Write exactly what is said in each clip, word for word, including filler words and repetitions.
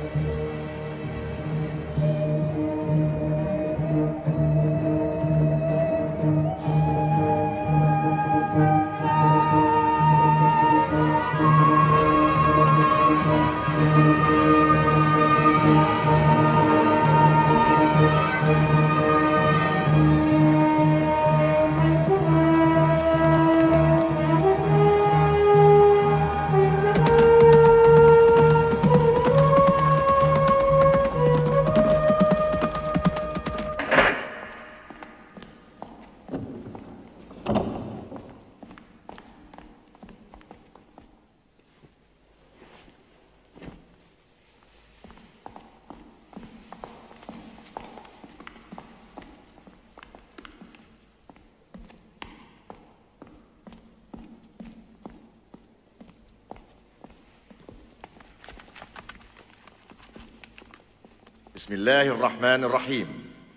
بسم الله الرحمن الرحيم.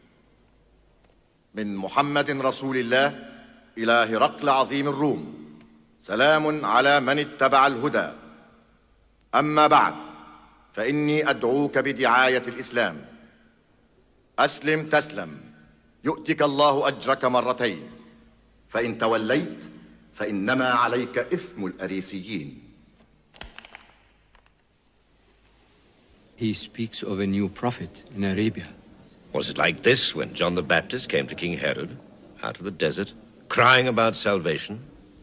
من محمد رسول الله إلى هرقل عظيم الروم، سلام على من اتبع الهدى. أما بعد، فإني أدعوك بدعاية الإسلام. أسلم تسلم، يؤتك الله أجرك مرتين، فإن توليت فإنما عليك إثم الأريسيين. He speaks of a new prophet in Arabia. Was it like this when John the Baptist came to King Herod out of the desert, crying about salvation?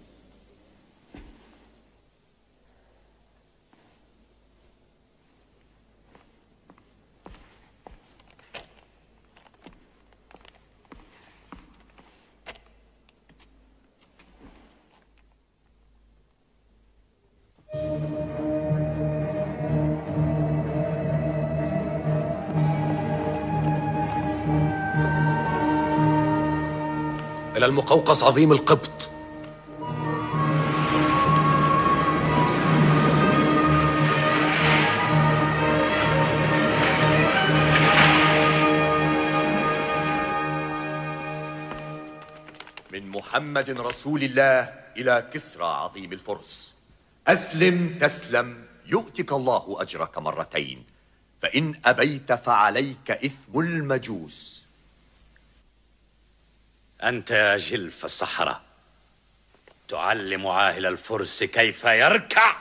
إلى المقوقس عظيم القبط. من محمد رسول الله إلى كسرى عظيم الفرس، أسلم تسلم، يؤتك الله أجرك مرتين، فإن أبيت فعليك إثم المجوس. أنت يا جلف الصحراء تعلم عاهل الفرس كيف يركع.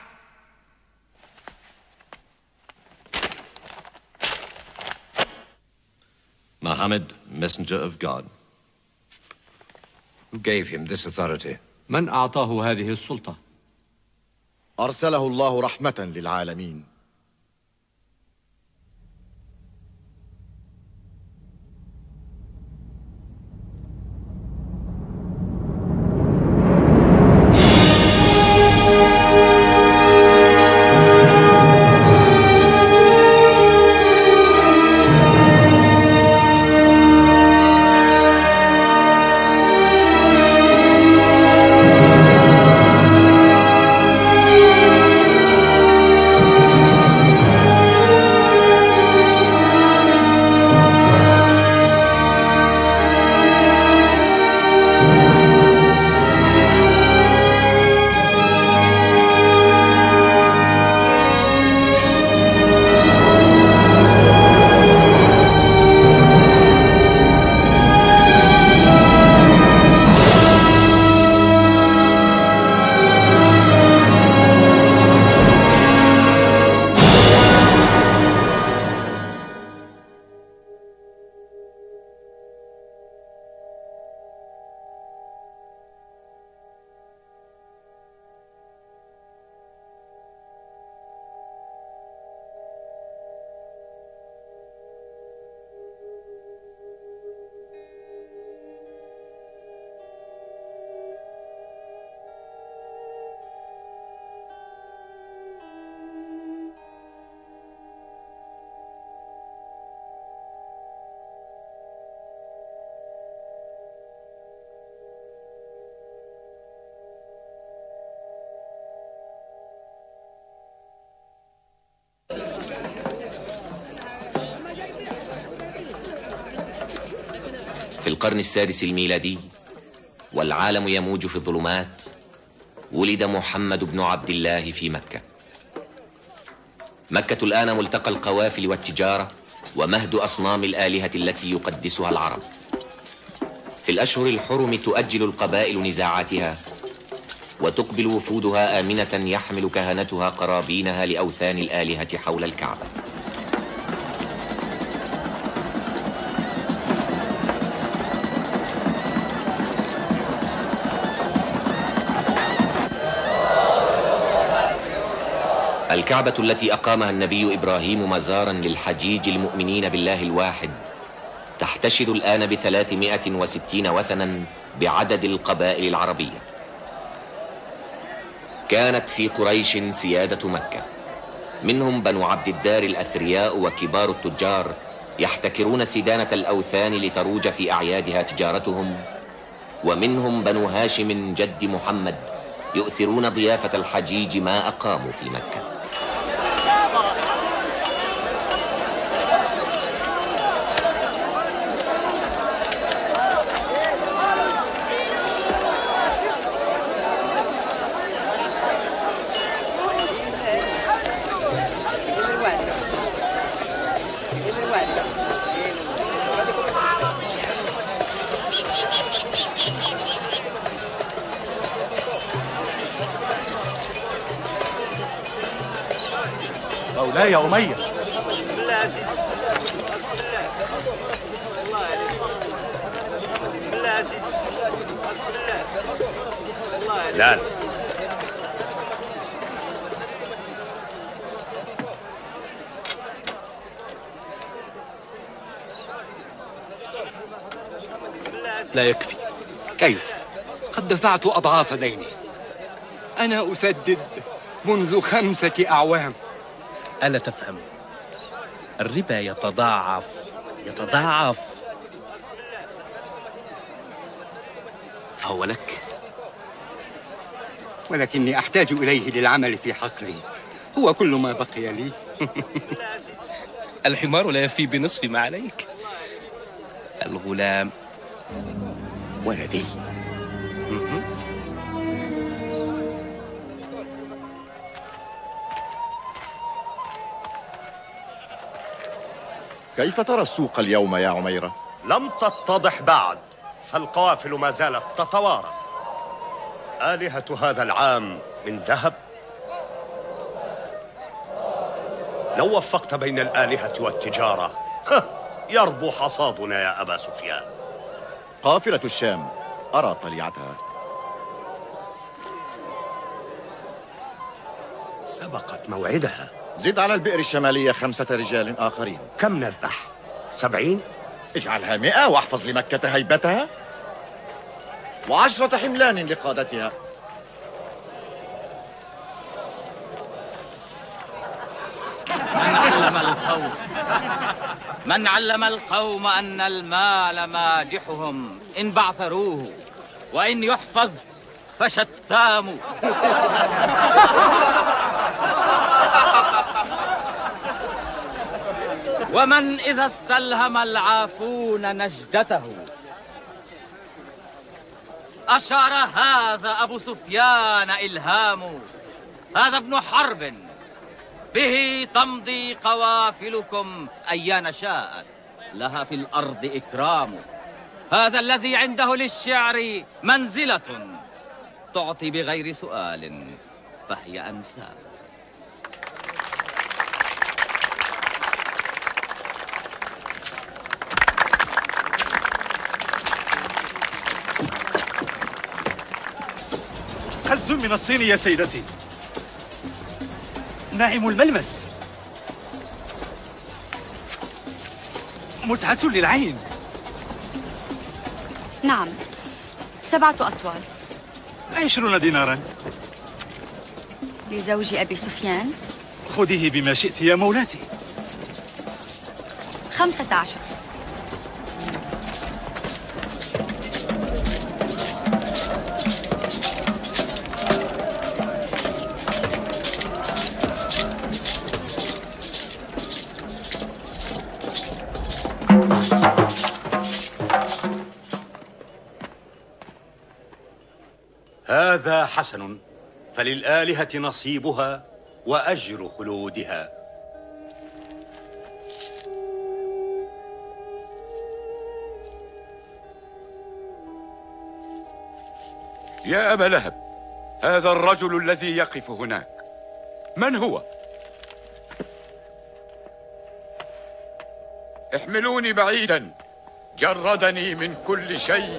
Muhammad, messenger of God. Who gave him this authority? من أعطاه هذه السلطة؟ أرسله الله رحمة للعالمين. في القرن السادس الميلادي والعالم يموج في الظلمات، ولد محمد بن عبد الله في مكة. مكة الآن ملتقى القوافل والتجارة ومهد أصنام الآلهة التي يقدسها العرب. في الأشهر الحرم تؤجل القبائل نزاعاتها، وتقبل وفودها آمنة يحمل كهنتها قرابينها لأوثان الآلهة حول الكعبة. الكعبة التي أقامها النبي إبراهيم مزارا للحجيج المؤمنين بالله الواحد تحتشد الآن بثلاثمائة وستين وثنا بعدد القبائل العربية. كانت في قريش سيادة مكة، منهم بنو عبد الدار الأثرياء وكبار التجار يحتكرون سدانة الأوثان لتروج في أعيادها تجارتهم، ومنهم بنو هاشم جد محمد يؤثرون ضيافة الحجيج ما أقاموا في مكة. مولاي يا أمية. لا لا يكفي. كيف؟ قد دفعت أضعاف ديني. أنا أسدد منذ خمسة أعوام. ألا تفهم؟ الربا يتضاعف يتضاعف. هو لك، ولكني أحتاج إليه للعمل في حقلي، هو كل ما بقي لي. الحمار لا يفي بنصف ما عليك. الغلام ولدي. كيف ترى السوق اليوم يا عميرة؟ لم تتضح بعد، فالقوافل ما زالت تتوارى. آلهة هذا العام من ذهب. لو وفقت بين الآلهة والتجارة يربو حصادنا يا أبا سفيان. قافلة الشام أرى طليعتها. سبقت موعدها. زد على البئر الشمالية خمسة رجال آخرين. كم نذبح؟ سبعين؟ اجعلها مئة واحفظ لمكة هيبتها، وعشرة حملان لقادتها. من علم القوم من علم القوم أن المال مادحهم إن بعثروه، وإن يحفظ فشتام. ومن إذا استلهم العافون نجدته. أشار هذا أبو سفيان إلهام، هذا ابن حرب به تمضي قوافلكم أيان شاءت، لها في الأرض إكرام. هذا الذي عنده للشعر منزلة تعطي بغير سؤال، فهي أنساب. خز من الصين يا سيدتي، ناعم الملمس، متعة للعين. نعم، سبعة أطوال. عشرون دينارا. لزوج أبي سفيان. خذيه بما شئت يا مولاتي. خمسة عشر. هذا حسن، فللآلهة نصيبها وأجر خلودها. يا أبا لهب، هذا الرجل الذي يقف هناك من هو؟ احملوني بعيدا، جردني من كل شيء.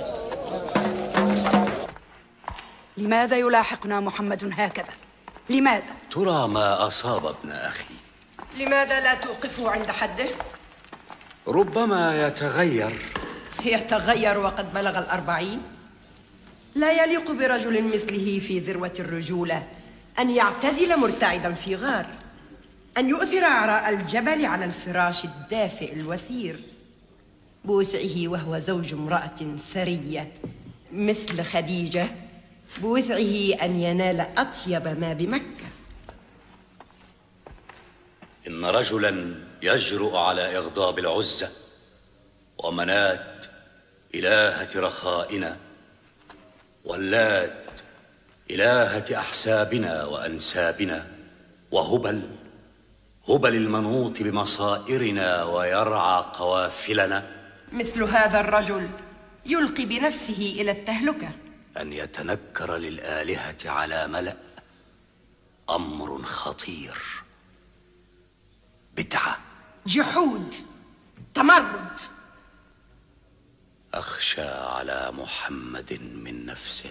لماذا يلاحقنا محمد هكذا؟ لماذا؟ ترى ما أصاب ابن أخي؟ لماذا لا توقفه عند حده؟ ربما يتغير. يتغير وقد بلغ الأربعين؟ لا يليق برجل مثله في ذروة الرجولة أن يعتزل مرتعدا في غار، أن يؤثر عراء الجبل على الفراش الدافئ الوثير بوسعه وهو زوج امرأة ثرية مثل خديجة، بوسعه أن ينال أطيب ما بمكة. إن رجلا يجرؤ على إغضاب العزة ومنات إلهة رخائنا، واللات إلهة أحسابنا وأنسابنا، وهبل هبل المنوط بمصائرنا ويرعى قوافلنا. مثل هذا الرجل يلقي بنفسه إلى التهلكة. أن يتنكر للآلهة على ملأ أمر خطير، بدعة، جحود، تمرد. أخشى على محمد من نفسه.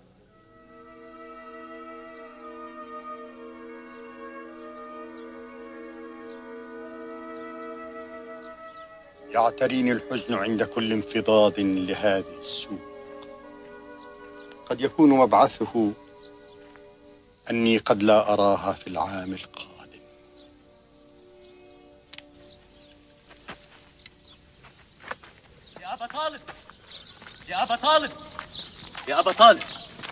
يعتريني الحزن عند كل انفضاض لهذه السوق. قد يكون مبعثه أني قد لا أراها في العام القادم. يا أبا طالب، يا أبا طالب، يا أبا طالب،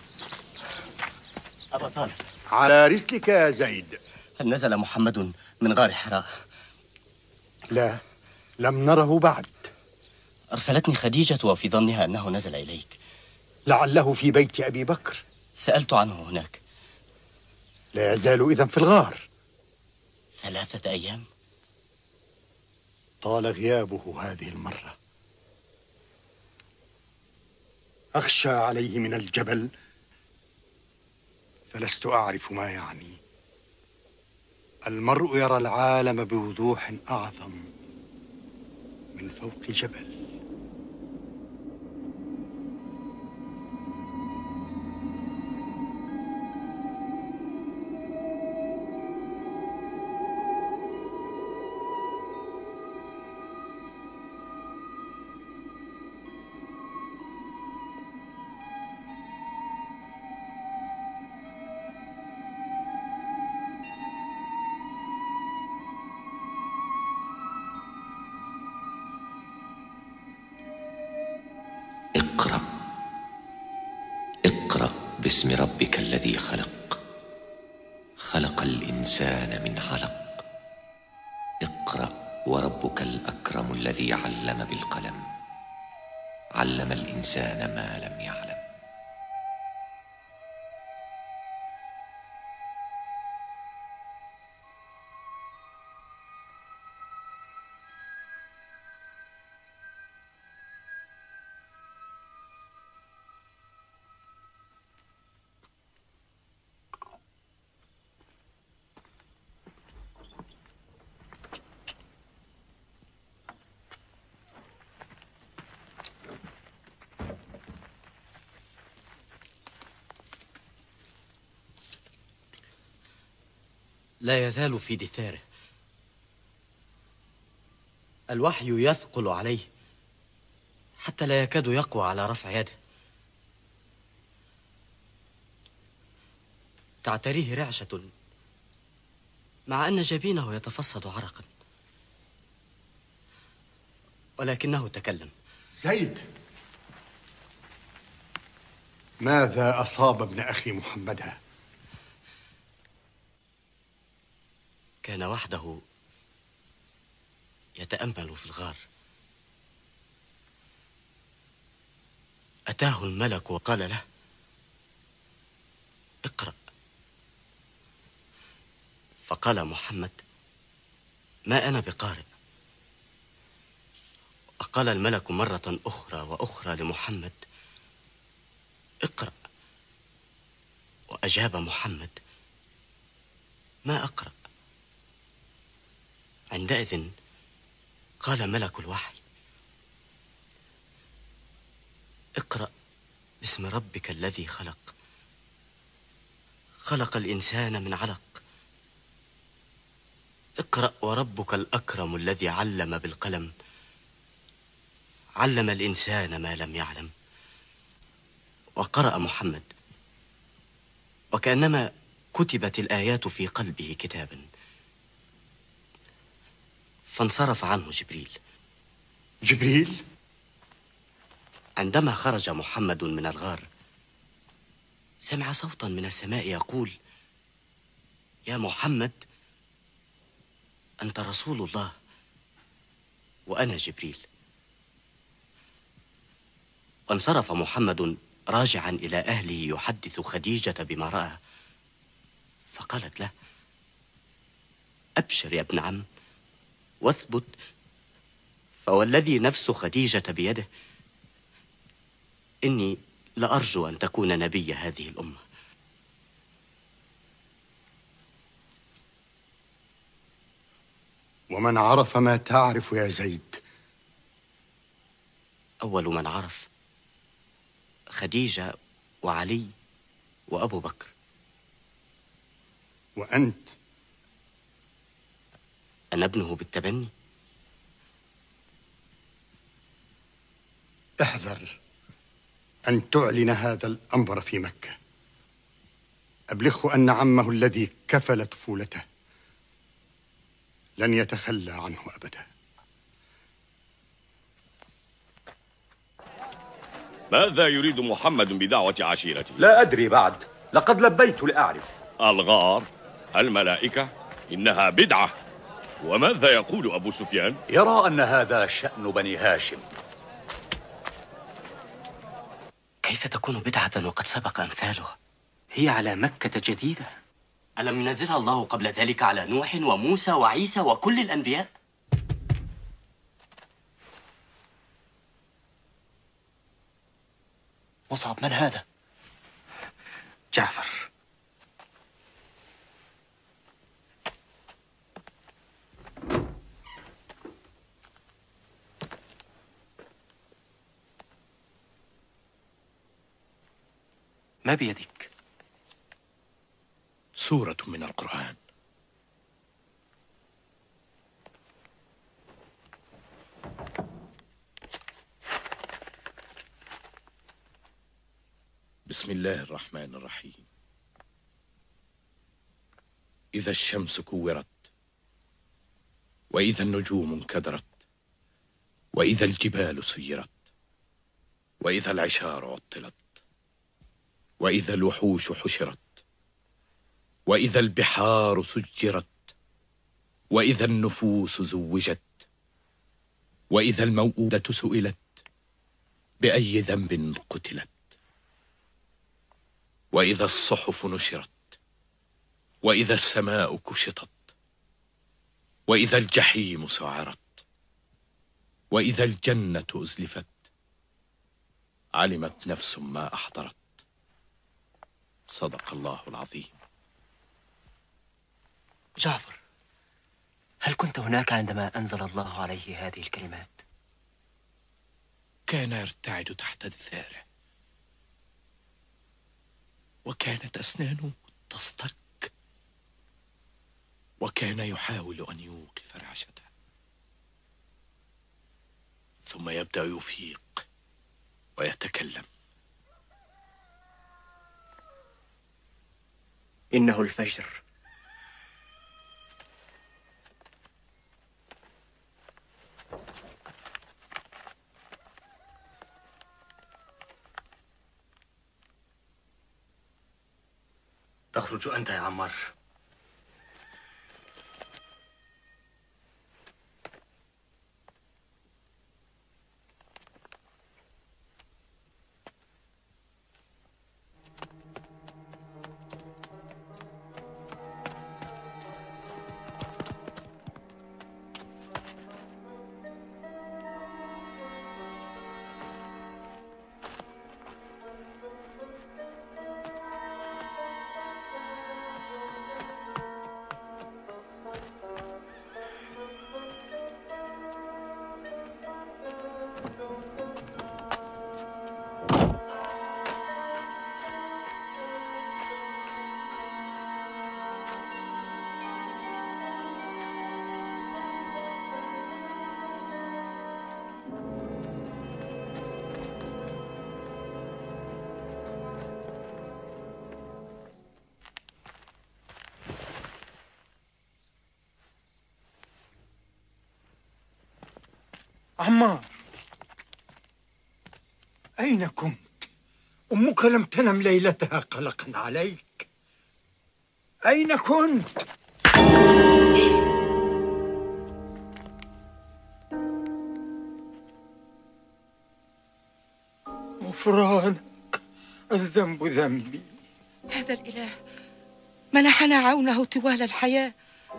أبا طالب، على رسلك يا زيد. هل نزل محمد من غار حراء؟ لا، لم نره بعد. أرسلتني خديجة وفي ظنها أنه نزل إليك. لعله في بيت أبي بكر. سألت عنه هناك. لا يزال إذن في الغار. ثلاثة أيام؟ طال غيابه هذه المرة. أخشى عليه من الجبل، فلست أعرف ما يعني. المرء يرى العالم بوضوح أعظم من فوق جبل. اقرأ اقرأ باسم ربك الذي خلق، خلق الإنسان من علق. اقرأ وربك الأكرم الذي علم بالقلم، علم الإنسان ما لم يعلم. لا يزال في دثاره. الوحي يثقل عليه حتى لا يكاد يقوى على رفع يده. تعتريه رعشة مع أن جبينه يتفصد عرقا، ولكنه تكلم. زيد، ماذا أصاب ابن أخي محمدا؟ كان وحده يتأمل في الغار. أتاه الملك وقال له: اقرأ. فقال محمد: ما أنا بقارئ. وقال الملك مرة أخرى وأخرى لمحمد: اقرأ. أجاب محمد: ما أقرأ. عندئذ قال ملك الوحي: اقرأ باسم ربك الذي خلق، خلق الإنسان من علق. اقرأ وربك الأكرم الذي علم بالقلم، علم الإنسان ما لم يعلم. وقرأ محمد وكأنما كتبت الآيات في قلبه كتابا، فانصرف عنه جبريل. جبريل؟ عندما خرج محمد من الغار سمع صوتا من السماء يقول: يا محمد، أنت رسول الله وأنا جبريل. وانصرف محمد راجعا إلى أهله يحدث خديجة بما رأى، فقالت له: أبشر يا ابن عم واثبت، فوالذي نفس خديجة بيده إني لأرجو أن تكون نبي هذه الأمة. ومن عرف ما تعرف يا زيد؟ أول من عرف خديجة وعلي وأبو بكر. وأنت؟ أنا ابنه بالتبني. احذر أن تعلن هذا الأمر في مكة. أبلغه أن عمه الذي كفل طفولته لن يتخلى عنه أبدا. ماذا يريد محمد بدعوة عشيرته؟ لا أدري بعد، لقد لبيت لأعرف. الغار، الملائكة، إنها بدعة. وماذا يقول أبو سفيان؟ يرى أن هذا شأن بني هاشم. كيف تكون بدعة وقد سبق أمثالها؟ هي على مكة جديدة. ألم ينزلها الله قبل ذلك على نوح وموسى وعيسى وكل الأنبياء؟ مصعب، من هذا؟ جعفر. ما بيدك؟ سورة من القرآن. بسم الله الرحمن الرحيم. إذا الشمس كورت، وإذا النجوم انكدرت، وإذا الجبال سيرت، وإذا العشار عطلت، وإذا الوحوش حشرت، وإذا البحار سجرت، وإذا النفوس زوجت، وإذا الموءودة سئلت بأي ذنب قتلت، وإذا الصحف نشرت، وإذا السماء كشطت، وإذا الجحيم سعرت، وإذا الجنة أزلفت، علمت نفس ما أحضرت. صدق الله العظيم. جعفر، هل كنت هناك عندما أنزل الله عليه هذه الكلمات؟ كان يرتعد تحت دثاره، وكانت أسنانه تصطك، وكان يحاول أن يوقف رعشته، ثم يبدأ يفيق ويتكلم. إنه الفجر. تخرج أنت يا عمار. عمار، أين كنت؟ أمك لم تنم ليلتها قلقا عليك. أين كنت؟ غفرانك، الذنب ذنبي. هذا الإله منحنا عونه طوال الحياة.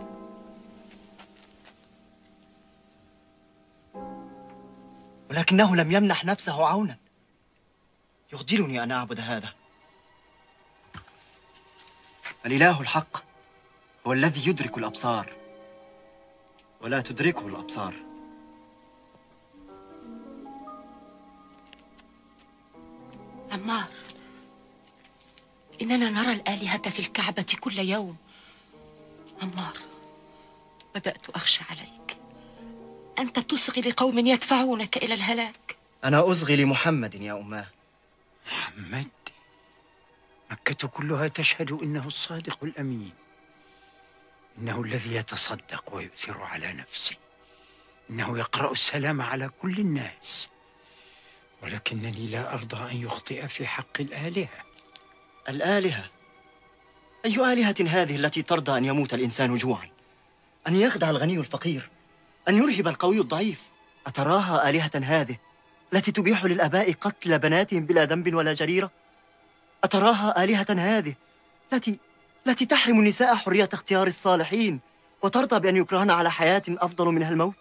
ولكنه لم يمنح نفسه عونا. يخجلني أن أعبد هذا. الإله الحق هو الذي يدرك الأبصار ولا تدركه الأبصار. عمار، إننا نرى الآلهة في الكعبة كل يوم. عمار، بدأت أخشى عليك. أنت تصغي لقوم يدفعونك إلى الهلاك. أنا أصغي لمحمد يا أماه. محمد؟ مكة كلها تشهد إنه الصادق الأمين، إنه الذي يتصدق ويؤثر على نفسه، إنه يقرأ السلام على كل الناس، ولكنني لا أرضى أن يخطئ في حق الآلهة. الآلهة؟ أي آلهة هذه التي ترضى أن يموت الإنسان جوعا، أن يخدع الغني الفقير، أن يرهب القوي الضعيف؟ أتراها آلهة هذه التي تبيح للآباء قتل بناتهم بلا ذنب ولا جريرة؟ أتراها آلهة هذه التي التي تحرم النساء حرية اختيار الصالحين وترضى بأن يكرهن على حياة أفضل منها الموت؟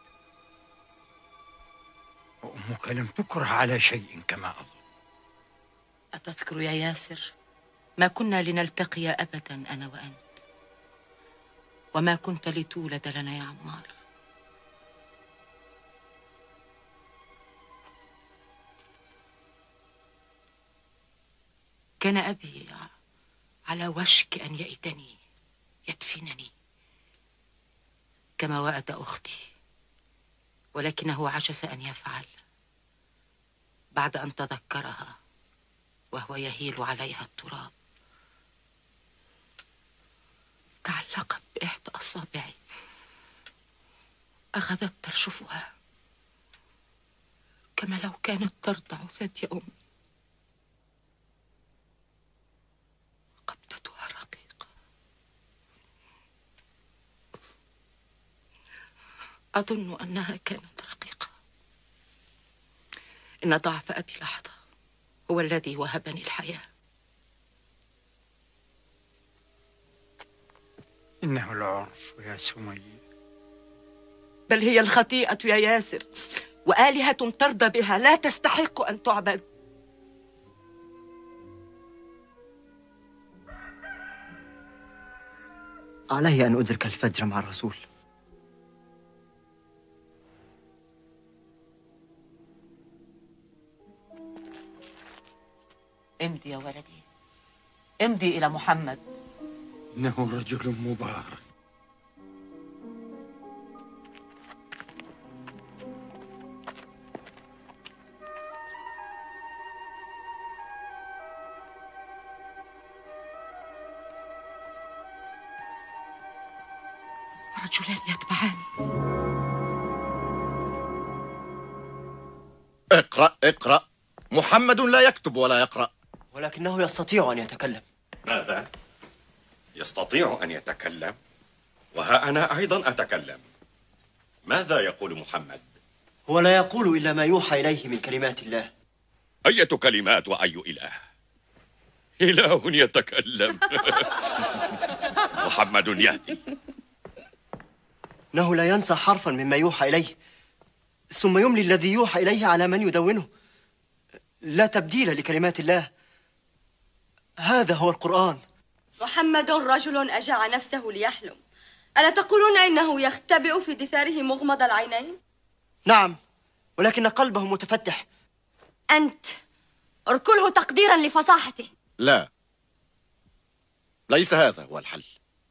وأمك لم تكره على شيء كما أظن. أتذكر يا ياسر ما كنا لنلتقي أبدا أنا وأنت، وما كنت لتولد لنا يا عمار. كان أبي على وشك أن يئدني، يدفنني كما وأد أختي، ولكنه عجز أن يفعل بعد أن تذكرها وهو يهيل عليها التراب. تعلقت بإحدى أصابعي، أخذت ترشفها كما لو كانت ترضع ثدي أمي. قبضتها رقيقة، أظن أنها كانت رقيقة. إن ضعف أبي لحظة هو الذي وهبني الحياة. إنه العرف يا سمية. بل هي الخطيئة يا ياسر، وآلهة ترضى بها لا تستحق أن تعبد. علي أن أدرك الفجر مع الرسول. امضي يا ولدي، امضي إلى محمد. إنه رجل مبارك. رجلان يتبعان. اقرأ اقرأ. محمد لا يكتب ولا يقرأ. ولكنه يستطيع أن يتكلم. ماذا؟ يستطيع أن يتكلم؟ وها أنا أيضا أتكلم. ماذا يقول محمد؟ هو لا يقول إلا ما يوحى إليه من كلمات الله. أية كلمات وأي إله؟ إله يتكلم. محمد يهدي. إنه لا ينسى حرفا مما يوحى إليه، ثم يملي الذي يوحى إليه على من يدونه. لا تبديل لكلمات الله. هذا هو القرآن. محمد رجل أجاع نفسه ليحلم. ألا تقولون إنه يختبئ في دثاره مغمض العينين؟ نعم، ولكن قلبه متفتح. أنت اركله تقديرا لفصاحته. لا، ليس هذا هو الحل.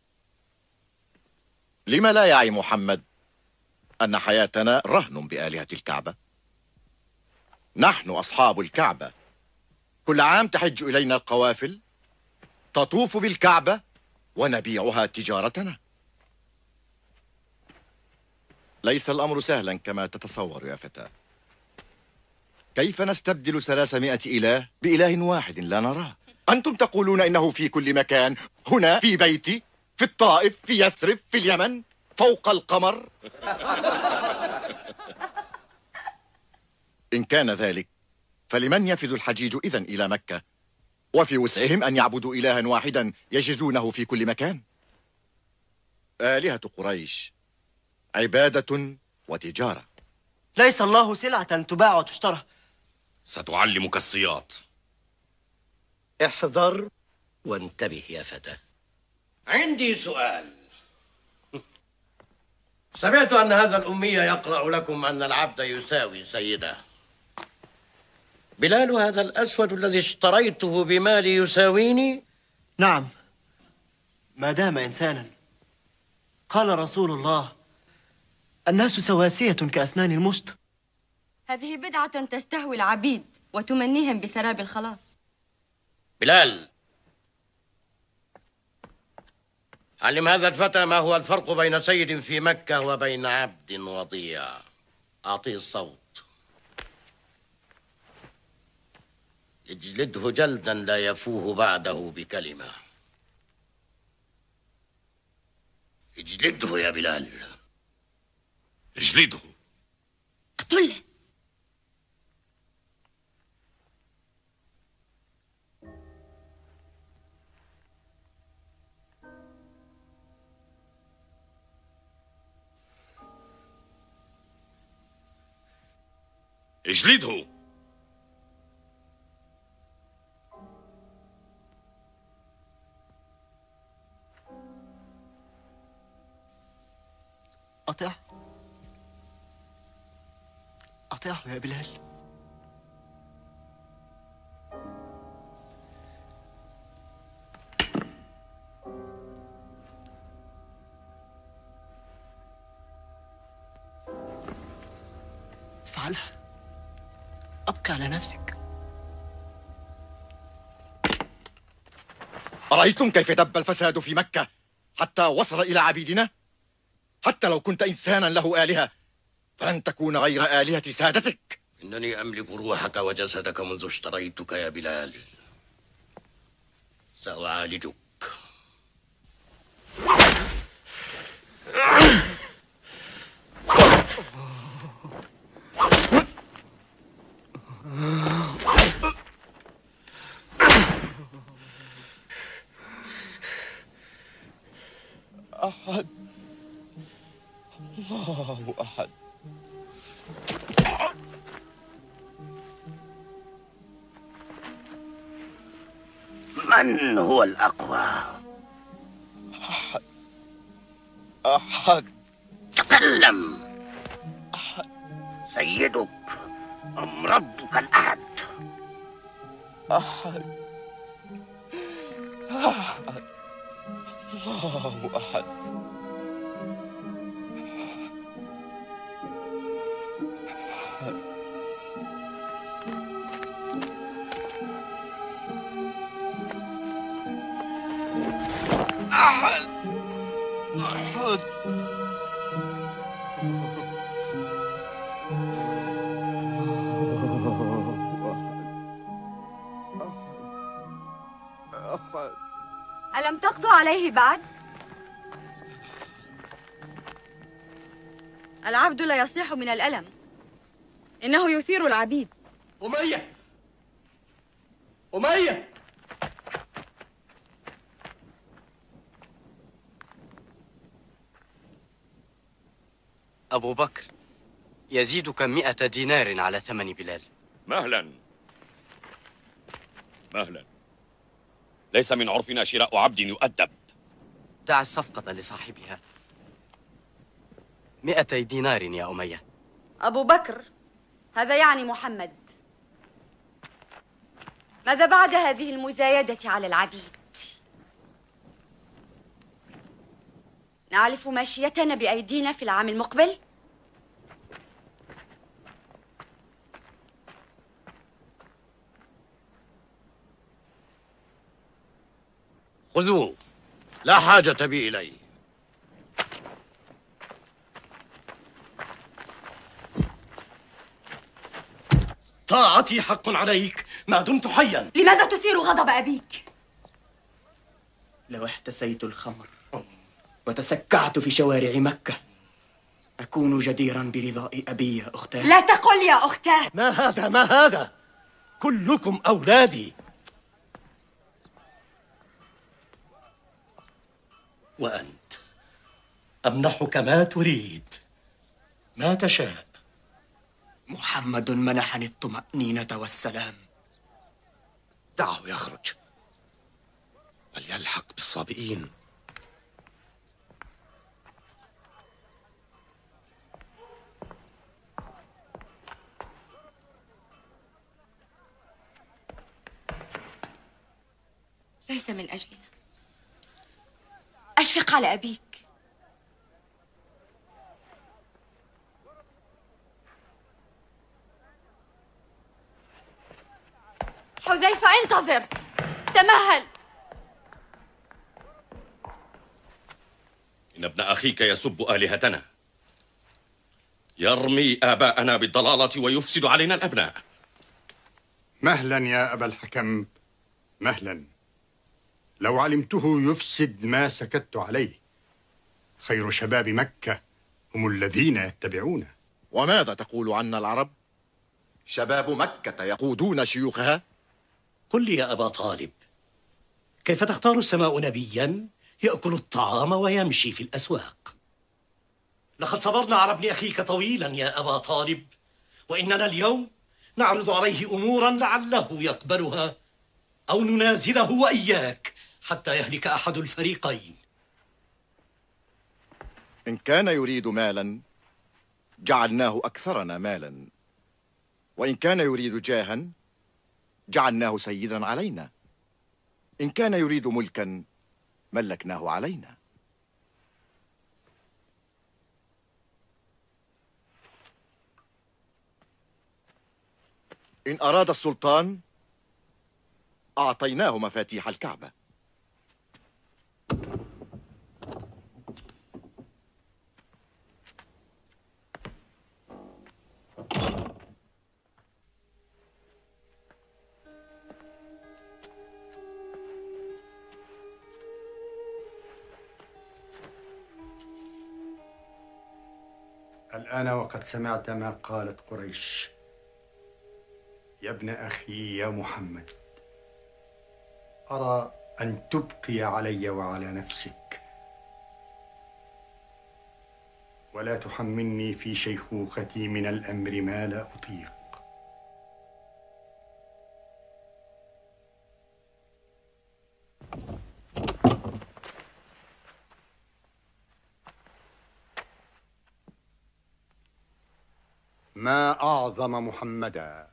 لما لا يعي محمد أن حياتنا رهن بآلهة الكعبة؟ نحن أصحاب الكعبة، كل عام تحج إلينا القوافل، تطوف بالكعبة ونبيعها تجارتنا. ليس الأمر سهلا كما تتصور يا فتى. كيف نستبدل ثلاثمائة إله بإله واحد لا نراه؟ أنتم تقولون إنه في كل مكان، هنا في بيتي، في الطائف، في يثرب، في اليمن، فوق القمر. إن كان ذلك فلمن يفد الحجيج إذن إلى مكة؟ وفي وسعهم أن يعبدوا إلها واحدا يجدونه في كل مكان. آلهة قريش عبادة وتجارة. ليس الله سلعة تباع وتشترى. ستعلمك السياط. احذر وانتبه يا فتى. عندي سؤال. سمعت أن هذا الأمي يقرأ لكم أن العبد يساوي سيده. بلال هذا الأسود الذي اشتريته بمالي يساويني؟ نعم، ما دام إنسانا. قال رسول الله: الناس سواسية كأسنان المشط. هذه بدعة تستهوي العبيد وتمنيهم بسراب الخلاص. بلال، علم هذا الفتى ما هو الفرق بين سيد في مكة وبين عبد وضيع. أعطيه الصوت. اجلده جلدا لا يفوه بعده بكلمة. اجلده يا بلال. اجلده. اقتله. اجلده. أطيع أطيعه يا بلال. افعلها، أبقى على نفسك. أرأيتم كيف دب الفساد في مكة حتى وصل إلى عبيدنا؟ حتى لو كنت إنسانا له آلهة فلن تكون غير آلهة سادتك. إنني أملك روحك وجسدك منذ اشتريتك يا بلال. سأعالجك. أحد، الله أحد. من هو الأقوى؟ أحد أحد. تكلم. أحد. سيدك أم ربك الأحد؟ أحد أحد. الله أحد. أحد أحد. أحد. ألم تقضوا عليه بعد؟ العبد لا يصيح من الألم، إنه يثير العبيد. أمية، أمية. أبو بكر، يزيدك مئة دينار على ثمن بلال. مهلا مهلا. ليس من عرفنا شراء عبد يؤدب. دع الصفقة لصاحبها. مئتي دينار يا أمية. أبو بكر، هذا يعني محمد. ماذا بعد هذه المزايدة على العبيد؟ نعرف ماشيتنا بأيدينا في العام المقبل؟ خذوه، لا حاجة بي إليه. طاعتي حق عليك ما دمت حيا. لماذا تثير غضب أبيك؟ لو احتسيت الخمر وتسكعت في شوارع مكة أكون جديرا برضاء أبي يا أختاه. لا تقل يا أختاه. ما هذا ما هذا؟ كلكم أولادي. وأنت أمنحك ما تريد، ما تشاء. محمد منحني الطمأنينة والسلام. دعه يخرج وليلحق بالصابئين. ليس من أجلنا. أشفق على أبيك. حذيفة انتظر، تمهل. إن ابن أخيك يسب آلهتنا، يرمي آباءنا بالضلالة ويفسد علينا الأبناء. مهلا يا أبا الحكم، مهلا. لو علمته يفسد ما سكت عليه. خير شباب مكة هم الذين يتبعونه. وماذا تقول عنا العرب؟ شباب مكة يقودون شيوخها؟ قل لي يا أبا طالب، كيف تختار السماء نبيا يأكل الطعام ويمشي في الأسواق؟ لقد صبرنا على ابن أخيك طويلا يا أبا طالب، وإننا اليوم نعرض عليه أمورا لعله يقبلها، أو ننازله وإياك حتى يهلك أحد الفريقين. إن كان يريد مالا جعلناه أكثرنا مالا، وإن كان يريد جاها جعلناه سيدا علينا، إن كان يريد ملكا ملكناه علينا. إن أراد السلطان أعطيناه مفاتيح الكعبة. الآن وقد سمعت ما قالت قريش. يا ابن أخي يا محمد، أرى أن تبقي علي وعلى نفسك، ولا تحملني في شيخوختي من الأمر ما لا أطيق. ما أعظم محمدا،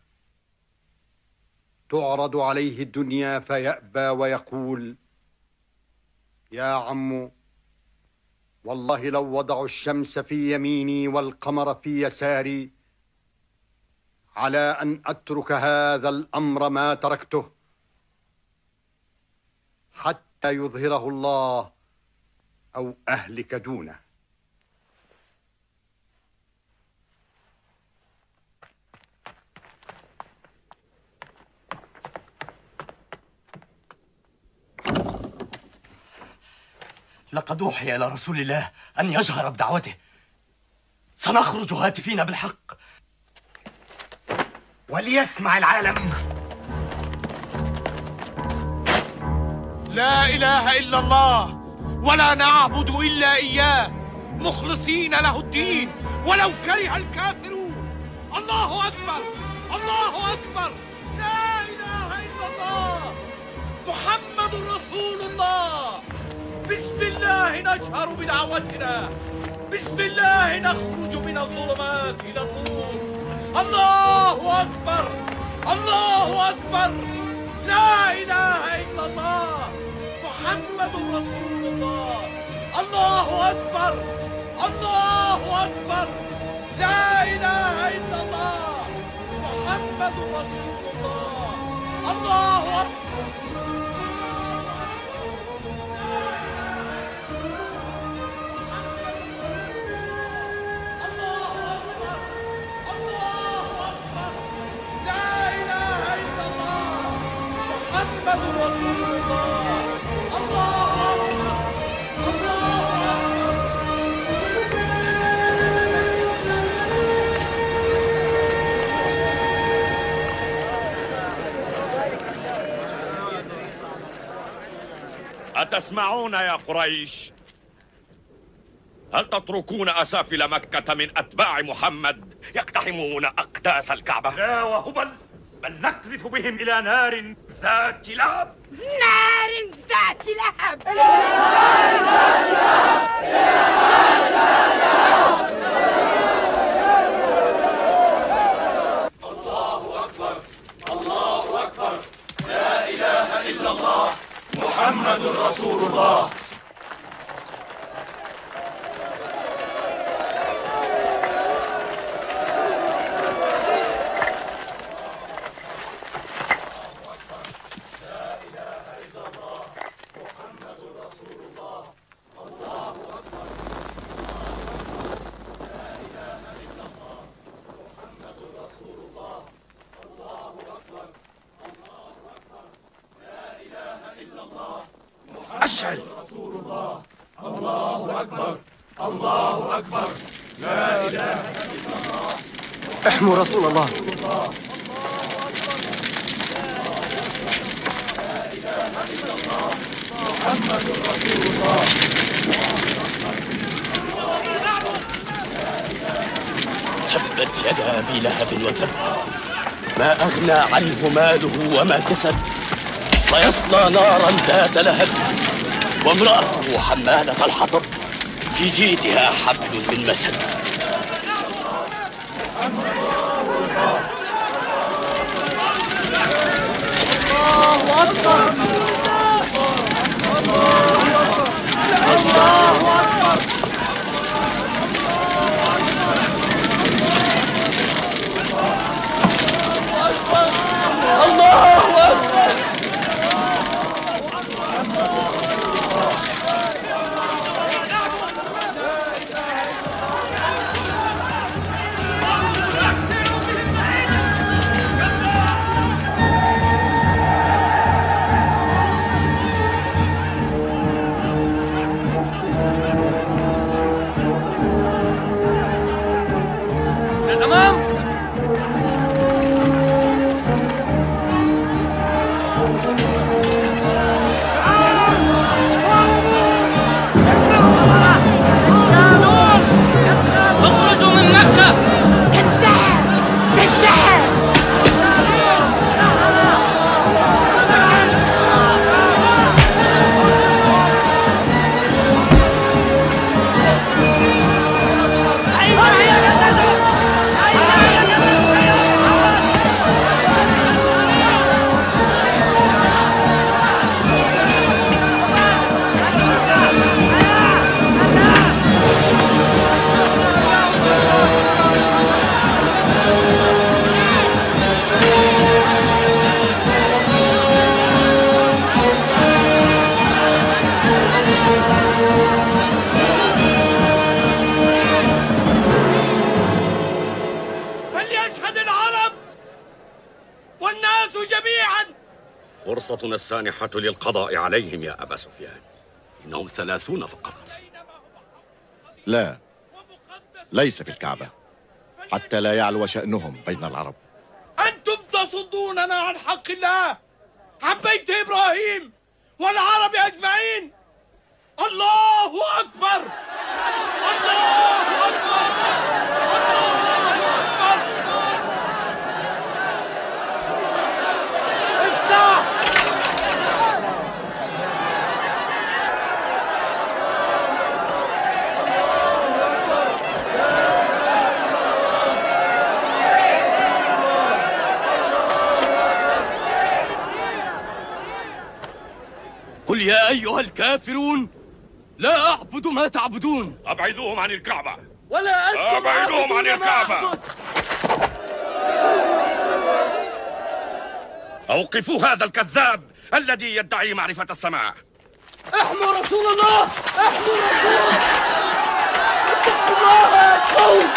تعرض عليه الدنيا فيأبى ويقول: يا عم، والله لو وضعوا الشمس في يميني والقمر في يساري على أن أترك هذا الأمر ما تركته حتى يظهره الله أو أهلك دونه. لقد أوحي إلى رسول الله أن يجهر بدعوته. سنخرج هاتفين بالحق وليسمع العالم. لا إله إلا الله ولا نعبد إلا إياه مخلصين له الدين ولو كره الكافرون. الله أكبر، الله أكبر، لا إله إلا الله محمد رسول الله. بسم الله نجهر بدعوتنا، بسم الله نخرج من الظلمات إلى النور. الله أكبر، الله أكبر، لا إله إلا الله محمد رسول الله. الله أكبر، الله أكبر، لا إله إلا الله محمد رسول الله. الله أكبر. لا أتسمعون يا قريش؟ هل تتركون أسافل مكة من أتباع محمد يقتحمون أقداس الكعبة؟ لا وهبل، بل نقذف بهم إلى نار ذات لهب. نار ذات لهب. الله أكبر، الله أكبر، لا إله إلا الله، محمد رسول الله. أشعل. الله أكبر، الله أكبر، لا إله إلا الله. احموا رسول الله. محمد رسول الله. تبت يدا أبي لهب وتب، ما أغنى عنه ماله وما كسب، سيصلى نارا ذات لهب، وامرأته حمالة الحطب، في جيدها حبل من مسد. الله أكبر، الله أكبر. الله أكبر. فرصتنا السانحة للقضاء عليهم يا أبا سفيان، إنهم ثلاثون فقط. لا، ليس في الكعبة، حتى لا يعلو شأنهم بين العرب. أنتم تصدوننا عن حق الله، عن بيت إبراهيم والعرب أجمعين. الله أكبر، الله أكبر، الله أكبر. افتح. قل يا أيها الكافرون لا أعبد ما تعبدون. أبعدوهم عن الكعبة. ولا أنتم أبعدوهم عن الكعبة. أوقفوا هذا الكذاب الذي يدعي معرفة السماء. احموا رسول الله، احموا رسول اتقوا الله يا قوم.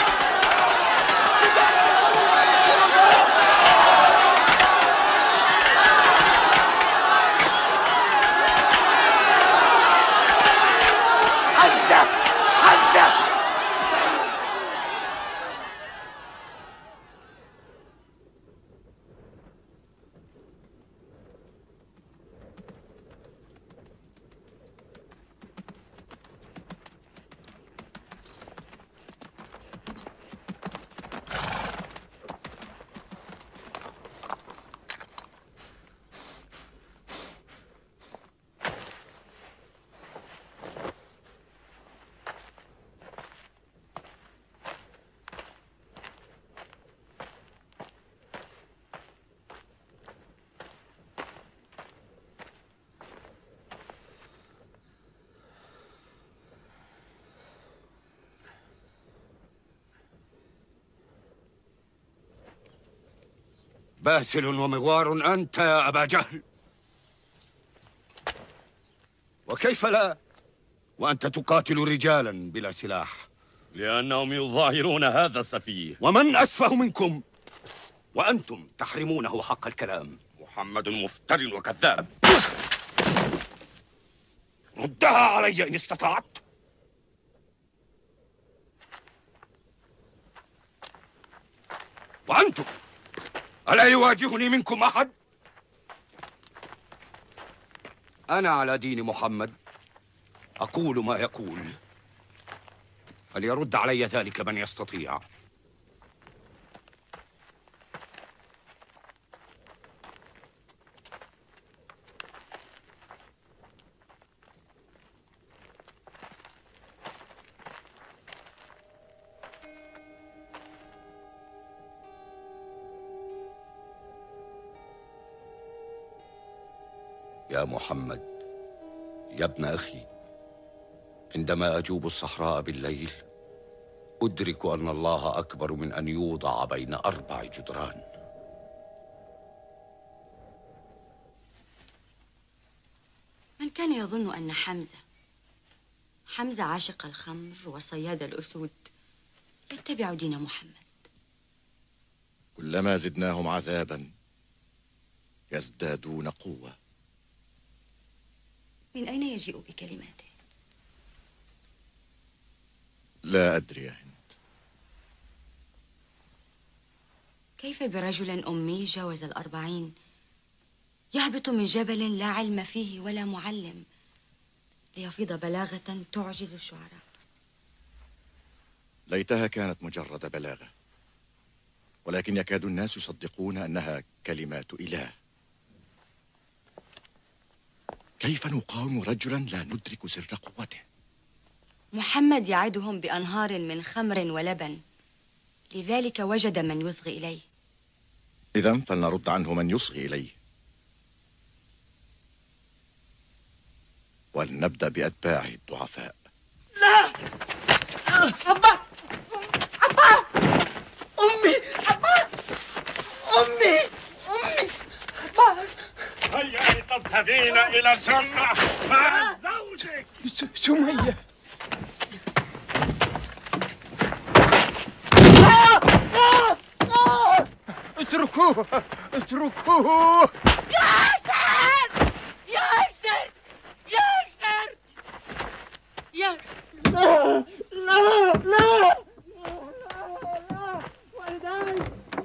حمزة، حمزة. باسل ومغوار أنت يا أبا جهل. وكيف لا وأنت تقاتل رجالا بلا سلاح؟ لأنهم يظاهرون هذا السفيه. ومن أسفه منكم؟ وأنتم تحرمونه حق الكلام. محمد مفتر وكذاب. ردها علي إن استطعت. وأنتم ألا يواجهني منكم أحد؟ أنا على دين محمد، أقول ما يقول، فليرد علي ذلك من يستطيع. يا محمد، يا ابن أخي، عندما أجوب الصحراء بالليل أدرك أن الله أكبر من أن يوضع بين أربع جدران. من كان يظن أن حمزة حمزة عاشق الخمر وصياد الأسود يتبع دين محمد؟ كلما زدناهم عذابا يزدادون قوة. من أين يجيء بكلماته؟ لا أدري يا هند. كيف برجل أمي جاوز الأربعين يهبط من جبل لا علم فيه ولا معلم ليفيض بلاغة تعجز الشعراء؟ ليتها كانت مجرد بلاغة، ولكن يكاد الناس يصدقون أنها كلمات إله. كيف نقاوم رجلا لا ندرك سر قوته؟ محمد يعدهم بأنهار من خمر ولبن، لذلك وجد من يصغي إليه. إذن فلنرد عنه من يصغي إليه، ولنبدأ بأتباعه الضعفاء. لا! أبا! أبا! أمي! أبا! أمي! أمي! أبا! هيا لتذهبين إلى الجنة مع زوجك. سمية، اتركوه اتركوه. ياسر! ياسر! ياسر! يا لا لا لا لا والداي.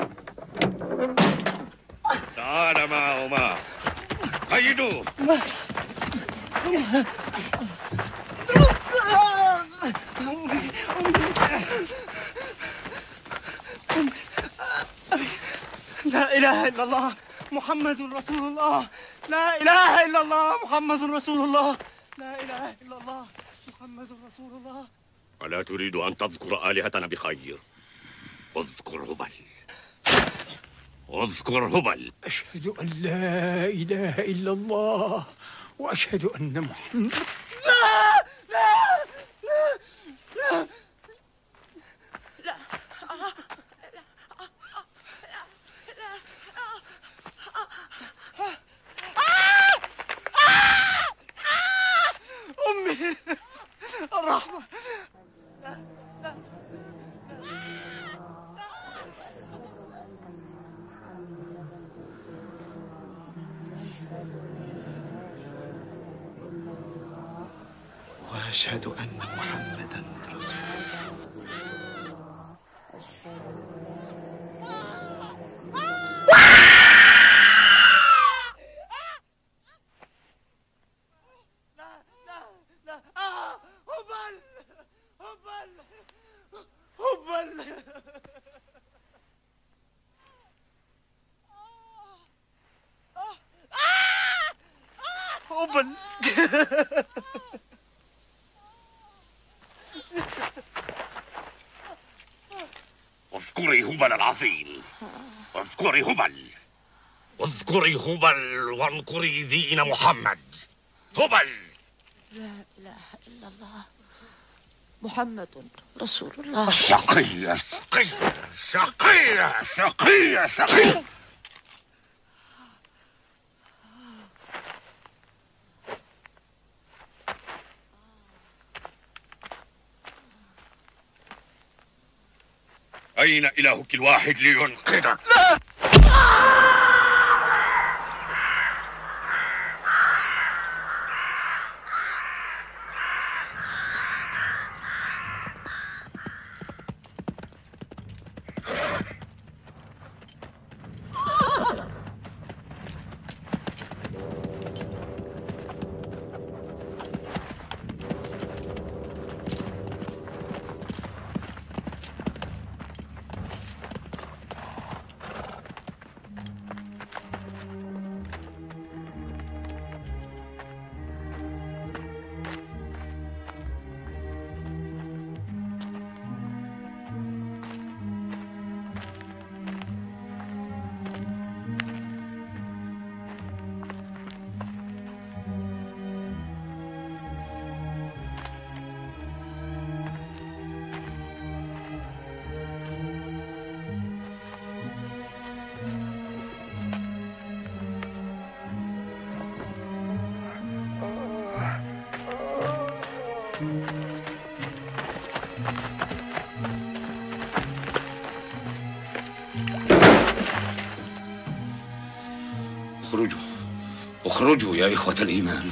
تعال معهما، قيدوه. لا إله إلا الله محمد رسول الله. لا إله إلا الله محمد رسول الله. لا إله إلا الله محمد رسول الله. ألا تريد أن تذكر آلهتنا بخير؟ اذكر هبل، اذكر هبل. أشهد أن لا إله إلا الله وأشهد أن محمد. لا لا لا لا لا أمي الرحمة. لا لا وأشهد أن محمدًا رسول الله. هبل. اذكري هبل العظيم، اذكري هبل، اذكري هبل وانكري دين محمد. هبل. لا إله إلا الله محمد رسول الله. شقية شقية شقية شقية شقية. أين إلهك الواحد لينقذك؟ لا. اخرجوا اخرجوا يا إخوة الإيمان.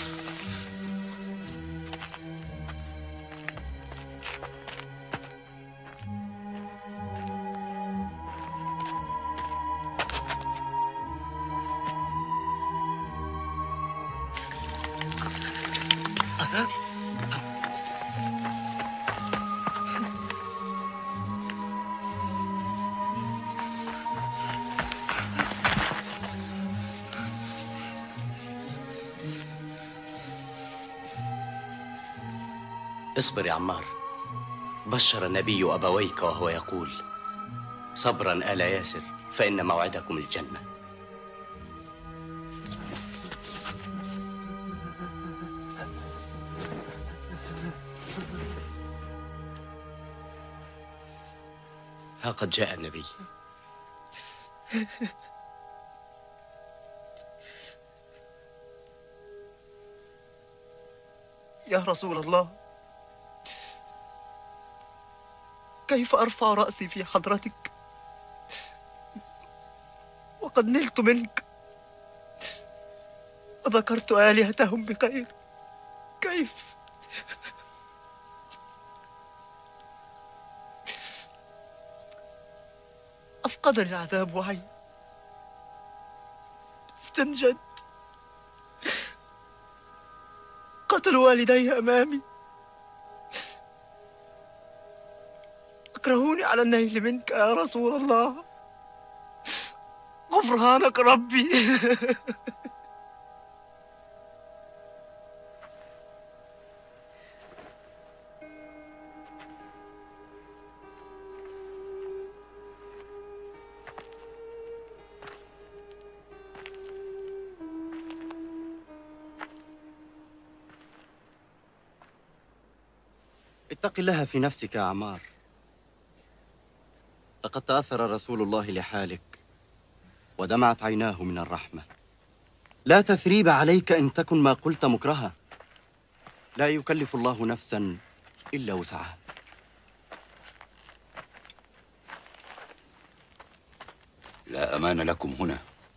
اصبر يا عمار. بشر النبي أبويك وهو يقول: صبرا آل ياسر فإن موعدكم الجنة. ها قد جاء النبي. يا رسول الله، كيف أرفع رأسي في حضرتك وقد نلت منك وذكرت آلهتهم بخير؟ كيف؟ أفقدني العذاب وعي، استنجد، قتلوا والدي أمامي، أكرهوني على النيل منك يا رسول الله. غفرانك ربي. اتق الله في نفسك يا عمار، لقد تأثر رسول الله لحالك ودمعت عيناه من الرحمة. لا تثريب عليك إن تكن ما قلت مكرها، لا يكلف الله نفسا إلا وسعها. لا أمان لكم هنا.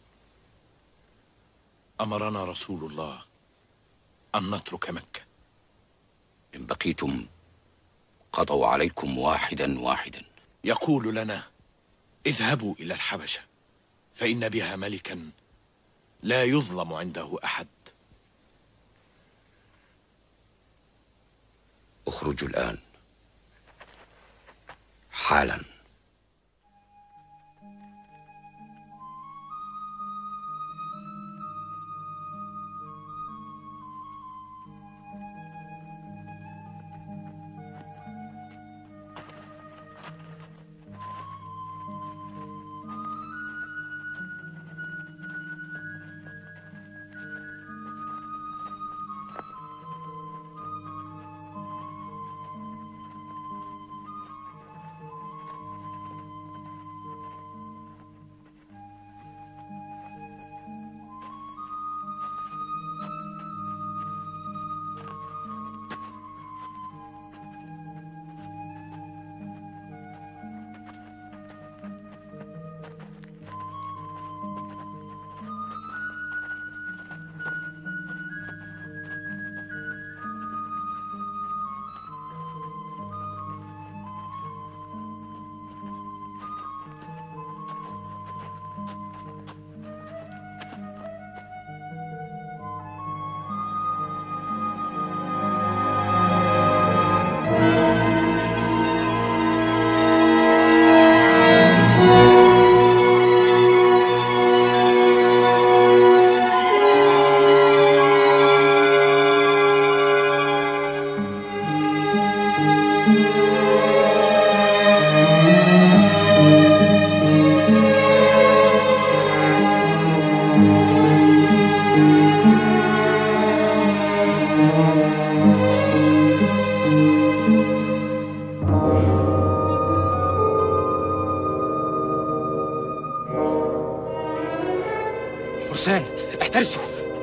أمرنا رسول الله أن نترك مكة. إن بقيتم قضوا عليكم واحدا واحدا. يقول لنا: اذهبوا إلى الحبشة فإن بها ملكا لا يظلم عنده أحد. اخرجوا الآن حالا. فرسان احترسوا.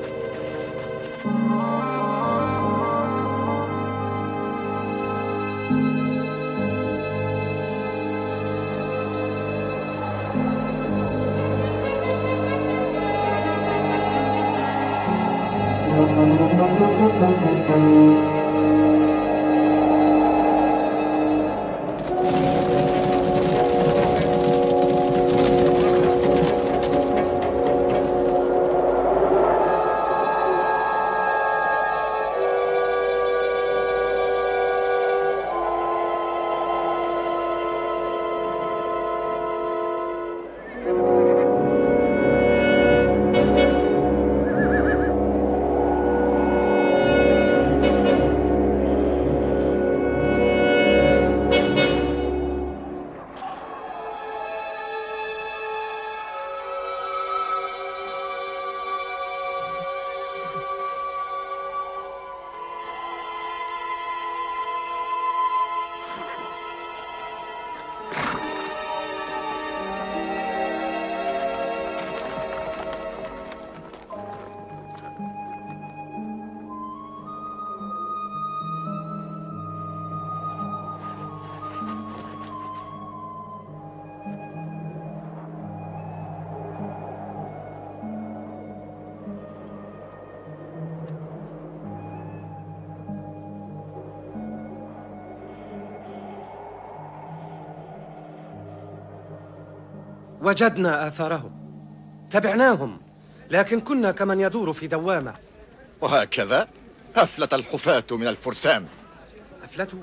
وجدنا آثارهم، تبعناهم، لكن كنا كمن يدور في دوامة. وهكذا أفلت الحفاة من الفرسان. أفلتوا؟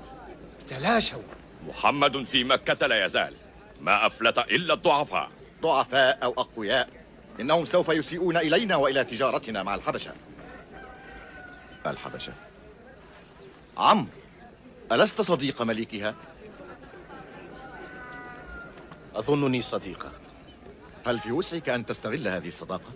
تلاشوا. محمد في مكة لا يزال، ما أفلت إلا الضعفاء. ضعفاء أو أقوياء، إنهم سوف يسيئون إلينا وإلى تجارتنا مع الحبشة. الحبشة؟ عم، ألست صديق مليكها؟ أظنني صديقة. هل في وسعك أن تستغل هذه الصداقة؟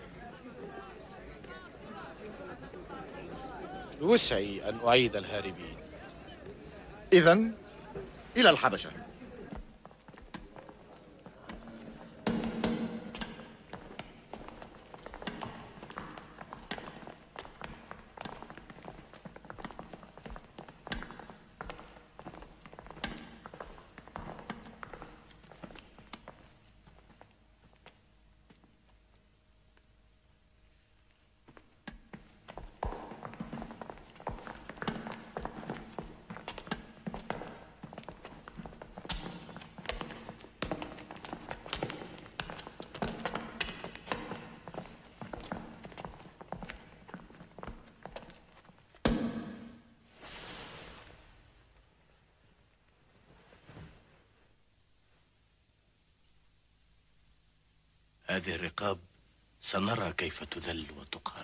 بوسعي أن أعيد الهاربين. إذن إلى الحبشة. هذه الرقاب سنرى كيف تذل وتقهر.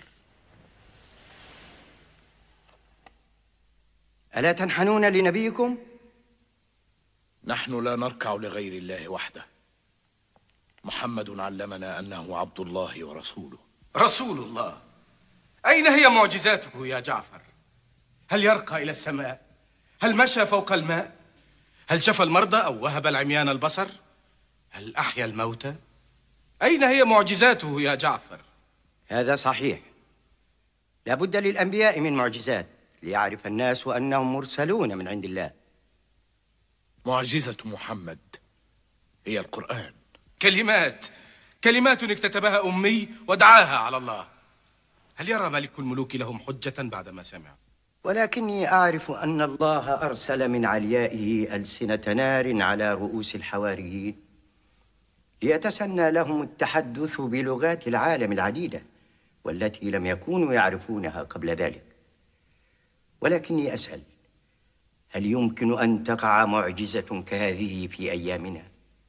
ألا تنحنون لنبيكم؟ نحن لا نركع لغير الله وحده. محمد علمنا أنه عبد الله ورسوله. رسول الله؟ أين هي معجزاته يا جعفر؟ هل يرقى إلى السماء؟ هل مشى فوق الماء؟ هل شفى المرضى أو وهب العميان البصر؟ هل أحيا الموتى؟ أين هي معجزاته يا جعفر؟ هذا صحيح، لا بد للأنبياء من معجزات ليعرف الناس أنهم مرسلون من عند الله. معجزة محمد هي القرآن. كلمات كلمات اكتتبها أمي ودعاها على الله. هل يرى ملك الملوك لهم حجة بعدما سمع؟ ولكني أعرف أن الله أرسل من عليائه ألسنة نار على رؤوس الحواريين ليتسنى لهم التحدث بلغات العالم العديدة والتي لم يكونوا يعرفونها قبل ذلك. ولكني أسأل، هل يمكن أن تقع معجزة كهذه في أيامنا؟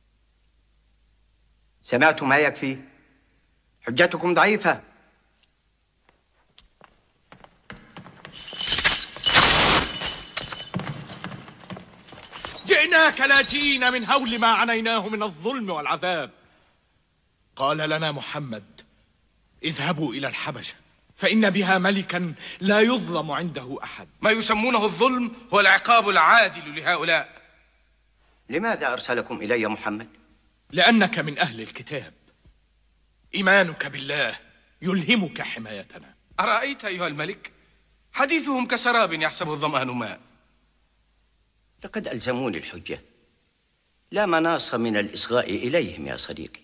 سمعتم ما يكفي؟ حجتكم ضعيفة. جئناك لاجئين من هول ما عنيناه من الظلم والعذاب. قال لنا محمد: اذهبوا إلى الحبشة فإن بها ملكا لا يظلم عنده أحد. ما يسمونه الظلم هو العقاب العادل لهؤلاء. لماذا أرسلكم إلي محمد؟ لأنك من أهل الكتاب. إيمانك بالله يلهمك حمايتنا. أرأيت أيها الملك؟ حديثهم كسراب يحسبه الظمآن ماء. لقد ألزموني الحجة، لا مناص من الإصغاء إليهم يا صديقي.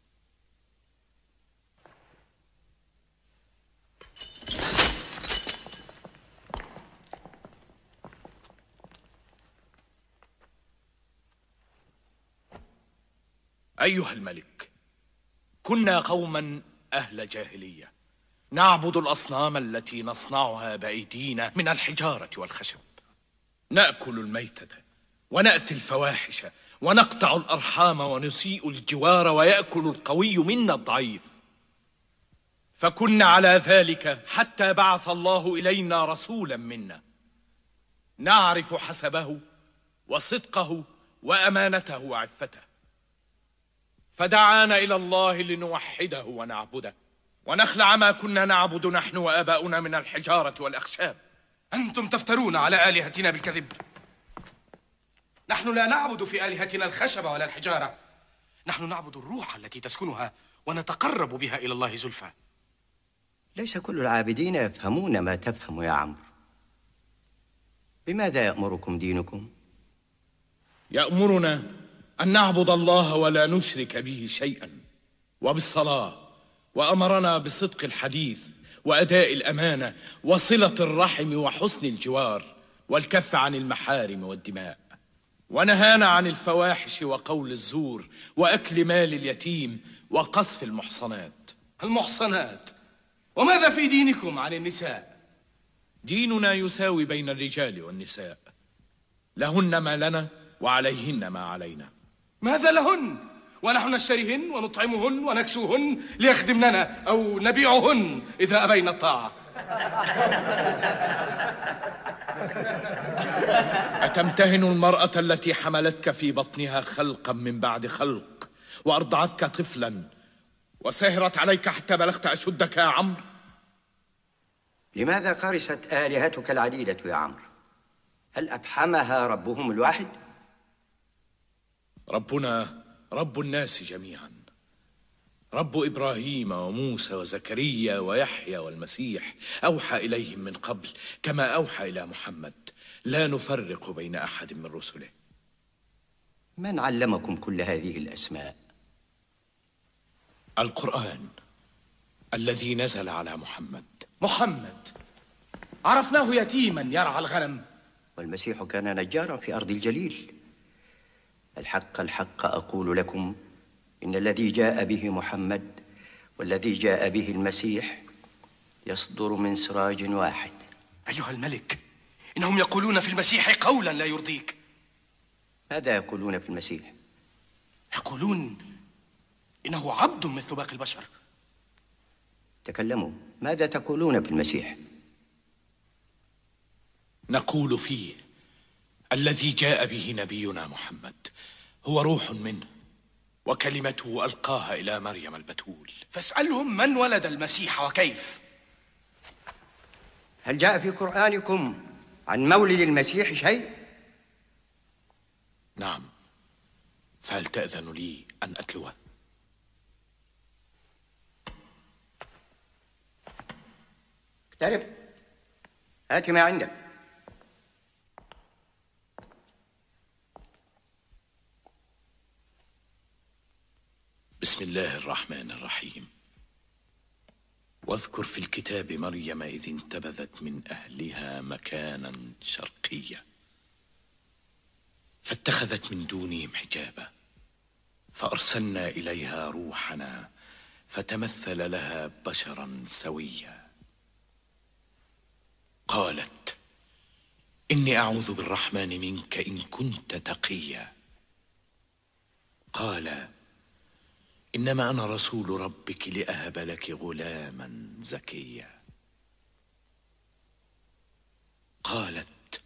أيها الملك، كنا قوما أهل جاهلية نعبد الأصنام التي نصنعها بأيدينا من الحجارة والخشب، نأكل الميتة ونأتي الفواحش ونقطع الأرحام ونسيء الجوار ويأكل القوي منا الضعيف. فكنا على ذلك حتى بعث الله إلينا رسولا منا نعرف حسبه وصدقه وأمانته وعفته، فدعانا إلى الله لنوحده ونعبده ونخلع ما كنا نعبد نحن وآباؤنا من الحجارة والأخشاب. أنتم تفترون على آلهتنا بالكذب. نحن لا نعبد في آلهتنا الخشب ولا الحجارة، نحن نعبد الروح التي تسكنها ونتقرب بها إلى الله زلفى. ليس كل العابدين يفهمون ما تفهم يا عمرو. بماذا يأمركم دينكم؟ يأمرنا أن نعبد الله ولا نشرك به شيئا، وبالصلاة، وأمرنا بصدق الحديث وأداء الأمانة وصلة الرحم وحسن الجوار والكف عن المحارم والدماء، ونهانا عن الفواحش وقول الزور وأكل مال اليتيم وقذف المحصنات. المحصنات؟ وماذا في دينكم عن النساء؟ ديننا يساوي بين الرجال والنساء، لهن ما لنا وعليهن ما علينا. ماذا لهن؟ ونحن نشتريهن ونطعمهن ونكسوهن ليخدمننا أو نبيعهن إذا أبينا الطاعة. أتمتهن المرأة التي حملتك في بطنها خلقا من بعد خلق وأرضعتك طفلا وسهرت عليك حتى بلغت أشدك يا عمرو؟ لماذا قرست آلهتك العديدة يا عمرو؟ هل أفحمها ربهم الواحد؟ ربنا رب الناس جميعا، رب إبراهيم وموسى وزكريا ويحيى والمسيح، أوحى إليهم من قبل كما أوحى إلى محمد، لا نفرق بين أحد من رسله. من علمكم كل هذه الأسماء؟ القرآن الذي نزل على محمد. محمد عرفناه يتيما يرعى الغنم، والمسيح كان نجارا في أرض الجليل. الحق الحق أقول لكم إن الذي جاء به محمد والذي جاء به المسيح يصدر من سراج واحد. أيها الملك، إنهم يقولون في المسيح قولا لا يرضيك. ماذا يقولون في المسيح؟ يقولون إنه عبد مثل باقي البشر. تكلموا، ماذا تقولون في المسيح؟ نقول فيه الذي جاء به نبينا محمد هو روح منه وكلمته ألقاها إلى مريم البتول. فاسألهم من ولد المسيح وكيف. هل جاء في قرآنكم عن مولد المسيح شيء؟ نعم، فهل تأذن لي أن أتلوه؟ اقترب، هات ما عندك. بسم الله الرحمن الرحيم. واذكر في الكتاب مريم إذ انتبذت من أهلها مكانا شرقيا فاتخذت من دونهم حجابا فأرسلنا إليها روحنا فتمثل لها بشرا سويا. قالت إني أعوذ بالرحمن منك إن كنت تقيا. قال إنما أنا رسول ربك لأهب لك غلاما زكيا. قالت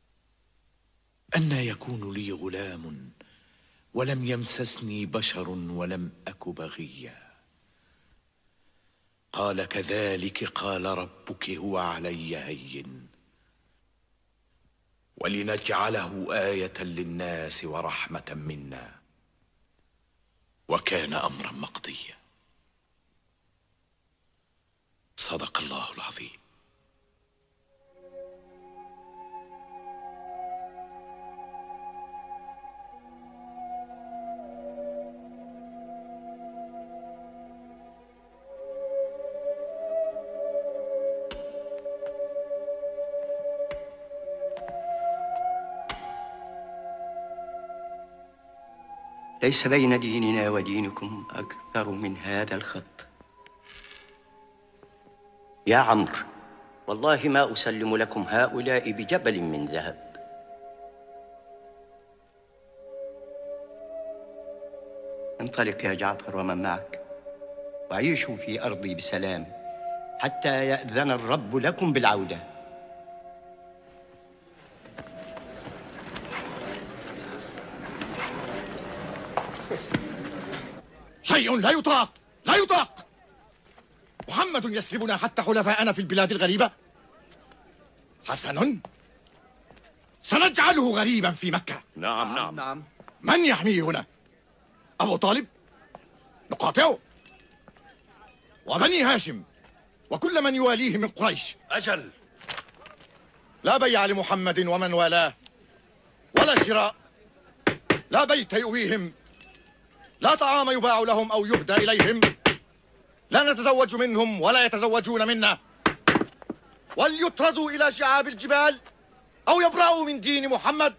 أنى يكون لي غلام ولم يمسسني بشر ولم أك بغيا. قال كذلك قال ربك هو علي هين ولنجعله آية للناس ورحمة منا وكان أمرا مقضيا. صدق الله العظيم. ليس بين ديننا ودينكم أكثر من هذا الخط. يا عمرو، والله ما أسلم لكم هؤلاء بجبل من ذهب. انطلق يا جعفر ومن معك، وعيشوا في أرضي بسلام حتى يأذن الرب لكم بالعودة. شيء لا يطاق، لا يطاق. محمد يسلبنا حتى حلفاءنا في البلاد الغريبة. حسن، سنجعله غريبا في مكة. نعم نعم نعم. من يحميه هنا؟ أبو طالب؟ نقاطعه. وبني هاشم وكل من يواليه من قريش. أجل. لا بيع لمحمد ومن والاه، ولا شراء، لا بيت يؤويهم، لا طعام يباع لهم أو يهدى إليهم، لا نتزوج منهم ولا يتزوجون منا، وليطردوا إلى شعاب الجبال أو يبرأوا من دين محمد.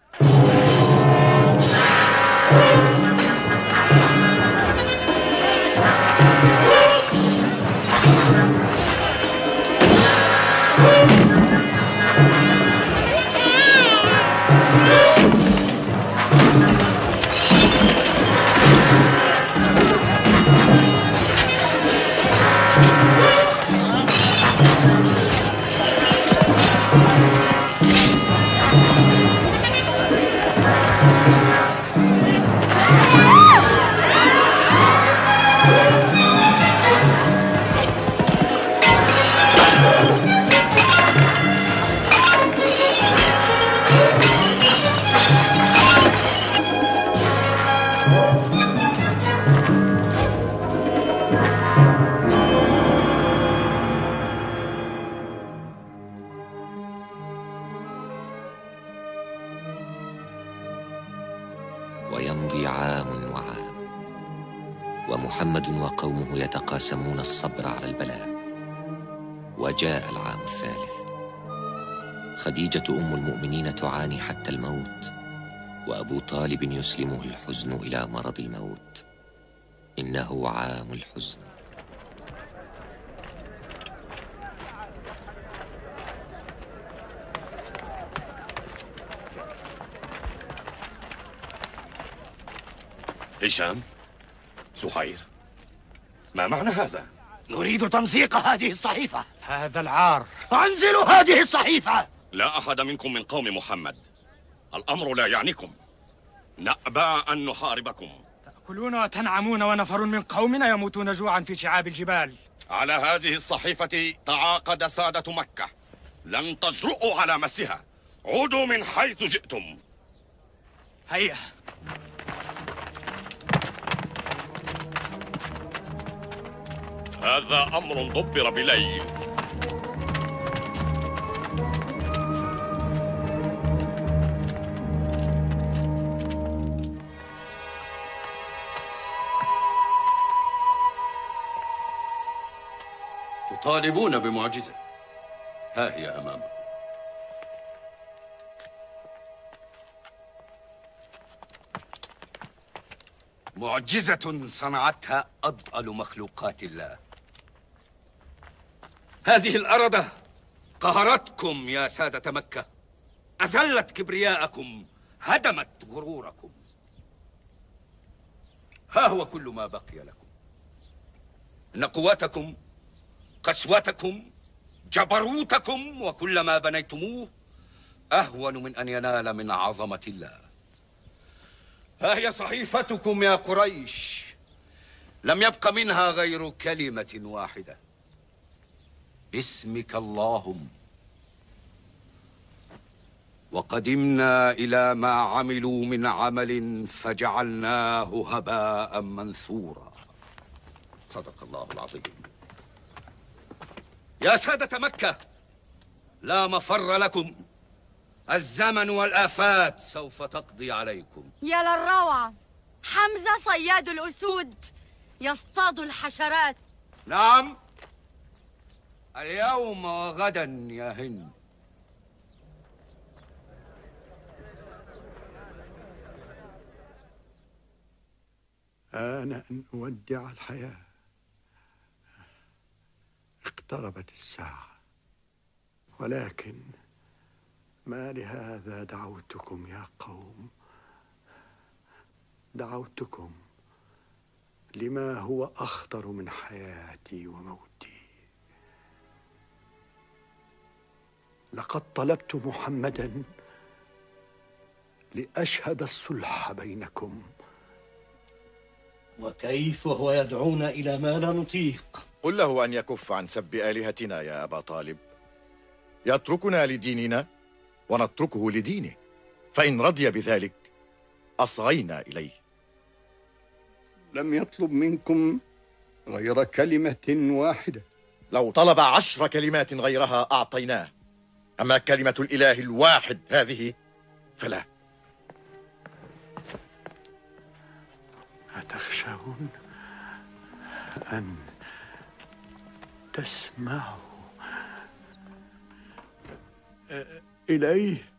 ويمضي عام وعام، ومحمد وقومه يتقاسمون الصبر على البلاء. وجاء العام الثالث، خديجة أم المؤمنين تعاني حتى الموت، وأبو طالب يسلمه الحزن إلى مرض الموت. إنه عام الحزن. هشام، زهير، ما معنى هذا؟ نريد تمزيق هذه الصحيفة. هذا العار. انزلوا هذه الصحيفة. لا أحد منكم من قوم محمد. الأمر لا يعنيكم. نأبى أن نحاربكم. تأكلون وتنعمون ونفر من قومنا يموتون جوعا في شعاب الجبال. على هذه الصحيفة تعاقد سادة مكة، لن تجرؤوا على مسها. عودوا من حيث جئتم. هيا. هذا أمر دبر بليل. تطالبون بمعجزة، ها هي أمامكم. معجزة صنعتها أضأل مخلوقات الله. هذه الأرض قهرتكم يا سادة مكة، أذلت كبرياءكم، هدمت غروركم. ها هو كل ما بقي لكم. إن قوتكم، قسوتكم، جبروتكم وكل ما بنيتموه أهون من أن ينال من عظمة الله. ها هي صحيفتكم يا قريش، لم يبق منها غير كلمة واحدة: باسمك اللهم. وقدمنا إلى ما عملوا من عمل فجعلناه هباء منثورا. صدق الله العظيم. يا سادة مكة، لا مفر لكم، الزمن والآفات سوف تقضي عليكم. يا للروعة، حمزة صياد الأسود يصطاد الحشرات. نعم، اليوم وغدا يا هند. آن أن أودع الحياة، اقتربت الساعة، ولكن ما لهذا دعوتكم يا قوم، دعوتكم لما هو أخطر من حياتي وموتي. لقد طلبت محمدا لأشهد الصلح بينكم. وكيف وهو يدعونا إلى ما لا نطيق؟ قل له أن يكف عن سب آلهتنا يا أبا طالب، يتركنا لديننا ونتركه لدينه، فإن رضي بذلك أصغينا إليه. لم يطلب منكم غير كلمة واحدة. لو طلب عشر كلمات غيرها أعطيناه، أما كلمة الإله الواحد هذه فلا. أتخشون أن تسمعوا إليه؟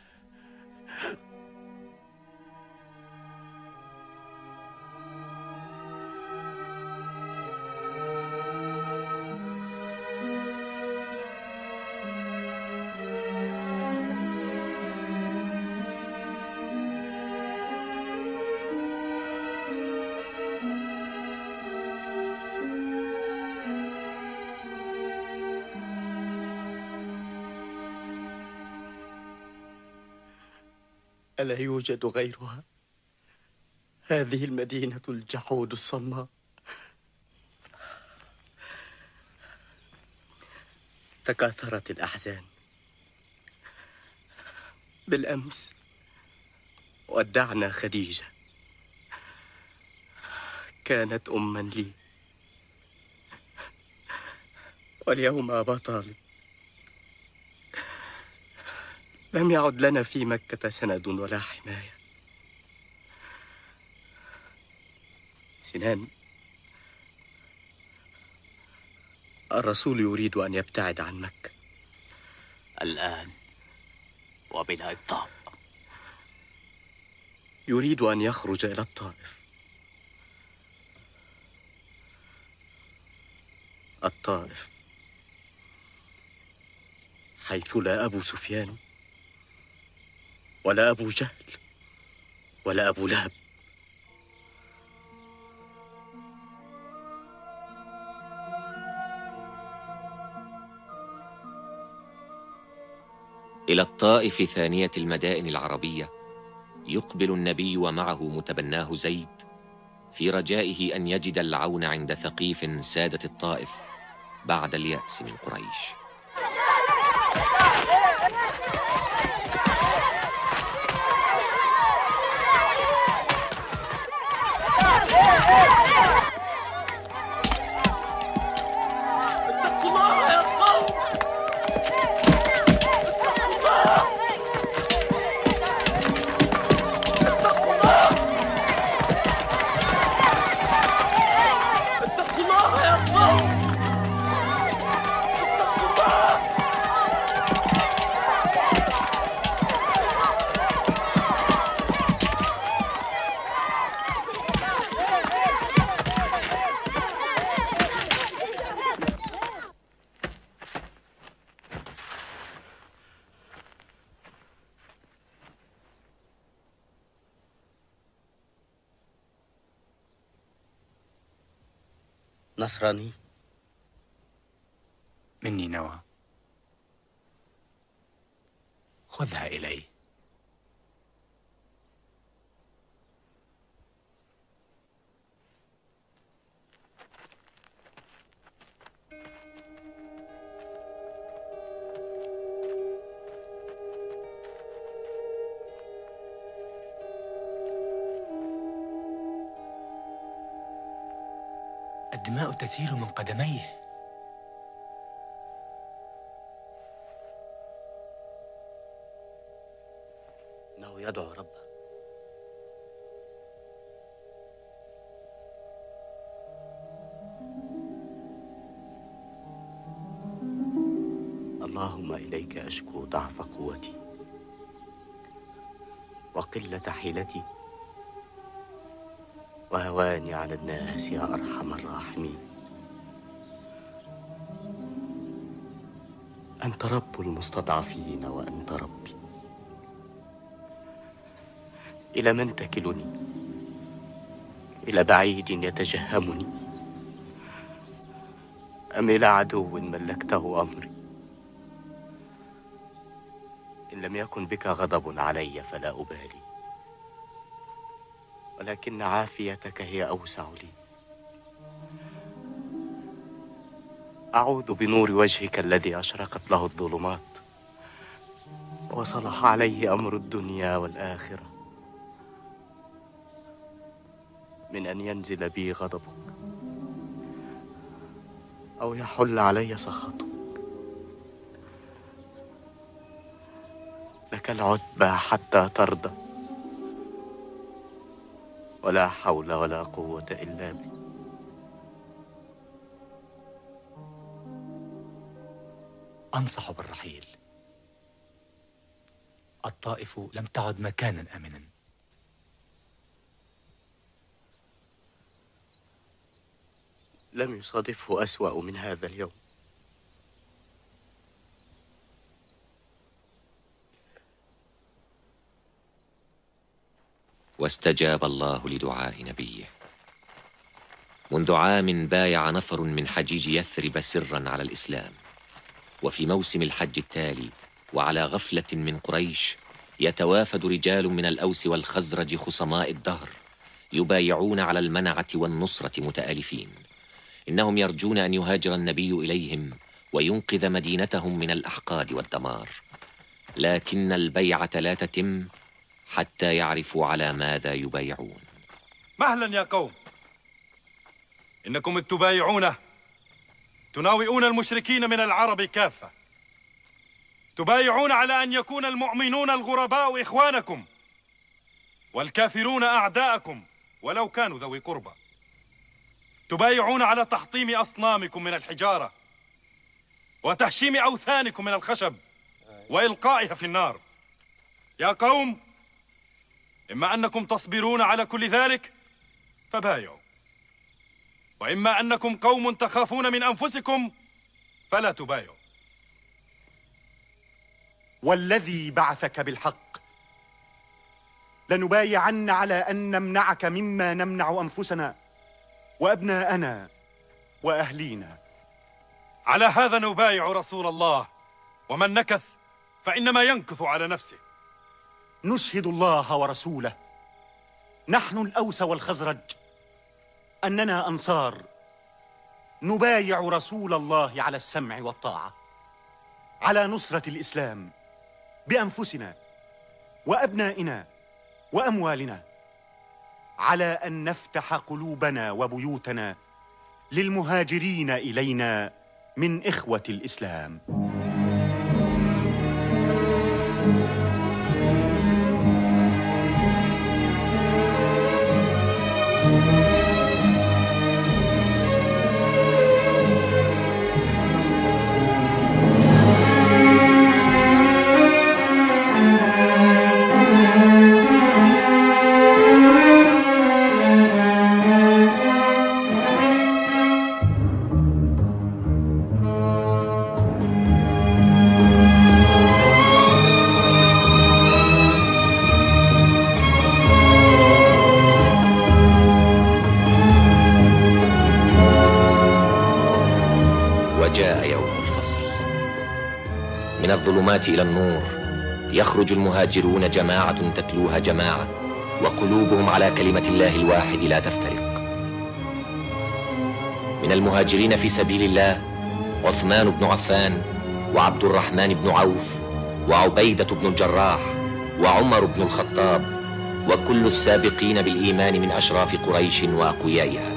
ألا يوجد غيرها؟ هذه المدينة الجحود الصماء. تكاثرت الأحزان. بالأمس ودعنا خديجة، كانت أما لي، واليوم أبا طالب. لم يعد لنا في مكة سند ولا حماية. سنان، الرسول يريد أن يبتعد عن مكة الآن وبلا إبطاء. يريد أن يخرج إلى الطائف. الطائف حيث لا أبو سفيان ولا أبو جهل ولا أبو لهب. إلى الطائف ثانية المدائن العربية يقبل النبي ومعه متبناه زيد في رجائه أن يجد العون عند ثقيف سادة الطائف بعد اليأس من قريش. اتقوا الله يا قوم، اتقوا الله، اتقوا الله يا قوم، اتقوا الله. نصراني؟ مني نوى، خذها إلي. الدماء تسيل من قدميه. يدعو ربه. اللهم إليك أشكو ضعف قوتي وقلة حيلتي وهواني على الناس يا أرحم الراحمين. أنت رب المستضعفين وأنت ربي. إلى من تكلني؟ إلى بعيد يتجهمني أم إلى عدو ملكته أمري؟ إن لم يكن بك غضب علي فلا أبالي، ولكن عافيتك هي أوسع لي. أعوذ بنور وجهك الذي أشرقت له الظلمات وصلح عليه أمر الدنيا والآخرة من أن ينزل بي غضبك أو يحل علي سخطك. لك العتبى حتى ترضى، ولا حول ولا قوة إلا بك. أنصح بالرحيل. الطائف لم تعد مكانا آمنا. لم يصادفه أسوأ من هذا اليوم. واستجاب الله لدعاء نبيه. منذ عام بايع نفر من حجيج يثرب سرا على الإسلام، وفي موسم الحج التالي وعلى غفلة من قريش يتوافد رجال من الأوس والخزرج خصماء الدهر يبايعون على المنعة والنصرة متآلفين. إنهم يرجون أن يهاجر النبي إليهم وينقذ مدينتهم من الأحقاد والدمار، لكن البيعة لا تتم حتى يعرفوا على ماذا يبايعون. مهلا يا قوم، إنكم إذ تبايعون تناوئون المشركين من العرب كافة، تبايعون على أن يكون المؤمنون الغرباء إخوانكم والكافرون أعداءكم ولو كانوا ذوي قربى، تبايعون على تحطيم أصنامكم من الحجارة وتهشيم أوثانكم من الخشب وإلقائها في النار. يا قوم، إما أنكم تصبرون على كل ذلك فبايعوا، وإما أنكم قوم تخافون من أنفسكم فلا تبايعوا. والذي بعثك بالحق لنبايعن على أن نمنعك مما نمنع أنفسنا وأبناءنا وأهلينا. على هذا نبايع رسول الله، ومن نكث فإنما ينكث على نفسه. نشهد الله ورسوله، نحن الأوس والخزرج، أننا أنصار نبايع رسول الله على السمع والطاعة، على نصرة الإسلام بأنفسنا وأبنائنا وأموالنا، على أن نفتح قلوبنا وبيوتنا للمهاجرين إلينا من إخوة الإسلام. وجاء يوم الفصل. من الظلمات إلى النور يخرج المهاجرون جماعة تتلوها جماعة، وقلوبهم على كلمة الله الواحد لا تفترق. من المهاجرين في سبيل الله عثمان بن عفان، وعبد الرحمن بن عوف، وعبيدة بن الجراح، وعمر بن الخطاب، وكل السابقين بالإيمان من أشراف قريش وأقويائها.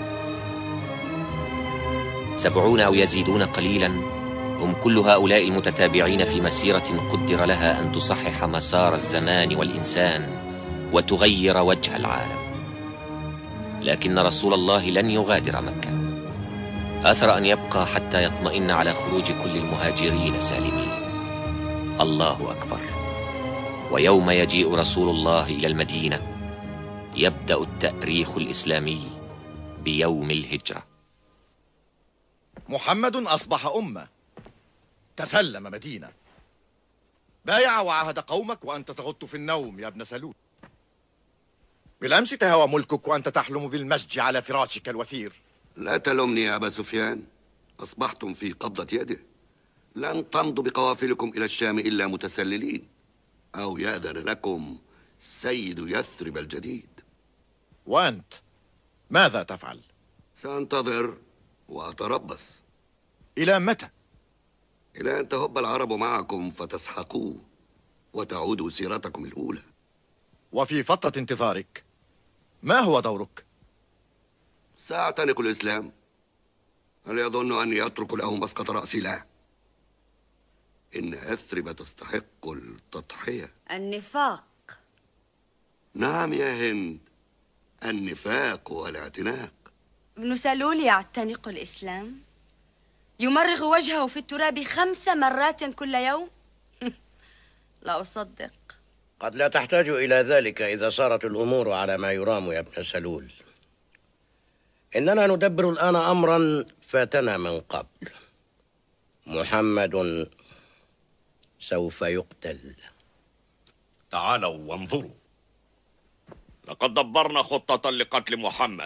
سبعون أو يزيدون قليلا هم كل هؤلاء المتتابعين في مسيرة قدر لها أن تصحح مسار الزمان والإنسان وتغير وجه العالم. لكن رسول الله لن يغادر مكة، آثر أن يبقى حتى يطمئن على خروج كل المهاجرين سالمين. الله أكبر. ويوم يجيء رسول الله إلى المدينة يبدأ التأريخ الإسلامي بيوم الهجرة. محمد أصبح أمة، تسلم مدينة، بايع وعهد قومك وأنت تغط في النوم يا ابن سلول. بالأمس تهوى ملكك وأنت تحلم بالمسج على فراشك الوثير. لا تلومني يا أبا سفيان، أصبحتم في قبضة يده. لن تمضوا بقوافلكم إلى الشام إلا متسللين، أو يأذن لكم سيد يثرب الجديد. وأنت ماذا تفعل؟ سأنتظر وأتربص. إلى متى؟ إلى أن تهب العرب معكم فتسحقوا وتعودوا سيرتكم الأولى. وفي فترة انتظارك ما هو دورك؟ سأعتنق الإسلام. هل يظن أني أترك له مسقط رأسي؟ لا، إن يثرب تستحق التضحية. النفاق. نعم يا هند، النفاق والاعتناق. ابن سلول يعتنق الإسلام، يمرغ وجهه في التراب خمس مرات كل يوم. لا أصدق. قد لا تحتاج إلى ذلك إذا صارت الأمور على ما يرام يا ابن سلول. إننا ندبر الآن أمرا فاتنا من قبل. محمد سوف يقتل. تعالوا وانظروا، لقد دبرنا خطة لقتل محمد.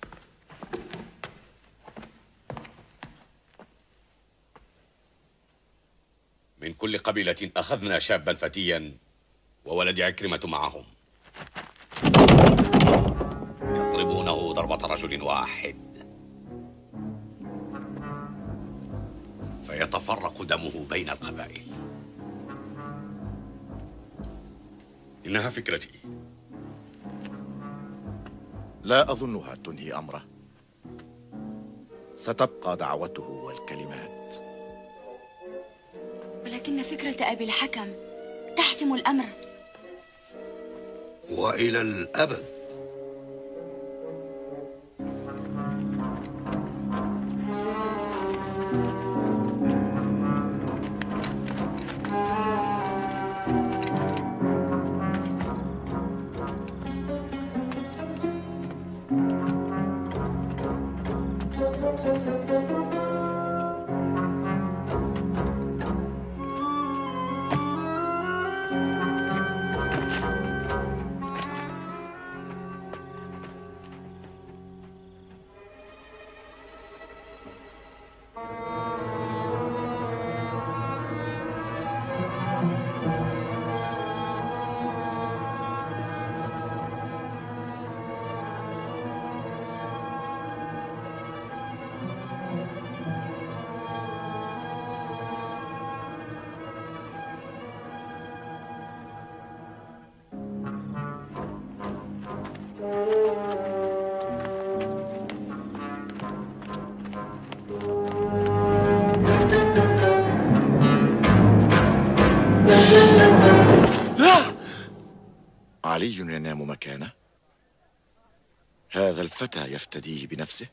من كل قبيلة أخذنا شابا فتيا وولد عكرمة معهم، يضربونه ضربة رجل واحد فيتفرق دمه بين القبائل. إنها فكرتي. لا أظنها تنهي أمره، ستبقى دعوته والكلمات. ولكن فكرة أبي الحكم تحسم الأمر. وإلى الأبد. علي ينام مكانه؟ هذا الفتى يفتديه بنفسه؟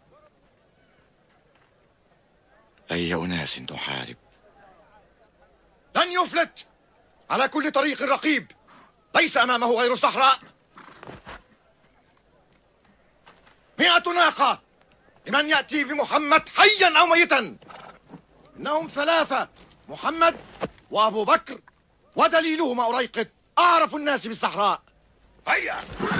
أي أناس نحارب؟ لن يفلت على كل طريق رقيب، ليس أمامه غير صحراء. مئة ناقة لمن يأتي بمحمد حيا أو ميتا. إنهم ثلاثة، محمد وأبو بكر ودليلهما أريقط، أعرف الناس بالصحراء. هيا.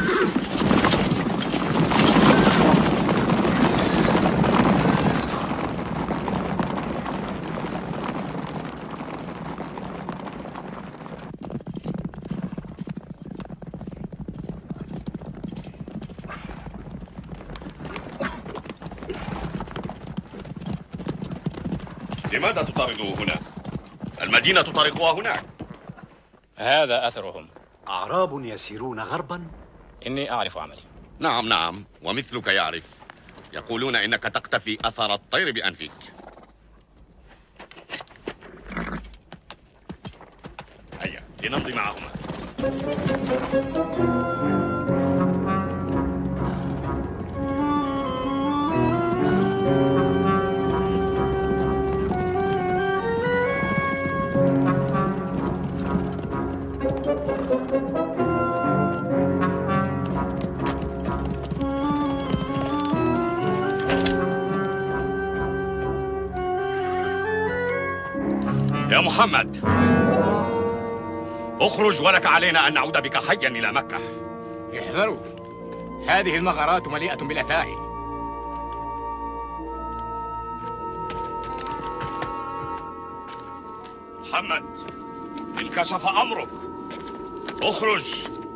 لماذا تطاردوه هنا؟ المدينة تطارقها هناك. هذا أثرهم. أعراب يسيرون غربا؟ إني أعرف عملي. نعم نعم، ومثلك يعرف. يقولون إنك تقتفي أثر الطير بأنفك. هيا لنمضي معهما. يا محمد، اخرج ولك علينا أن نعود بك حيا إلى مكة. احذروا، هذه المغارات مليئة بالأفاعي. محمد، انكشف أمرك، اخرج.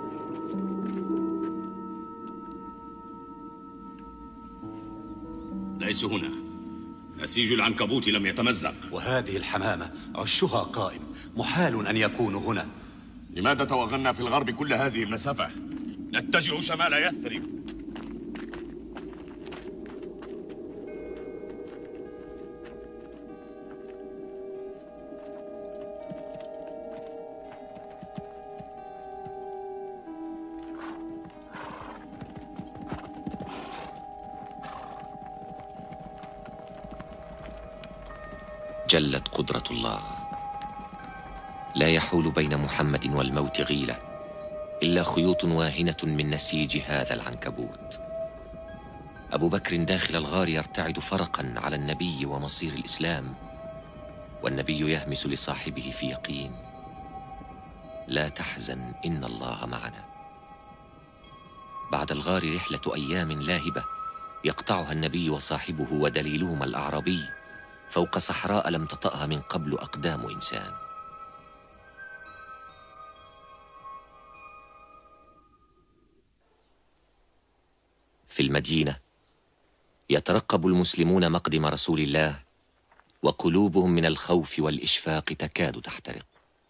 ليسوا هنا. نسيج العنكبوت لم يتمزق. وهذه الحمامة عشها قائم، محال أن يكونوا هنا. لماذا توغلنا في الغرب كل هذه المسافة؟ نتجه شمال يثرب. جلت قدرة الله، لا يحول بين محمد والموت غيلة إلا خيوط واهنة من نسيج هذا العنكبوت. أبو بكر داخل الغار يرتعد فرقا على النبي ومصير الإسلام، والنبي يهمس لصاحبه في يقين: لا تحزن إن الله معنا. بعد الغار رحلة أيام لاهبة يقطعها النبي وصاحبه ودليلهما الأعرابي فوق صحراء لم تطأها من قبل أقدام إنسان. في المدينة يترقب المسلمون مقدم رسول الله، وقلوبهم من الخوف والإشفاق تكاد تحترق.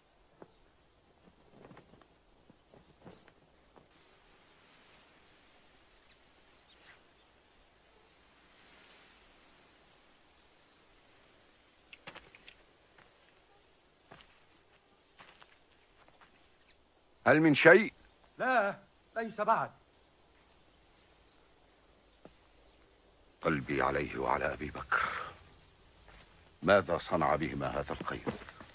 هل من شيء؟ لا، ليس بعد. قلبي عليه وعلى أبي بكر. ماذا صنع بهما هذا القيس؟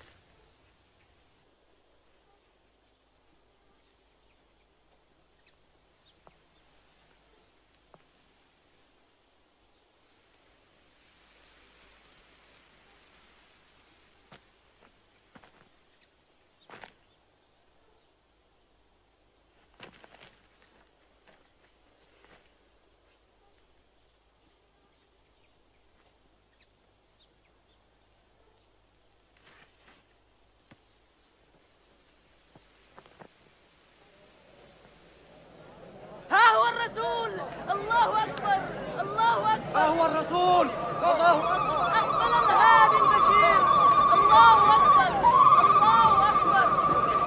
الله أكبر، الله أكبر. ها هو الرسول، الله أكبر. أقبل الهادي البشير، الله أكبر، الله أكبر.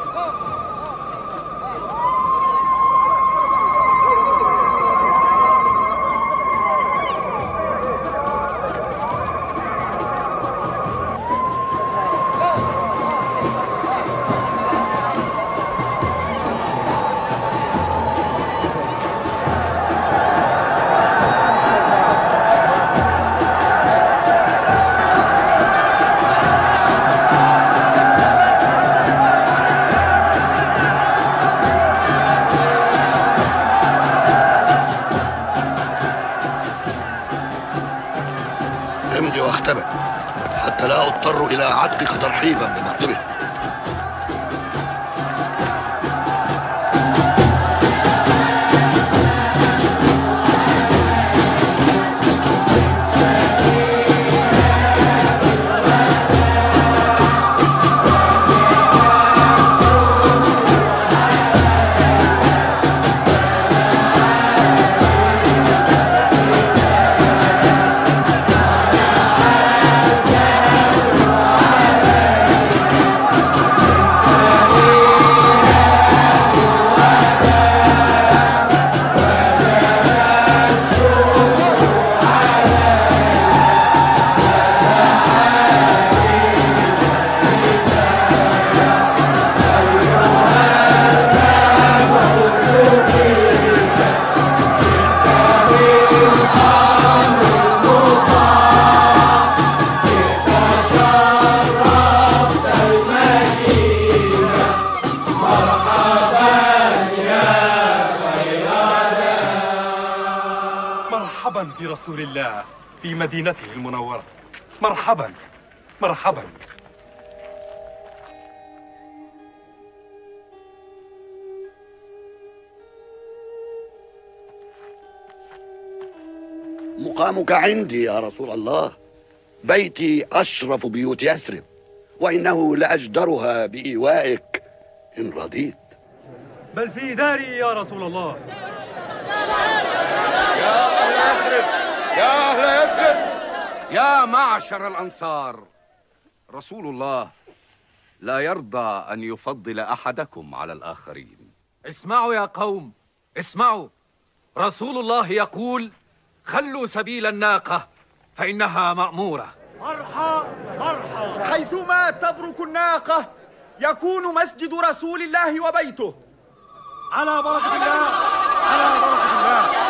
امضي واختبئ حتى لا اضطر الى عتقك ترحيبا بمكتبه. برسول الله في مدينته المنورة. مرحبا مرحبا. مقامك عندي يا رسول الله. بيتي أشرف بيوت يثرب، وإنه لأجدرها بإيوائك إن رضيت. بل في داري يا رسول الله. يا أهل يثرب، يا أهل يثرب، يا معشر الأنصار، رسول الله لا يرضى أن يفضل أحدكم على الآخرين. اسمعوا يا قوم، اسمعوا. رسول الله يقول: خلوا سبيل الناقة فإنها مأمورة. مرحى مرحى، حيثما تبرك الناقة يكون مسجد رسول الله وبيته. على بركة الله، على بركة الله.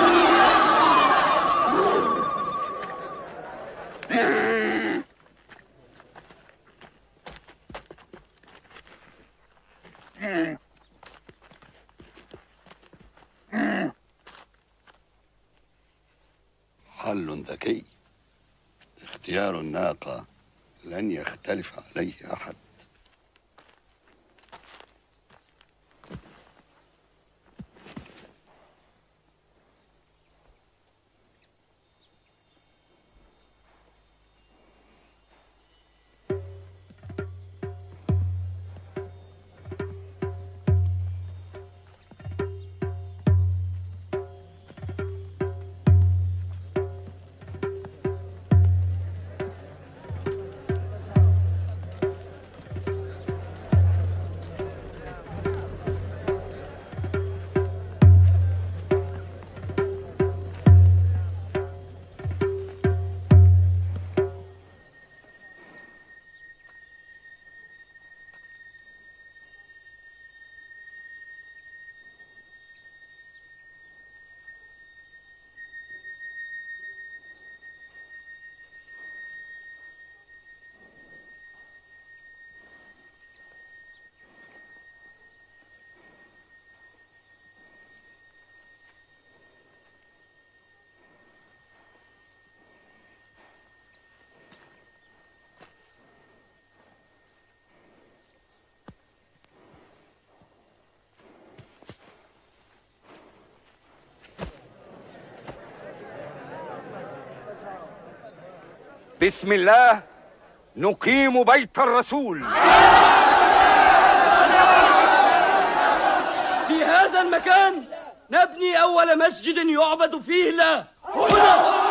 حل ذكي، اختيار الناقة لن يختلف عليه أحد. بسم الله نقيم بيت الرسول. في هذا المكان نبني أول مسجد يعبد فيه الله. هنا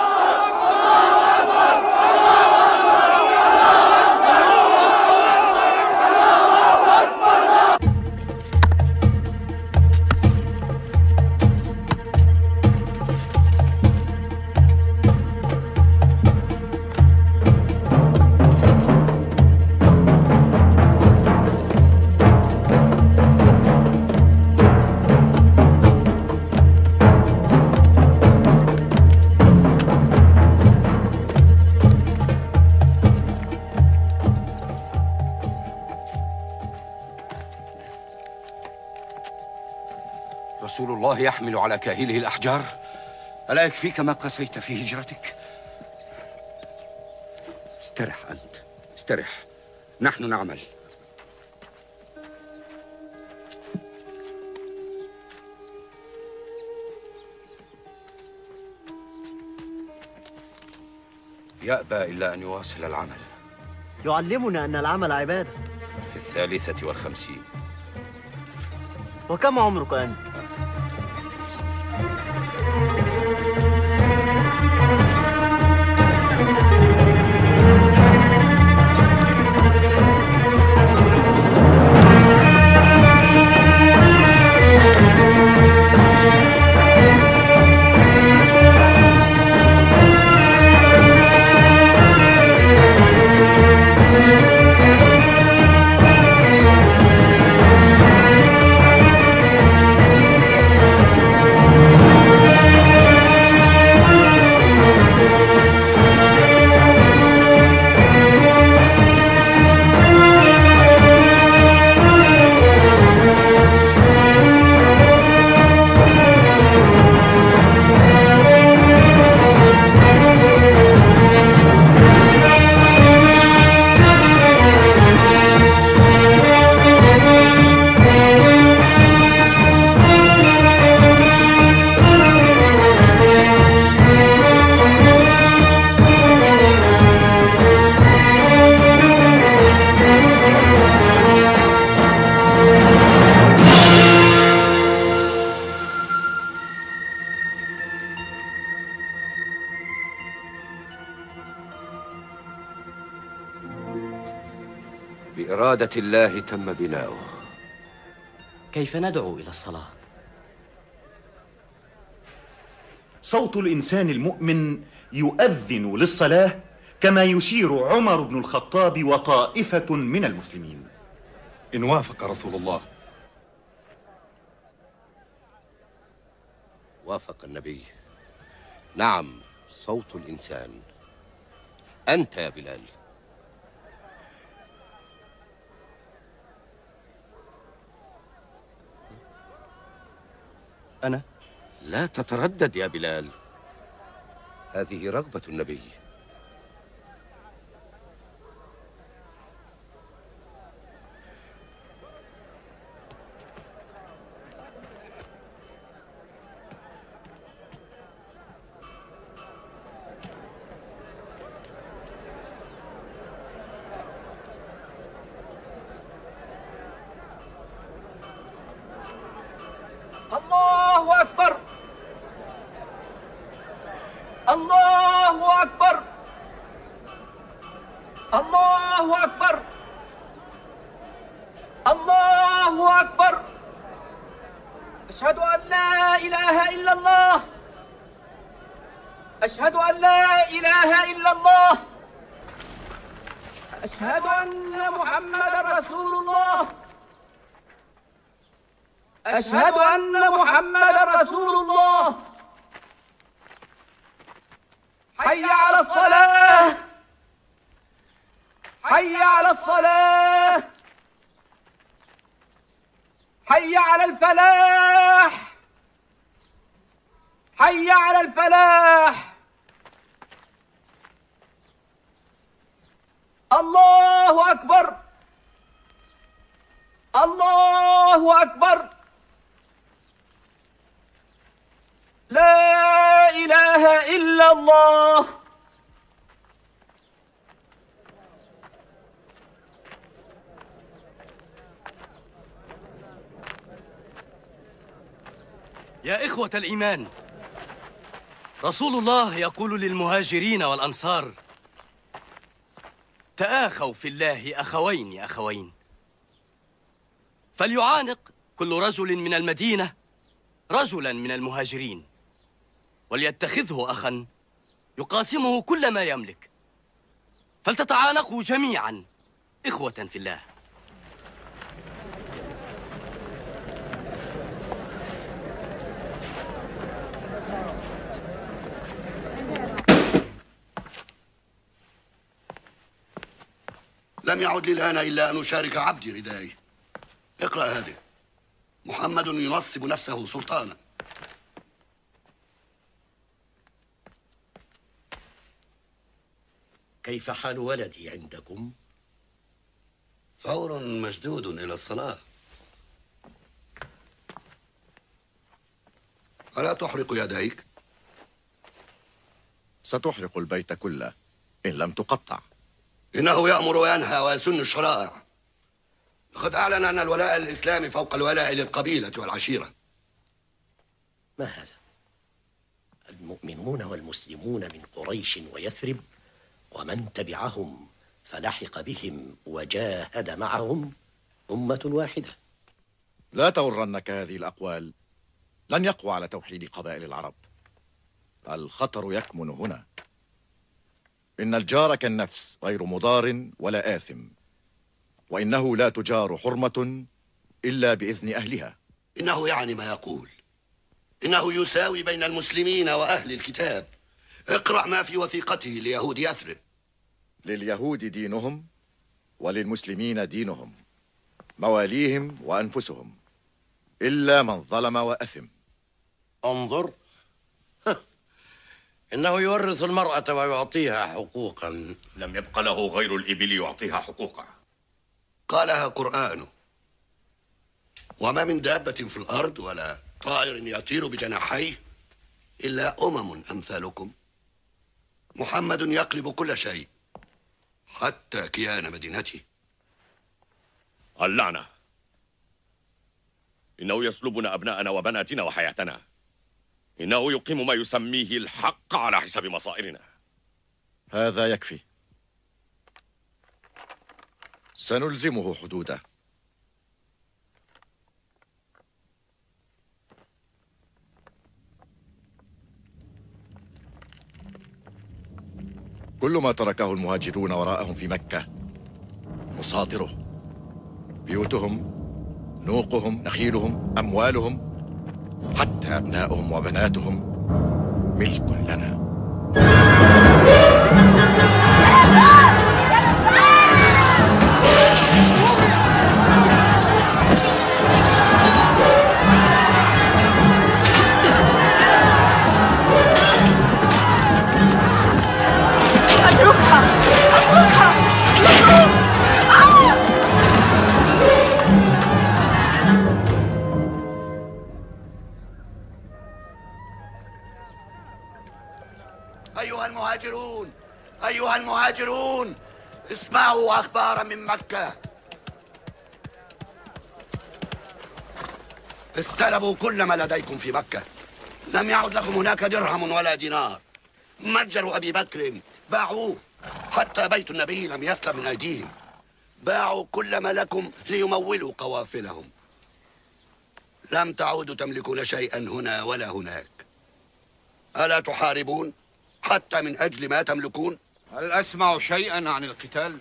رسول الله يحمل على كاهله الأحجار، ألا يكفيك ما قسيت في هجرتك؟ استرح أنت، استرح، نحن نعمل. يأبى إلا أن يواصل العمل. يعلمنا أن العمل عبادة. في الثالثة والخمسين. وكم عمرك أنت؟ بإرادة الله تم بناؤه. كيف ندعو إلى الصلاة؟ صوت الإنسان المؤمن يؤذن للصلاة كما يشير عمر بن الخطاب وطائفة من المسلمين. إن وافق رسول الله. وافق النبي. نعم، صوت الإنسان. أنت يا بلال. أنا؟ لا تتردد يا بلال، هذه رغبة النبي. الله أكبر، الله أكبر، الله أكبر، الله أكبر. أشهد أن لا إله إلا الله، أشهد أن لا إله إلا الله، أشهد أن محمدا رسول الله، أشهد أن محمدا رسول الله. حي على الصلاة، حي على الصلاة، حي على الفلاح، حي على الفلاح. الله أكبر، الله أكبر. لا إله إلا الله. يا إخوة الإيمان، رسول الله يقول للمهاجرين والأنصار: تآخوا في الله أخوين أخوين، فليعانق كل رجل من المدينة رجلا من المهاجرين، وليتخذه أخا يقاسمه كل ما يملك، فلتتعانقوا جميعا إخوة في الله. لم يعد لي الآن إلا أن أشارك عبدي ردائي. اقرأ هذه: محمد ينصب نفسه سلطانا. كيف حال ولدي عندكم؟ فور مشدود إلى الصلاة. ألا تحرق يديك؟ ستحرق البيت كله إن لم تقطع. إنه يأمر وينهى ويسن الشرائع. لقد أعلن أن الولاء الإسلامي فوق الولاء للقبيلة والعشيرة. ما هذا؟ المؤمنون والمسلمون من قريش ويثرب ومن تبعهم فلحق بهم وجاهد معهم أمة واحدة. لا تغرنك هذه الأقوال، لن يقوى على توحيد قبائل العرب. الخطر يكمن هنا. إن الجار كالنفس غير مضار ولا آثم، وإنه لا تجار حرمة إلا بإذن أهلها. إنه يعني ما يقول، إنه يساوي بين المسلمين وأهل الكتاب. اقرأ ما في وثيقته ليهود يثرب. لليهود دينهم وللمسلمين دينهم، مواليهم وأنفسهم، إلا من ظلم وأثم. انظر، إنه يورث المرأة ويعطيها حقوقا. لم يبق له غير الإبل يعطيها حقوقها. قالها قرآنه: وما من دابة في الأرض ولا طائر يطير بجناحيه إلا أمم أمثالكم. محمد يقلب كل شيء حتى كيان مدينته. اللعنة. إنه يسلبنا أبناءنا وبناتنا وحياتنا. إنه يقيم ما يسميه الحق على حساب مصائرنا. هذا يكفي. سنلزمه حدوده. كل ما تركه المهاجرون وراءهم في مكة مصادره، بيوتهم، نوقهم، نخيلهم، أموالهم، حتى أبنائهم وبناتهم ملك لنا. اتركها اتركها لصوص. أيها المهاجرون أيها المهاجرون اسمعوا أخبارا من مكة. استلبوا كل ما لديكم في مكة، لم يعد لكم هناك درهم ولا دينار. متجر أبي بكر باعوه، حتى بيت النبي لم يسلم من أيديهم. باعوا كل ما لكم ليمولوا قوافلهم. لم تعودوا تملكون شيئا هنا ولا هناك. ألا تحاربون حتى من أجل ما تملكون؟ هل أسمع شيئا عن القتال؟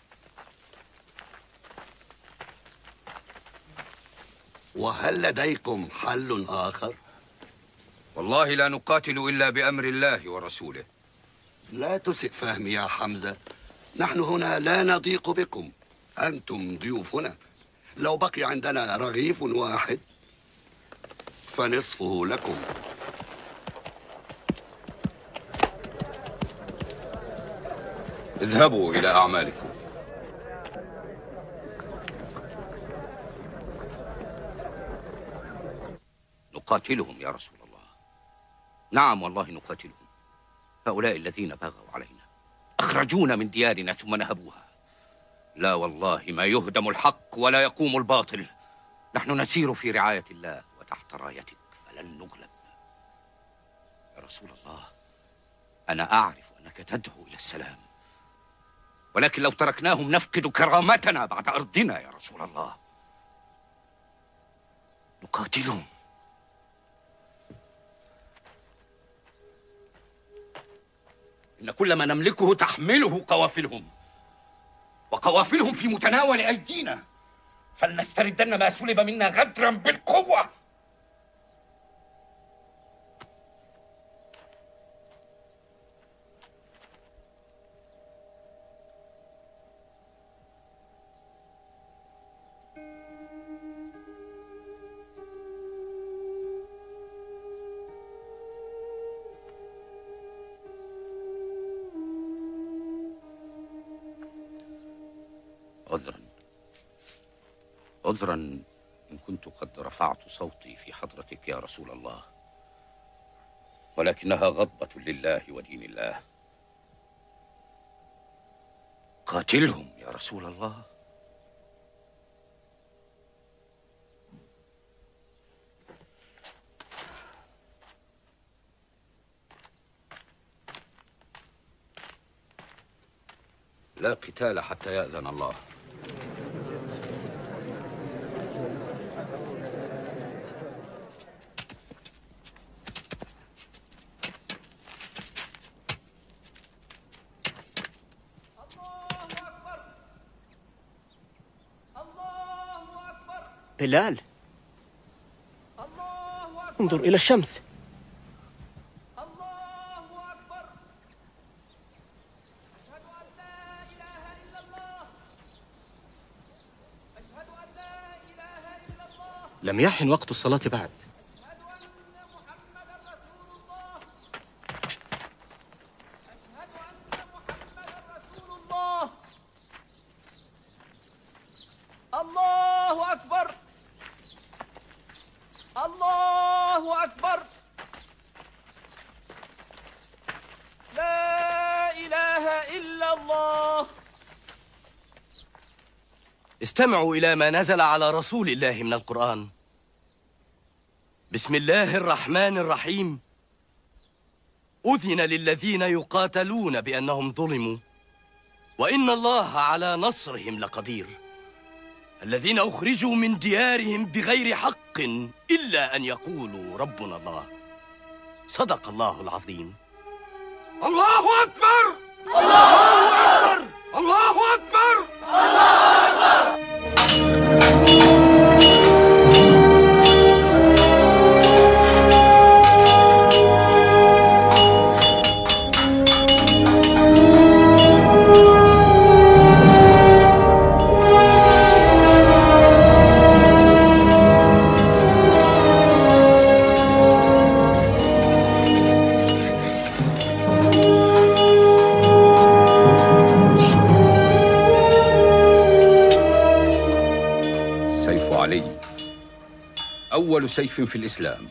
وهل لديكم حل آخر؟ والله لا نقاتل إلا بأمر الله ورسوله. لا تسئ فهمي يا حمزة، نحن هنا لا نضيق بكم، أنتم ضيوفنا. لو بقي عندنا رغيف واحد فنصفه لكم. اذهبوا إلى أعمالكم. نقاتلهم يا رسول الله. نعم والله نقاتلهم. هؤلاء الذين بغوا علينا أخرجونا من ديارنا ثم نهبوها. لا والله ما يهدم الحق ولا يقوم الباطل. نحن نسير في رعاية الله وتحت رايتك فلن نغلب. يا رسول الله أنا أعرف أنك تدعو إلى السلام، ولكن لو تركناهم نفقد كرامتنا بعد أرضنا يا رسول الله. نقاتلهم. إن كل ما نملكه تحمله قوافلهم، وقوافلهم في متناول أيدينا، فلنستردن ما سلب منا غدرا بالقوة. عذرا عذرا إن كنت قد رفعت صوتي في حضرتك يا رسول الله، ولكنها غضبة لله ودين الله. قاتلهم يا رسول الله. لا قتال حتى يأذن الله. بلال، انظر إلى الشمس. لم يحن وقت الصلاة بعد. الله أكبر الله أكبر لا إله إلا الله. استمعوا إلى ما نزل على رسول الله من القرآن. بسم الله الرحمن الرحيم. أذن للذين يقاتلون بأنهم ظلموا وإن الله على نصرهم لقدير. الذين أخرجوا من ديارهم بغير حق إلا أن يقولوا ربنا الله. صدق الله العظيم. الله أكبر! الله أكبر! الله أكبر! الله أكبر! أول سيف في الإسلام.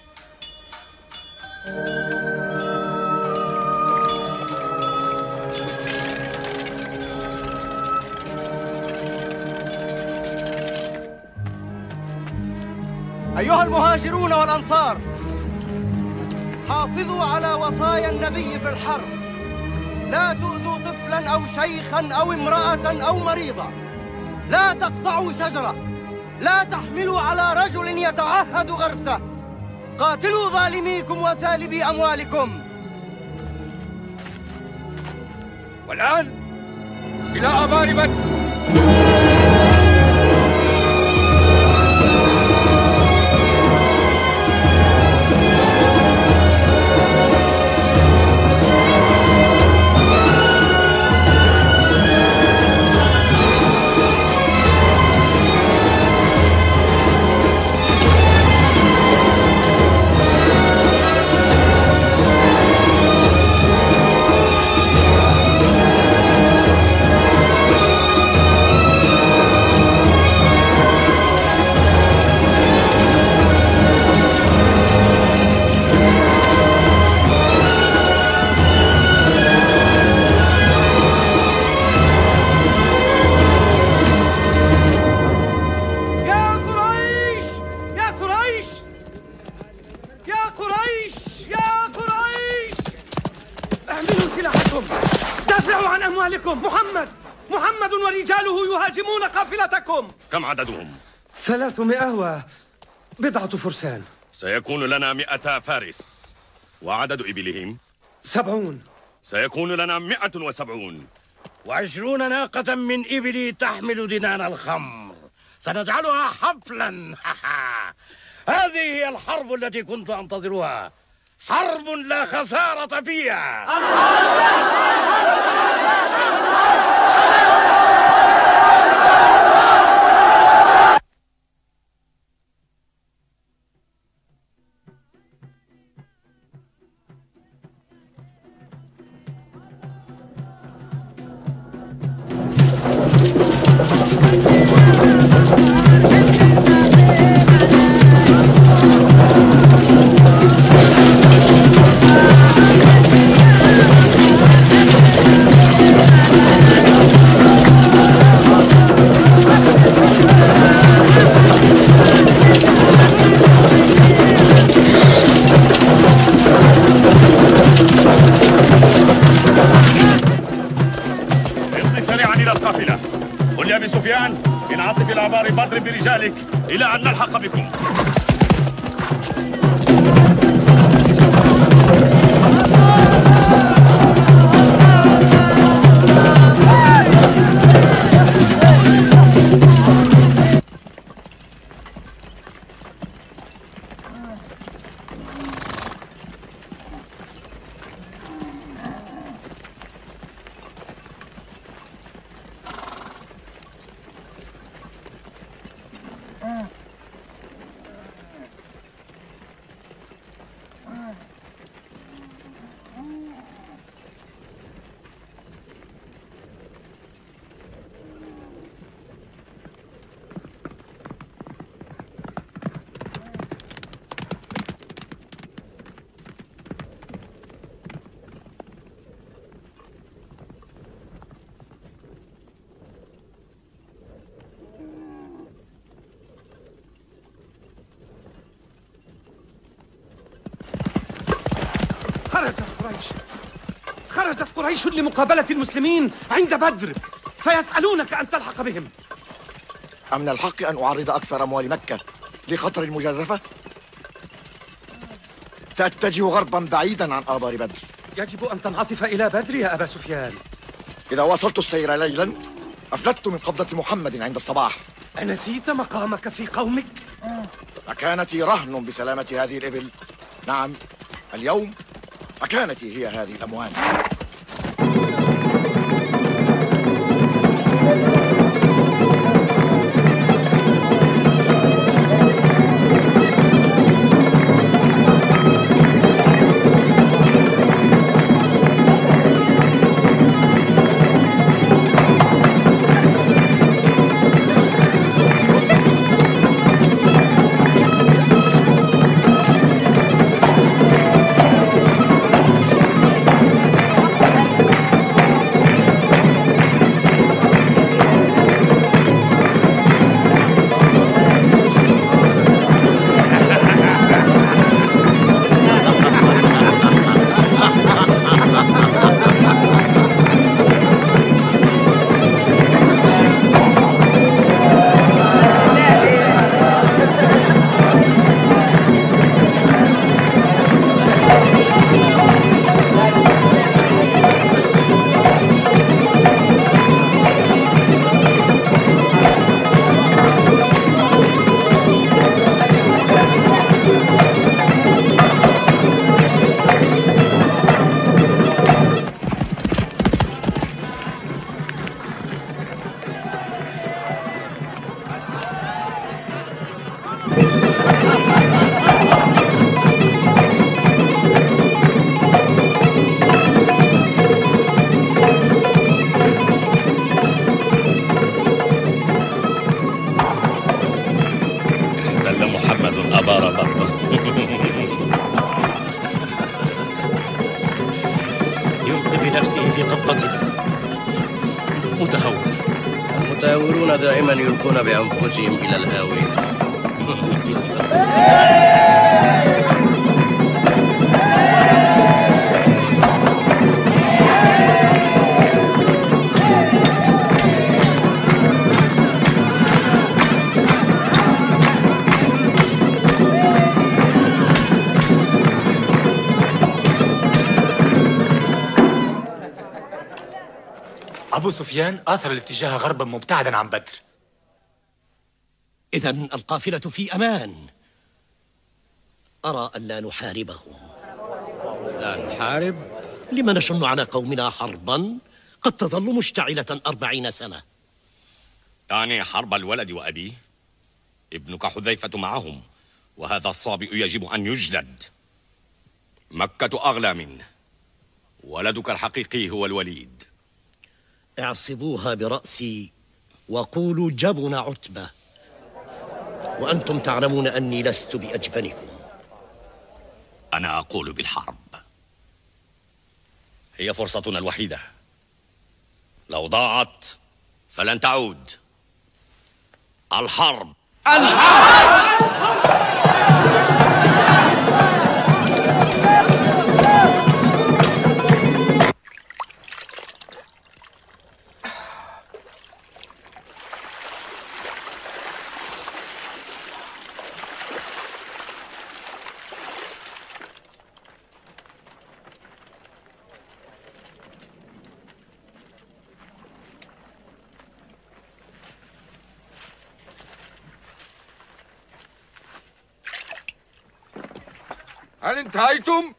أيها المهاجرون والأنصار، حافظوا على وصايا النبي في الحرب. لا تؤذوا طفلا أو شيخا أو امرأة أو مريضا. لا تقطعوا شجرة. لا تحملوا على رجل يتعهد غرسه. قاتلوا ظالميكم وسالبي أموالكم. والآن إلى آبار بدر. محمد محمد ورجاله يهاجمون قافلتكم. كم عددهم؟ ثلاثمائة وبضعة فرسان. سيكون لنا مئة فارس. وعدد إبلهم؟ سبعون. سيكون لنا مئة وسبعون. وعشرون ناقة من إبلي تحمل دنان الخمر. سنجعلها حفلا. هذه هي الحرب التي كنت أنتظرها. حرب لا خسارة فيها. بدر برجالك إلى أن نلحق بكم. خرجت قريش خرجت قريش لمقابلة المسلمين عند بدر. فيسألونك أن تلحق بهم. أمن الحق أن أعرض أكثر أموال مكة لخطر المجازفة؟ سأتجه غربا بعيدا عن آبار بدر. يجب أن تنعطف إلى بدر يا أبا سفيان. إذا وصلت السير ليلا أفلتت من قبضة محمد عند الصباح. أنسيت مقامك في قومك؟ مكانتي رهن بسلامة هذه الإبل. نعم، اليوم مكانتي هي هذه الأموال. المتهورون دائما يلقون بأنفسهم إلى الهاوية. أبو سفيان آثر الاتجاه غربا مبتعدا عن بدر. إذن القافلة في أمان. أرى أن لا نحاربهم. لا نحارب؟ لما نشن على قومنا حربا قد تظل مشتعلة أربعين سنة؟ تعني حرب الولد وأبيه؟ ابنك حذيفة معهم، وهذا الصابئ يجب أن يجلد. مكة أغلى منه، ولدك الحقيقي هو الوليد. اعصبوها برأسي وقولوا جبن عتبة، وأنتم تعلمون أني لست بأجبنكم. أنا أقول بالحرب، هي فرصتنا الوحيدة، لو ضاعت فلن تعود. الحرب الحرب. هل انتهيتم؟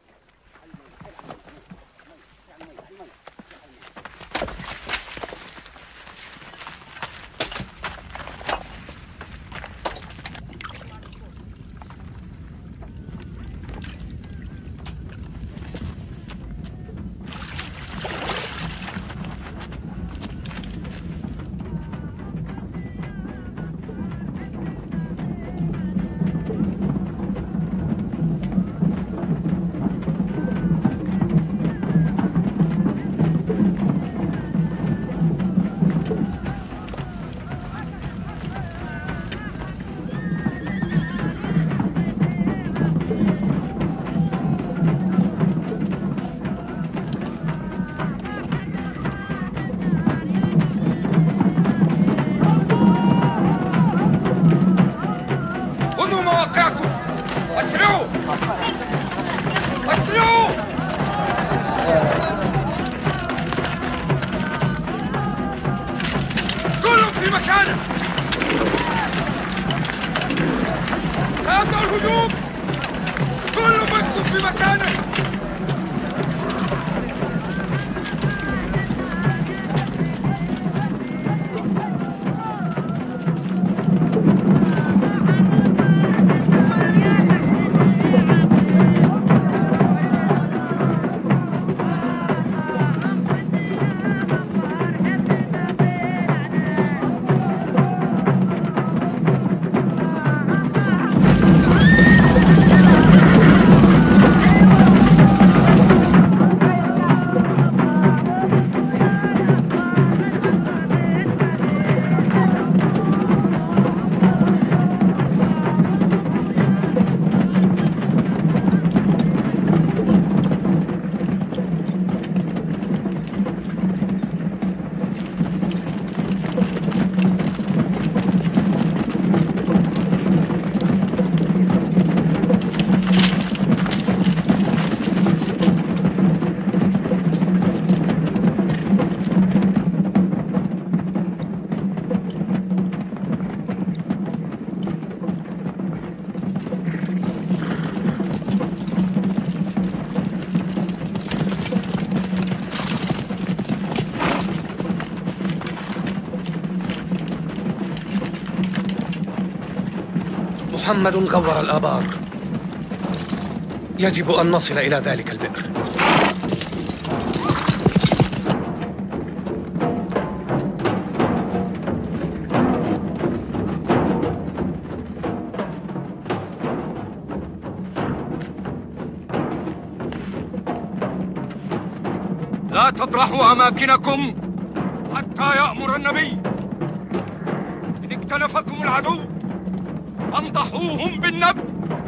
في مكانك. محمد غور الآبار. يجب أن نصل إلى ذلك البئر. لا تطرحوا أماكنكم حتى يأمر النبي. إن اكتلفكم العدو فانضحوهم بالنبل.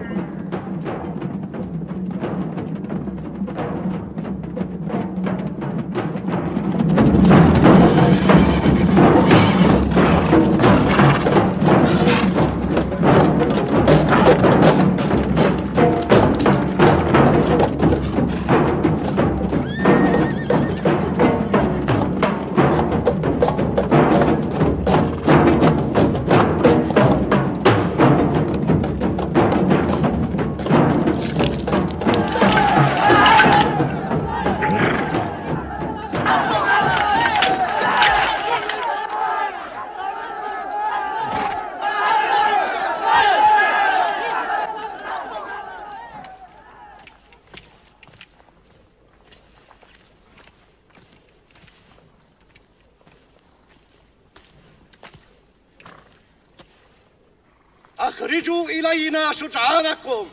أخرجوا إلينا شجعانكم.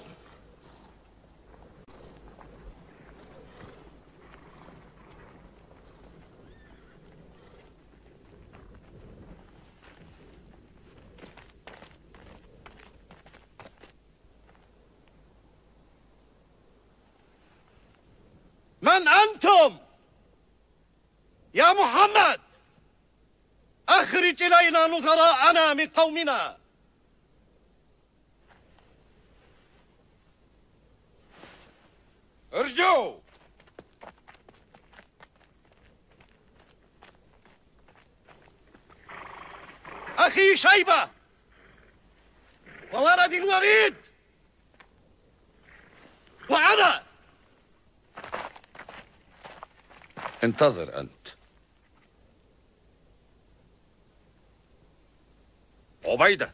من أنتم؟ يا محمد، أخرج إلينا نظراءنا من قومنا. ارجعوا. أخي شيبة وولد الوليد وأنا. انتظر أنت. عبيدة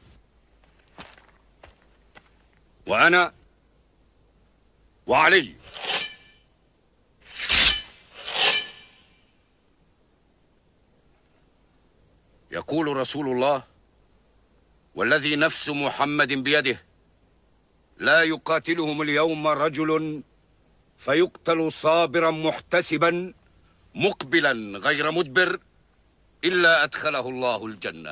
وأنا وعلي. يقول رسول الله والذي نفس محمد بيده لا يقاتلهم اليوم رجل فيقتل صابرا محتسبا مقبلا غير مدبر إلا أدخله الله الجنة.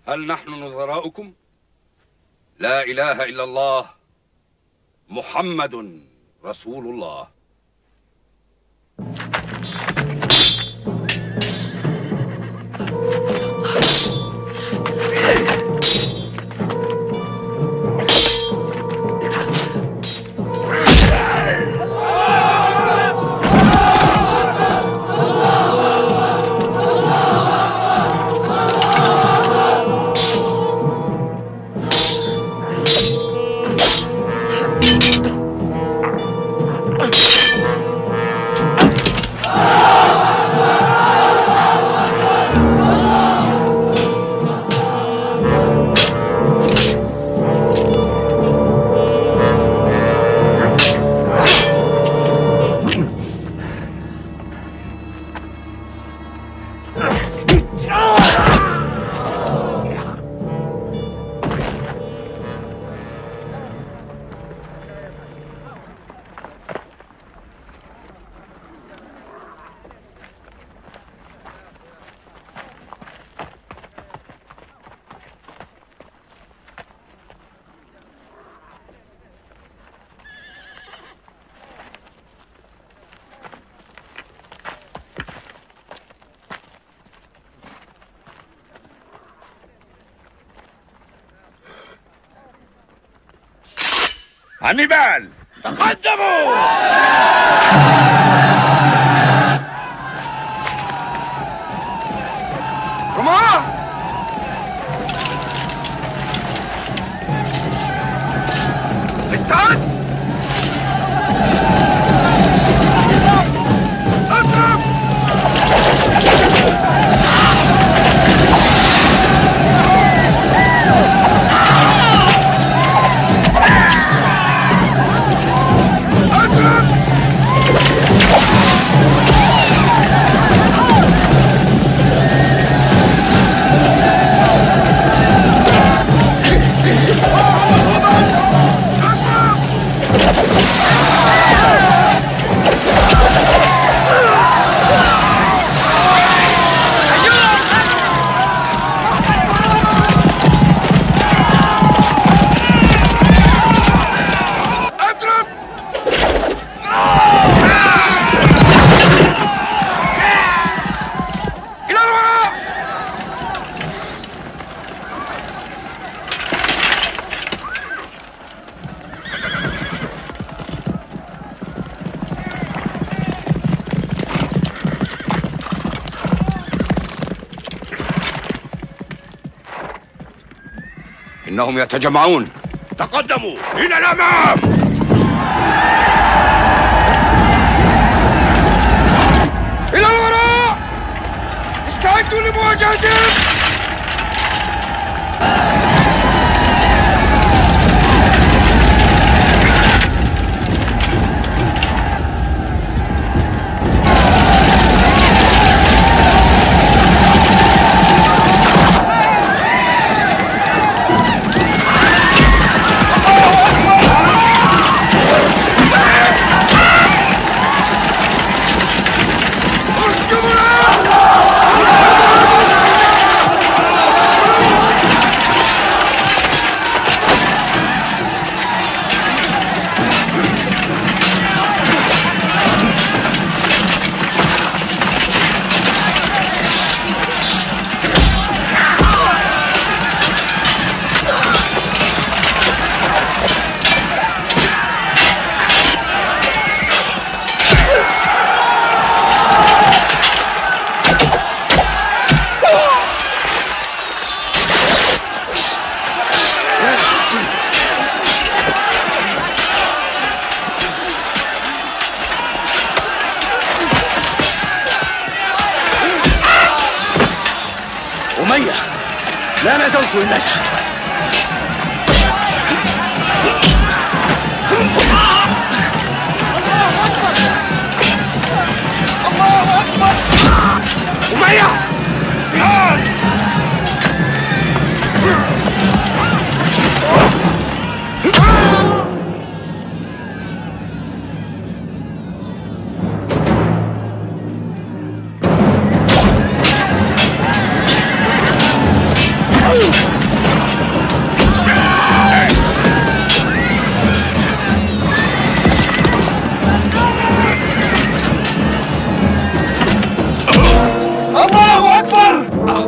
هل نحن نظراؤكم؟ لا إله إلا الله محمد رسول الله. هانيبال تقدموا. رماة استعد. اضرب. إنهم يتجمعون. تقدموا إلى الأمام. إلى الوراء. استعدوا لمواجهتهم. أمية لا نزلت إلا شهر. الله أكبر. أمية الله أكبر.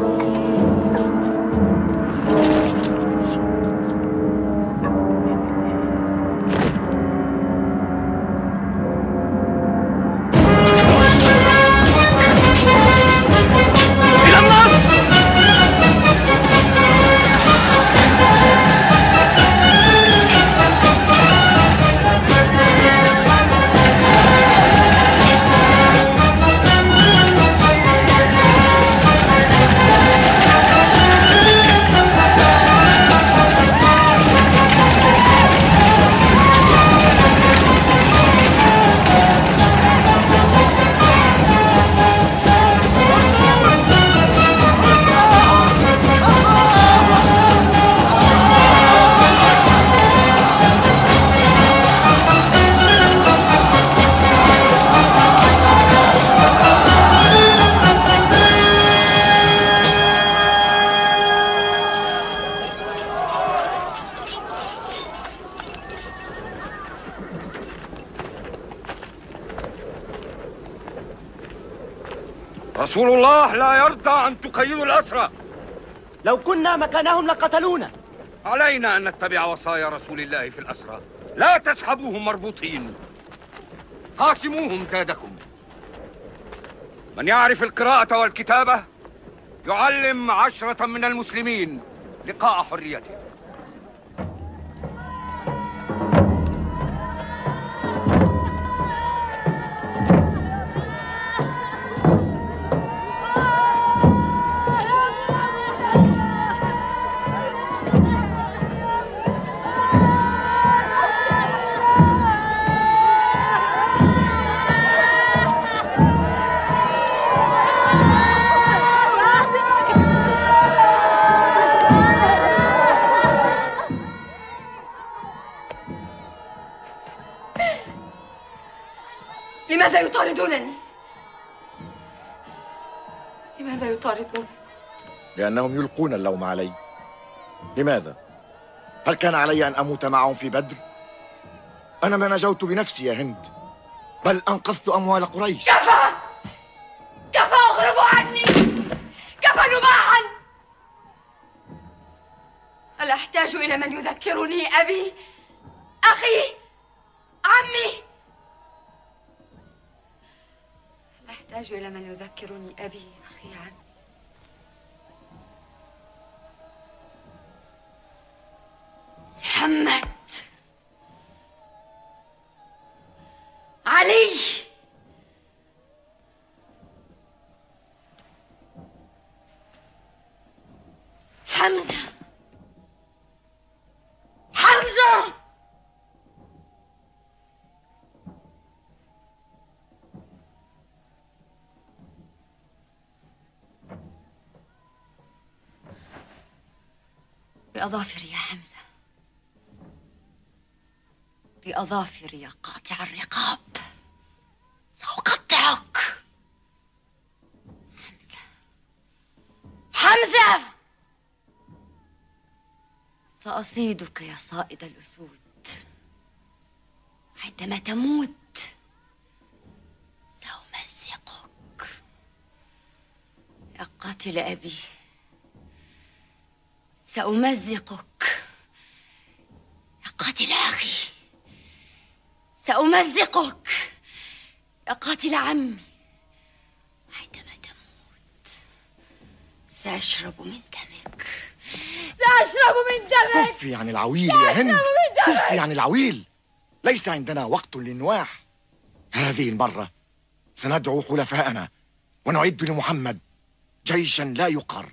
رسول الله لا يرضى أن تقيدوا الأسرى. لو كنا مكانهم لقتلونا. علينا أن نتبع وصايا رسول الله في الأسرى. لا تسحبوهم مربوطين، قاسموهم زادكم. من يعرف القراءة والكتابة يعلم عشرة من المسلمين لقاء حريته. لماذا يطاردونني؟ لماذا يطاردونني؟ لأنهم يلقون اللوم علي. لماذا؟ هل كان علي أن أموت معهم في بدر؟ أنا ما نجوت بنفسي يا هند، بل أنقذت أموال قريش. كفى! كفى اغربوا عني! كفى نباحا! هل أحتاج إلى من يذكرني أبي؟ أخي؟ عمي؟ أحتاج إلى من يذكرني أبي أخي عمي. محمد، علي، حمزة، حمزة. بأظافري يا حمزة، بأظافري يا قاطع الرقاب، سأقطعك. حمزة، حمزة، سأصيدك يا صائد الأسود. عندما تموت سأمزقك يا قاتل أبي، سأمزقك يا قاتل أخي، سأمزقك يا قاتل عمي. عندما تموت سأشرب من دمك، سأشرب من دمك. كفي عن العويل يا هند، كفي عن العويل. ليس عندنا وقت للنواح. هذه المرة سندعو حلفاءنا ونعد لمحمد جيشا لا يقهر.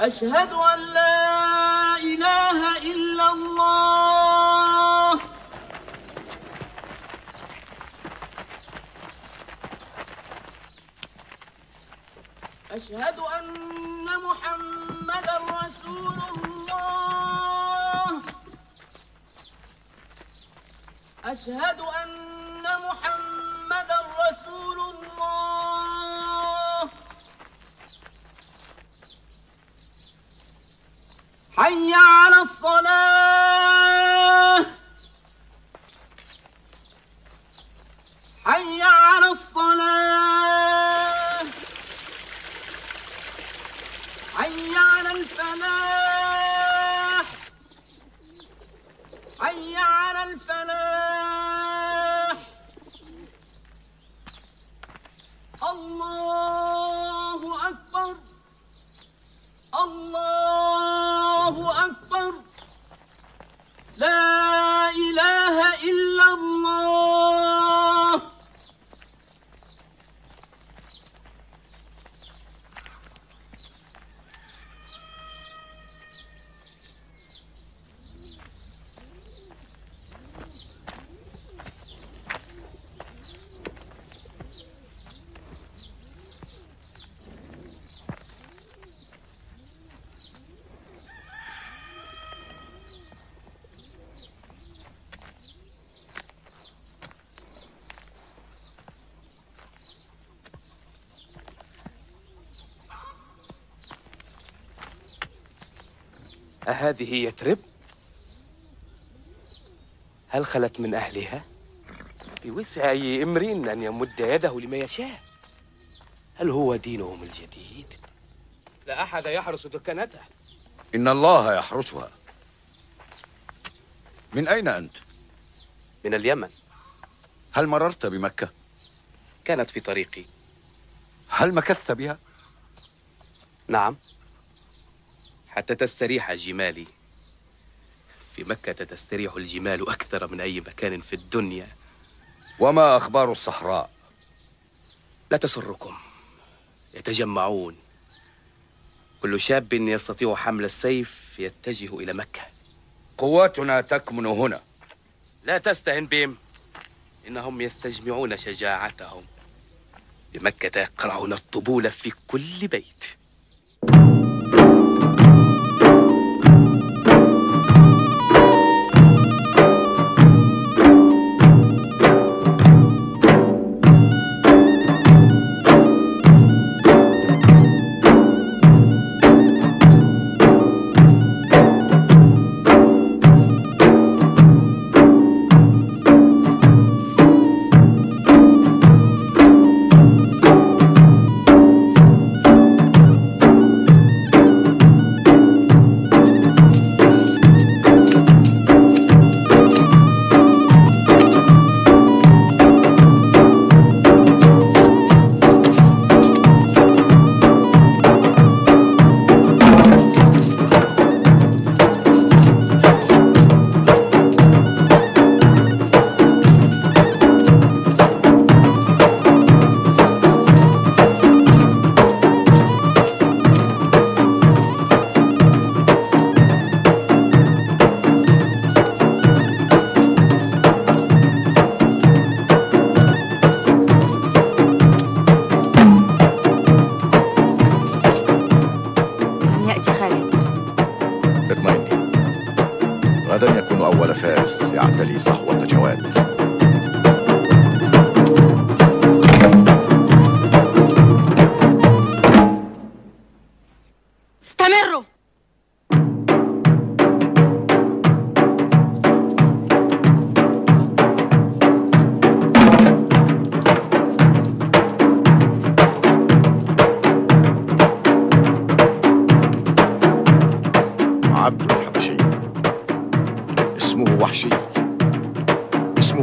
أشهد أن لا إله إلا الله. أشهد أن محمدا رسول الله. أشهد أن محمدا رسول الله. حي على الصلاة. حي على الصلاة. حي على الفلاح. حي على الفلاح. الله أكبر. الله أكبر. لا إله إلا الله. أهذه يثرب؟ هل خلت من أهلها؟ بوسع أي امرئ أن يمد يده لما يشاء. هل هو دينهم الجديد؟ لا أحد يحرس دكانته. إن الله يحرسها. من أين أنت؟ من اليمن. هل مررت بمكة؟ كانت في طريقي. هل مكثت بها؟ نعم، حتى تستريح جمالي. في مكة تستريح الجمال أكثر من أي مكان في الدنيا. وما أخبار الصحراء؟ لا تسركم، يتجمعون. كل شاب يستطيع حمل السيف يتجه إلى مكة. قواتنا تكمن هنا. لا تستهن بهم، إنهم يستجمعون شجاعتهم. بمكة يقرعون الطبول في كل بيت. غدا يكون أول فارس يعتلي صحوة جواد. استمروا. عبد الحبشي اسمه وحشي، اسمه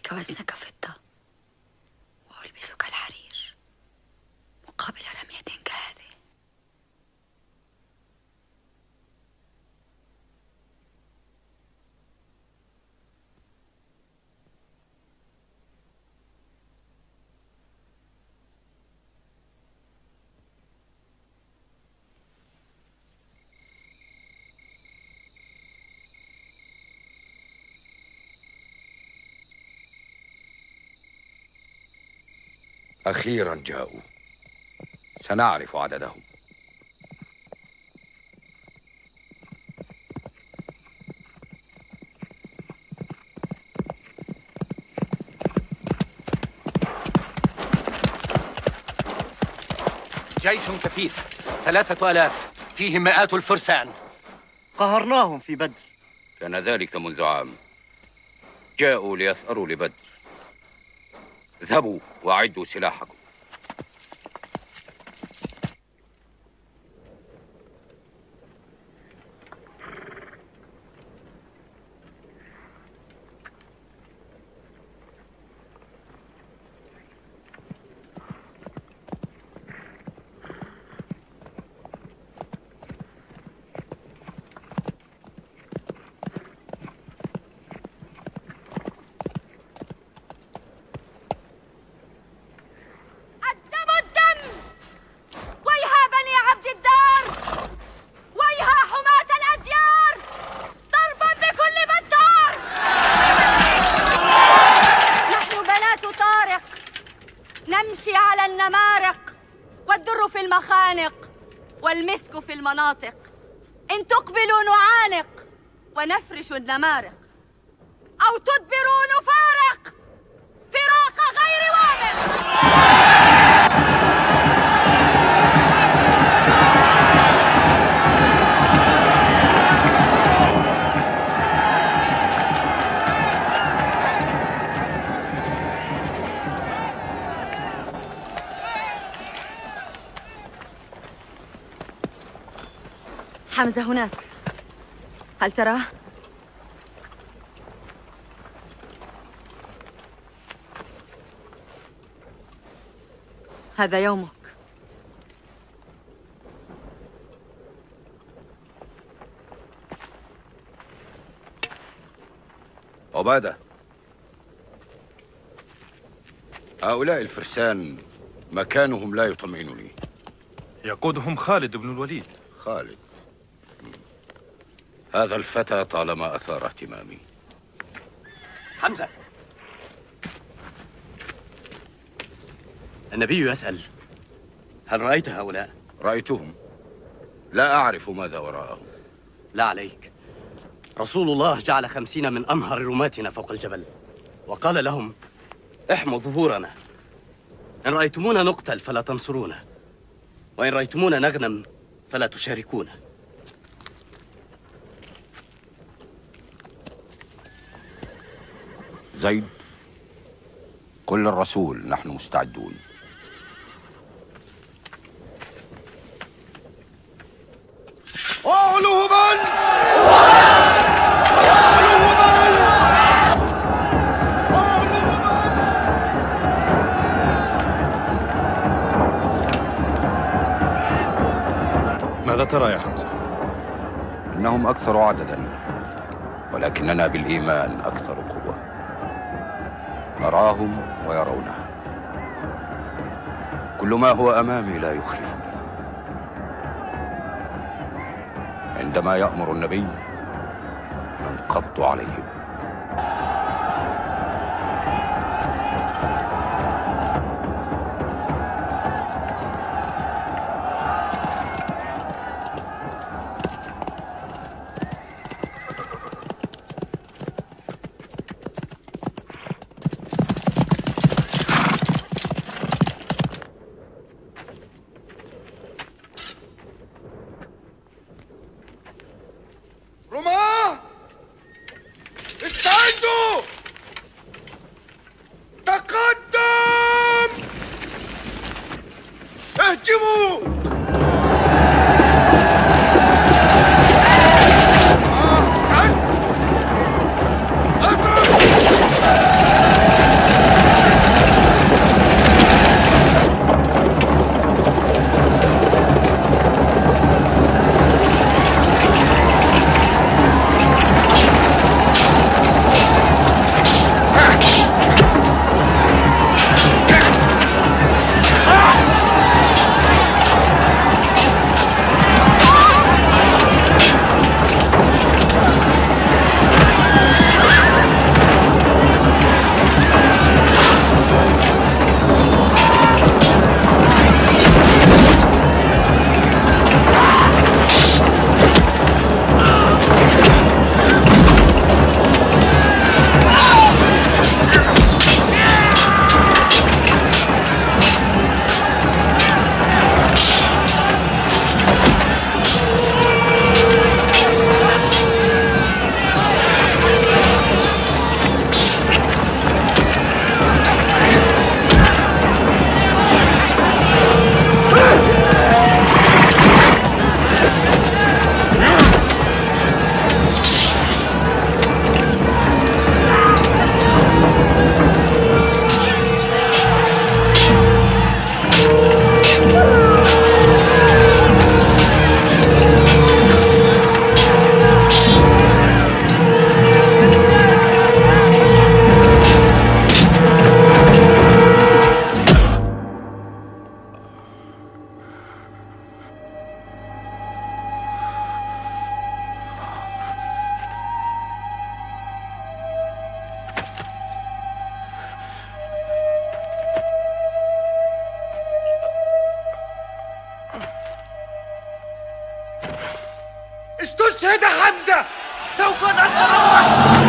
أعطيك وزنك فضة وألبسك الحرير مقابل رمية كهذه. أخيرا جاءوا، سنعرف عددهم. جيش كثيف، ثلاثة آلاف، فيهم مئات الفرسان. قهرناهم في بدر. كان ذلك منذ عام. جاءوا ليثأروا لبدر. اذهبوا وأعدوا سلاحكم. نمشي على النمارق والدر في المخانق والمسك في المناطق. إن تقبلوا نعانق ونفرش النمارق، أو تدبروا نفارق فراق غير وامق. حمزة هناك، هل تراه؟ هذا يومك. عبادة، هؤلاء الفرسان مكانهم لا يطمئنني. يقودهم خالد بن الوليد. خالد، هذا الفتى طالما أثار اهتمامي. حمزة، النبي يسأل: هل رأيت هؤلاء؟ رأيتهم، لا أعرف ماذا وراءهم. لا عليك، رسول الله جعل خمسين من أمهر رماتنا فوق الجبل وقال لهم: احموا ظهورنا، إن رأيتمونا نقتل فلا تنصرونا، وإن رأيتمونا نغنم فلا تشاركونا. زيد، قل للرسول نحن مستعدون. اعلو هبل! ماذا ترى يا حمزة؟ إنهم أكثر عددا، ولكننا بالإيمان أكثر قوة. نراهم ويرونها. كل ما هو أمامي لا يخيفني. عندما يأمر النبي ننقض عليهم. حمزة سوف نتحرك.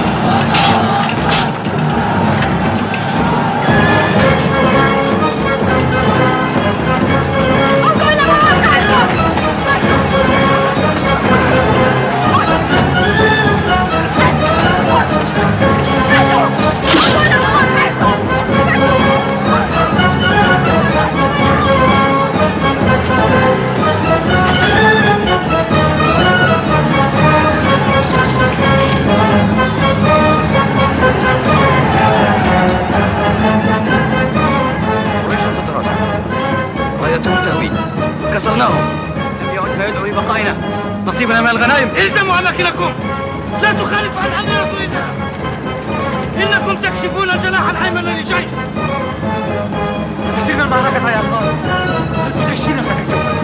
كسرناهم. لم يعد ما يدعو لبقائنا. نصيبنا من الغنائم. الزموا اماكنكم. لا تخالفوا عن امر رسول الله. انكم تكشفون الجناح الايمن للجيش. خسرنا المعركة يا خالد. قلب جيشنا قد انكسر.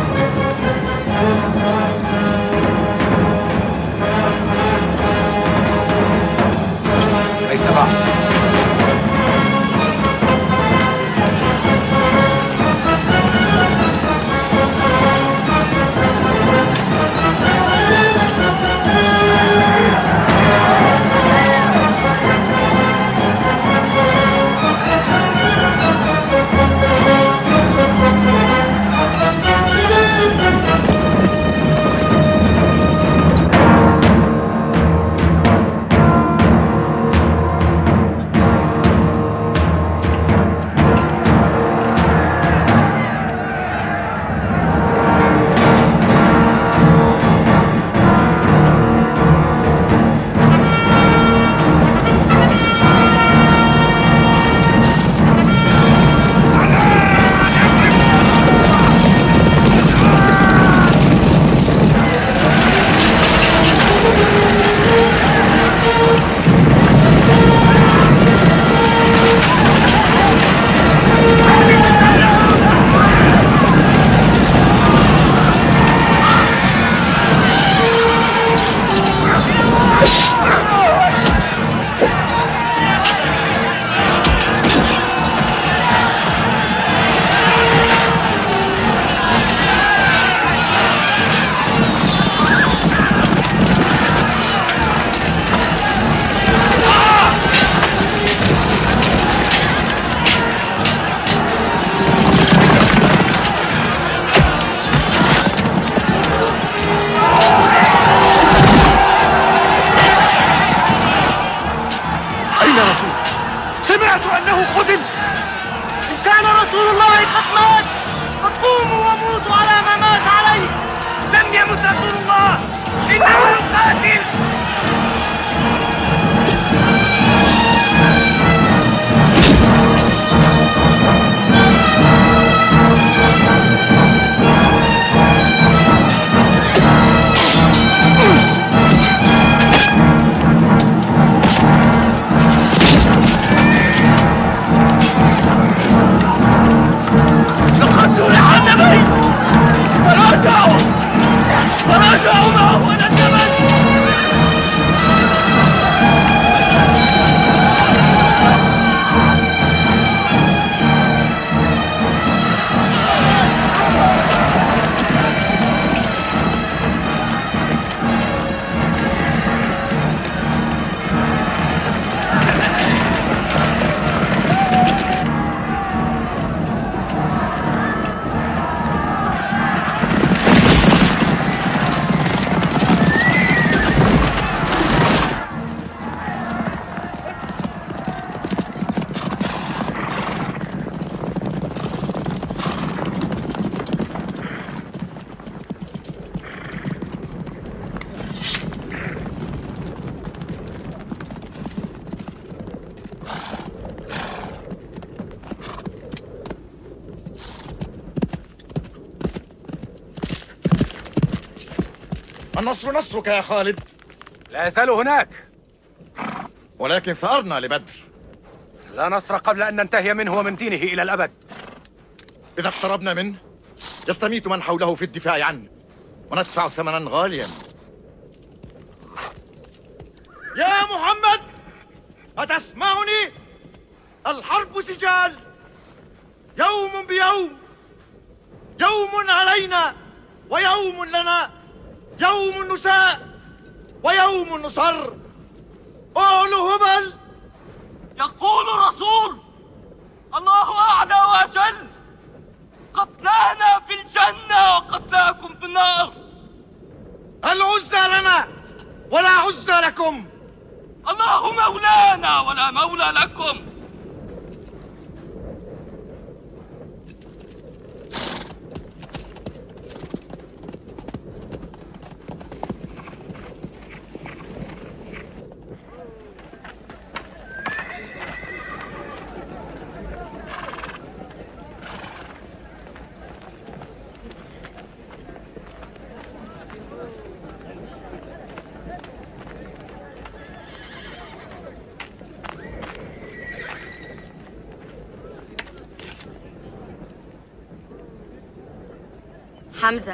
ليس بعد. النصر نصرك يا خالد. لا يزال هناك، ولكن ثأرنا لبدر. لا نصر قبل أن ننتهي منه ومن دينه إلى الأبد. إذا اقتربنا منه يستميت من حوله في الدفاع عنه، وندفع ثمنا غاليا. يا محمد، أتسمعني؟ الحرب سجال، يوم بيوم، يوم علينا ويوم لنا، يوم نساء ويوم نصر. قولوا هبل. يقول الرسول الله أعلى وأجل: قتلانا في الجنة وقتلاكم في النار. العزى لنا ولا عزى لكم. الله مولانا ولا مولى لكم. حمزة،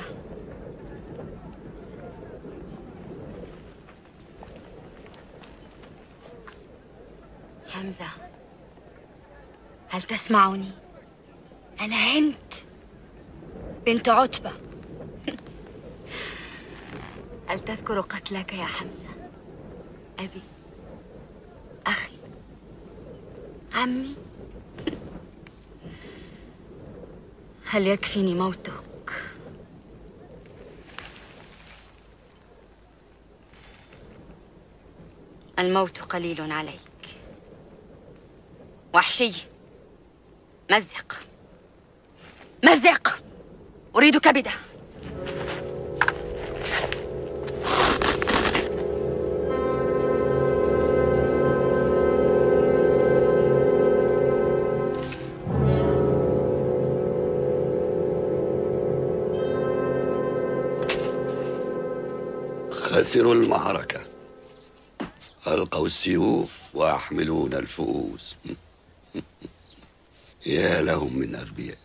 حمزة، هل تسمعني؟ أنا هند بنت عتبة. هل تذكر قتلك يا حمزة؟ أبي، أخي، عمي. هل يكفيني موتك؟ الموت قليل عليك. وحشي، مزق مزق، أريد كبده. خسروا المعركة، ألقوا السيوف ويحملون الفؤوس. يا لهم من أغبياء.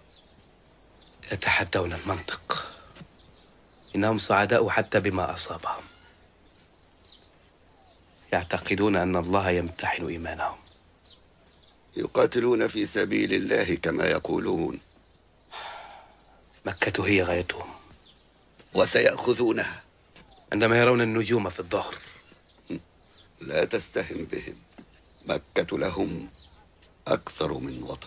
يتحدون المنطق. إنهم سعداء حتى بما أصابهم. يعتقدون أن الله يمتحن إيمانهم. يقاتلون في سبيل الله كما يقولون. مكة هي غايتهم، وسيأخذونها عندما يرون النجوم في الظهر. لا تستهن بهم، مكة لهم أكثر من وطن.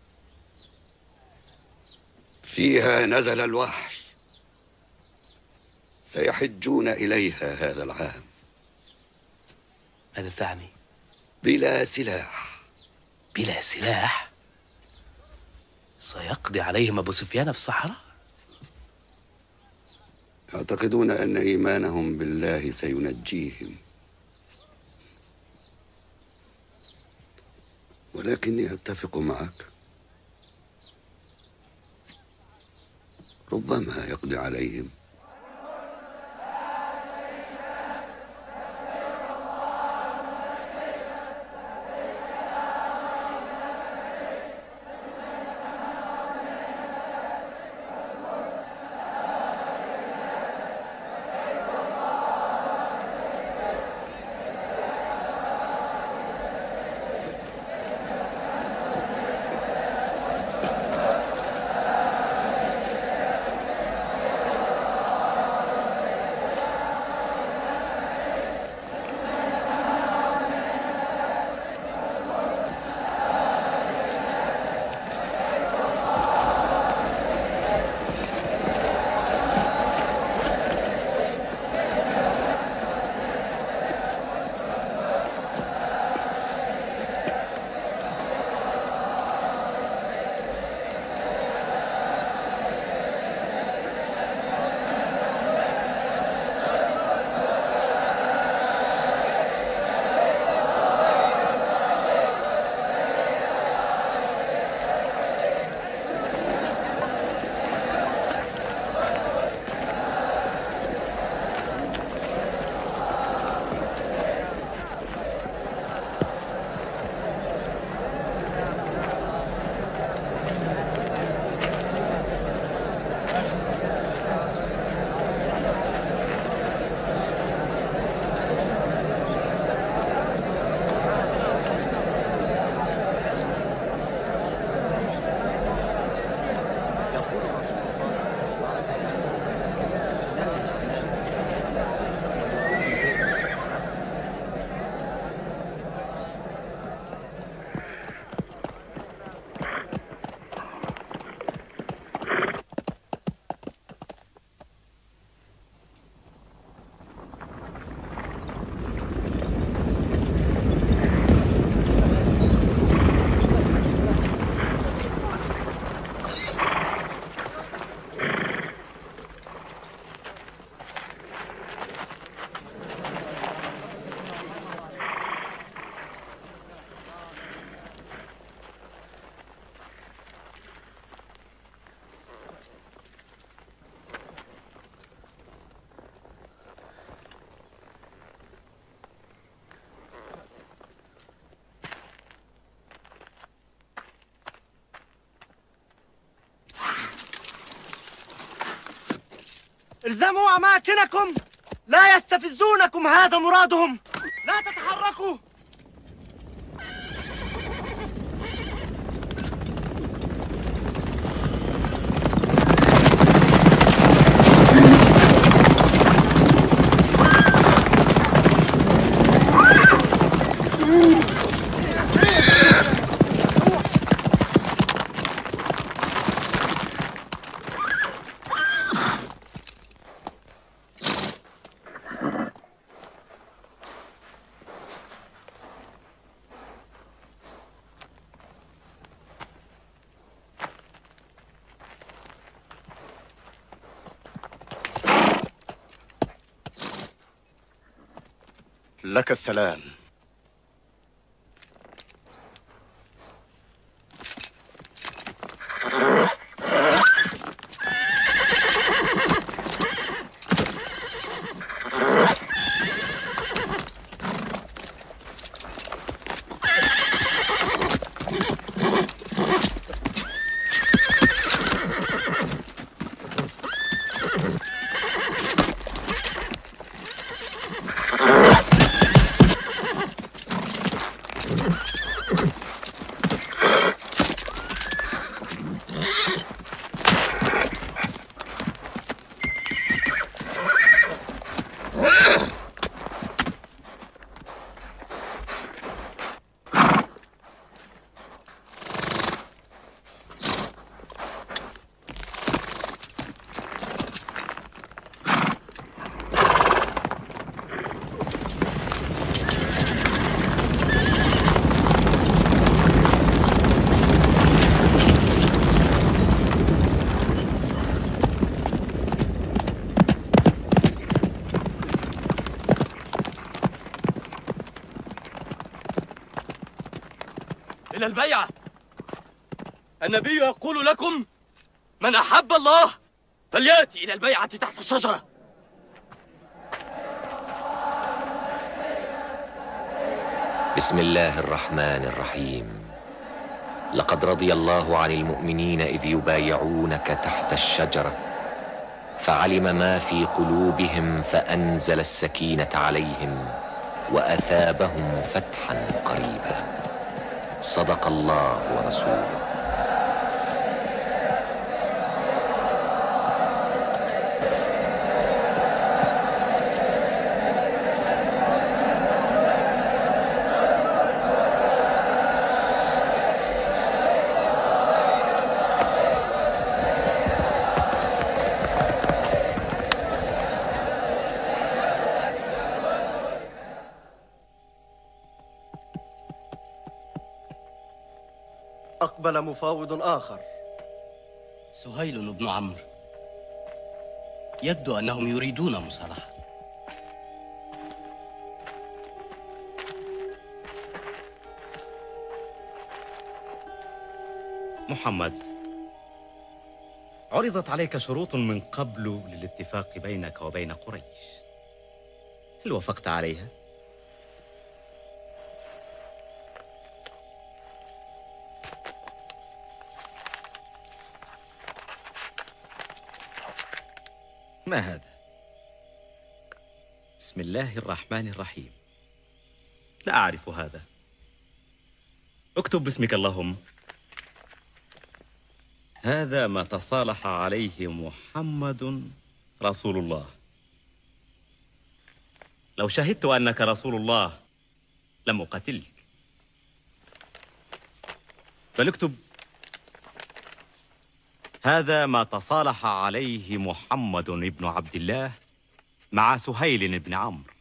فيها نزل الوحي، سيحجون إليها هذا العام. ماذا تعني؟ بلا سلاح. بلا سلاح؟ سيقضي عليهم أبو سفيان في الصحراء؟ يعتقدون أن إيمانهم بالله سينجيهم، ولكني أتفق معك، ربما يقضي عليهم. الزموا أماكنكم، لا يستفزونكم، هذا مرادهم. لا تتحركوا. لك السلام. إلى البيعة. النبي يقول لكم: من أحب الله فليأتي إلى البيعة تحت الشجرة. بسم الله الرحمن الرحيم. لقد رضي الله عن المؤمنين إذ يبايعونك تحت الشجرة فعلم ما في قلوبهم فأنزل السكينة عليهم وأثابهم فتحا قريبا. صدق الله ورسوله. أقبل مفاوض آخر. سهيل بن عمرو. يبدو أنهم يريدون مصالحة. محمد، عرضت عليك شروط من قبل للاتفاق بينك وبين قريش، هل وافقت عليها؟ ما هذا؟ بسم الله الرحمن الرحيم. لا أعرف هذا. اكتب باسمك اللهم. هذا ما تصالح عليه محمد رسول الله. لو شهدت أنك رسول الله لم أقاتلك. بل اكتب: هذا ما تصالح عليه محمد بن عبد الله مع سهيل بن عمرو.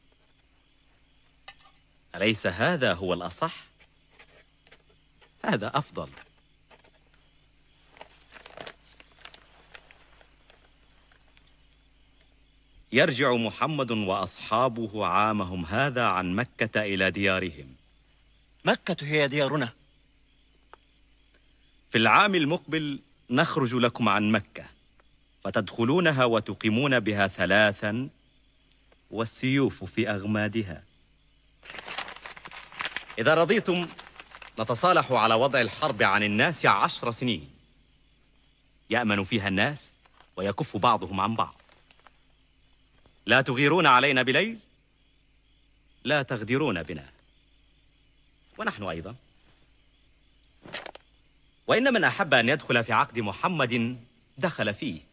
أليس هذا هو الأصح؟ هذا أفضل. يرجع محمد وأصحابه عامهم هذا عن مكة إلى ديارهم. مكة هي ديارنا. في العام المقبل نخرج لكم عن مكة فتدخلونها وتقيمون بها ثلاثا والسيوف في أغمادها. إذا رضيتم نتصالح على وضع الحرب عن الناس عشر سنين يأمن فيها الناس ويكف بعضهم عن بعض. لا تغيرون علينا بليل، لا تغدرون بنا، ونحن أيضا. وإن من أحب أن يدخل في عقد محمد دخل فيه،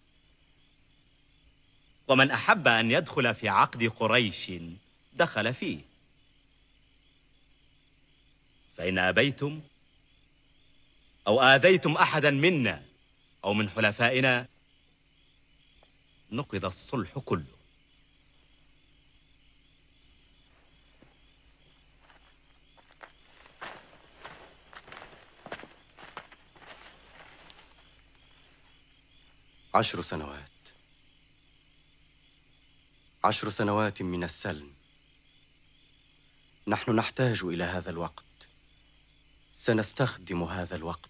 ومن أحب أن يدخل في عقد قريش دخل فيه. فإن أبيتم أو آذيتم أحدا منا أو من حلفائنا نقض الصلح كله. عشر سنوات، عشر سنوات من السلم. نحن نحتاج إلى هذا الوقت، سنستخدم هذا الوقت.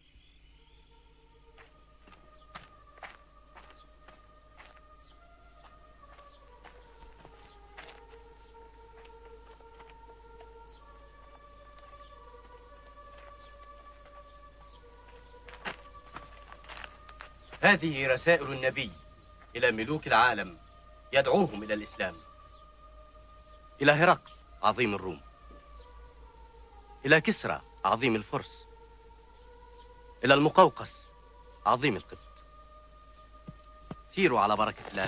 هذه رسائل النبي إلى ملوك العالم يدعوهم إلى الإسلام. إلى هرقل عظيم الروم، إلى كسرى عظيم الفرس، إلى المقوقس عظيم القبط. سيروا على بركة الله.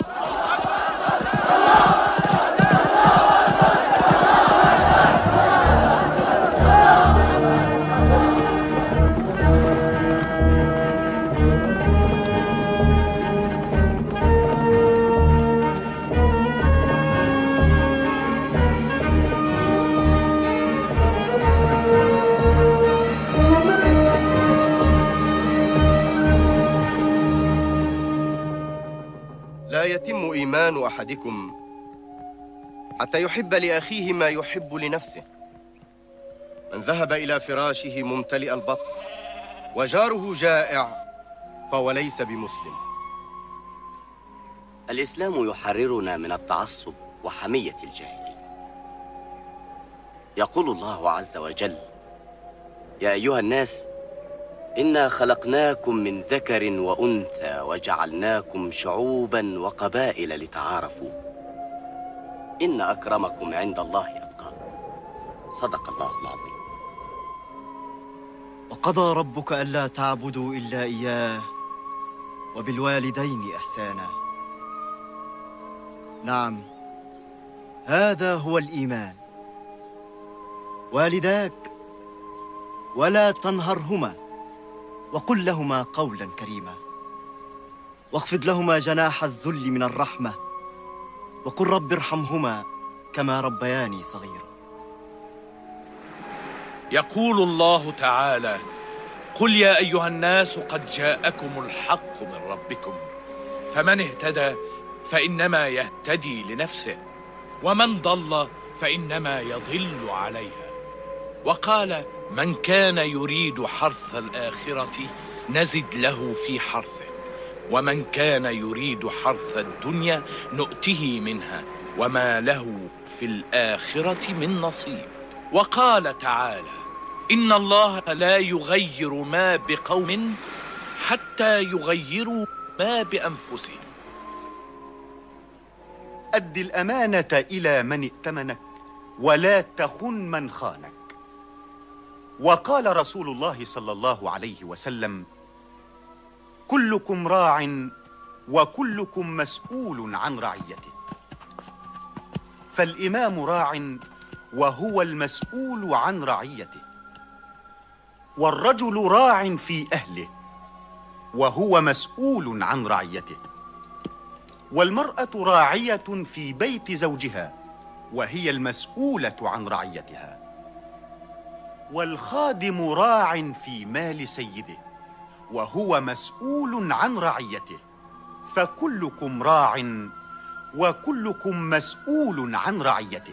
لا يتم إيمان أحدكم حتى يحب لأخيه ما يحب لنفسه. من ذهب إلى فراشه ممتلئ البطن وجاره جائع فهو ليس بمسلم. الإسلام يحررنا من التعصب وحمية الجاهلين. يقول الله عز وجل: يا أيها الناس إنا خلقناكم من ذكر وأنثى وجعلناكم شعوبا وقبائل لتعارفوا إن أكرمكم عند الله أتقاكم. صدق الله العظيم. وقضى ربك ألا تعبدوا إلا إياه وبالوالدين إحسانا. نعم، هذا هو الإيمان. والداك ولا تنهرهما وقل لهما قولا كريما، واخفض لهما جناح الذل من الرحمة، وقل رب ارحمهما كما ربياني صغيرا. يقول الله تعالى: قل يا أيها الناس قد جاءكم الحق من ربكم، فمن اهتدى فإنما يهتدي لنفسه، ومن ضل فإنما يضل عليها. وقال: من كان يريد حرث الآخرة نزد له في حرثه، ومن كان يريد حرث الدنيا نؤته منها وما له في الآخرة من نصيب. وقال تعالى: إن الله لا يغير ما بقوم حتى يغيروا ما بأنفسهم. أد الأمانة إلى من ائتمنك ولا تخن من خانك. وقال رسول الله صلى الله عليه وسلم: كلكم راع وكلكم مسؤول عن رعيته. فالإمام راع وهو المسؤول عن رعيته، والرجل راع في أهله وهو مسؤول عن رعيته، والمرأة راعية في بيت زوجها وهي المسؤولة عن رعيتها، والخادم راع في مال سيده وهو مسؤول عن رعيته. فكلكم راع وكلكم مسؤول عن رعيته.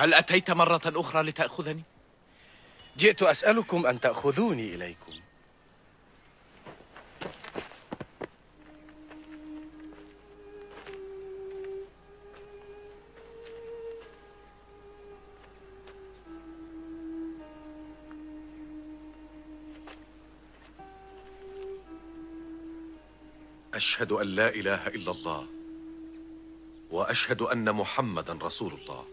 هل أتيت مرة أخرى لتأخذني؟ جئت أسألكم أن تأخذوني إليكم. أشهد أن لا إله إلا الله وأشهد أن محمدا رسول الله.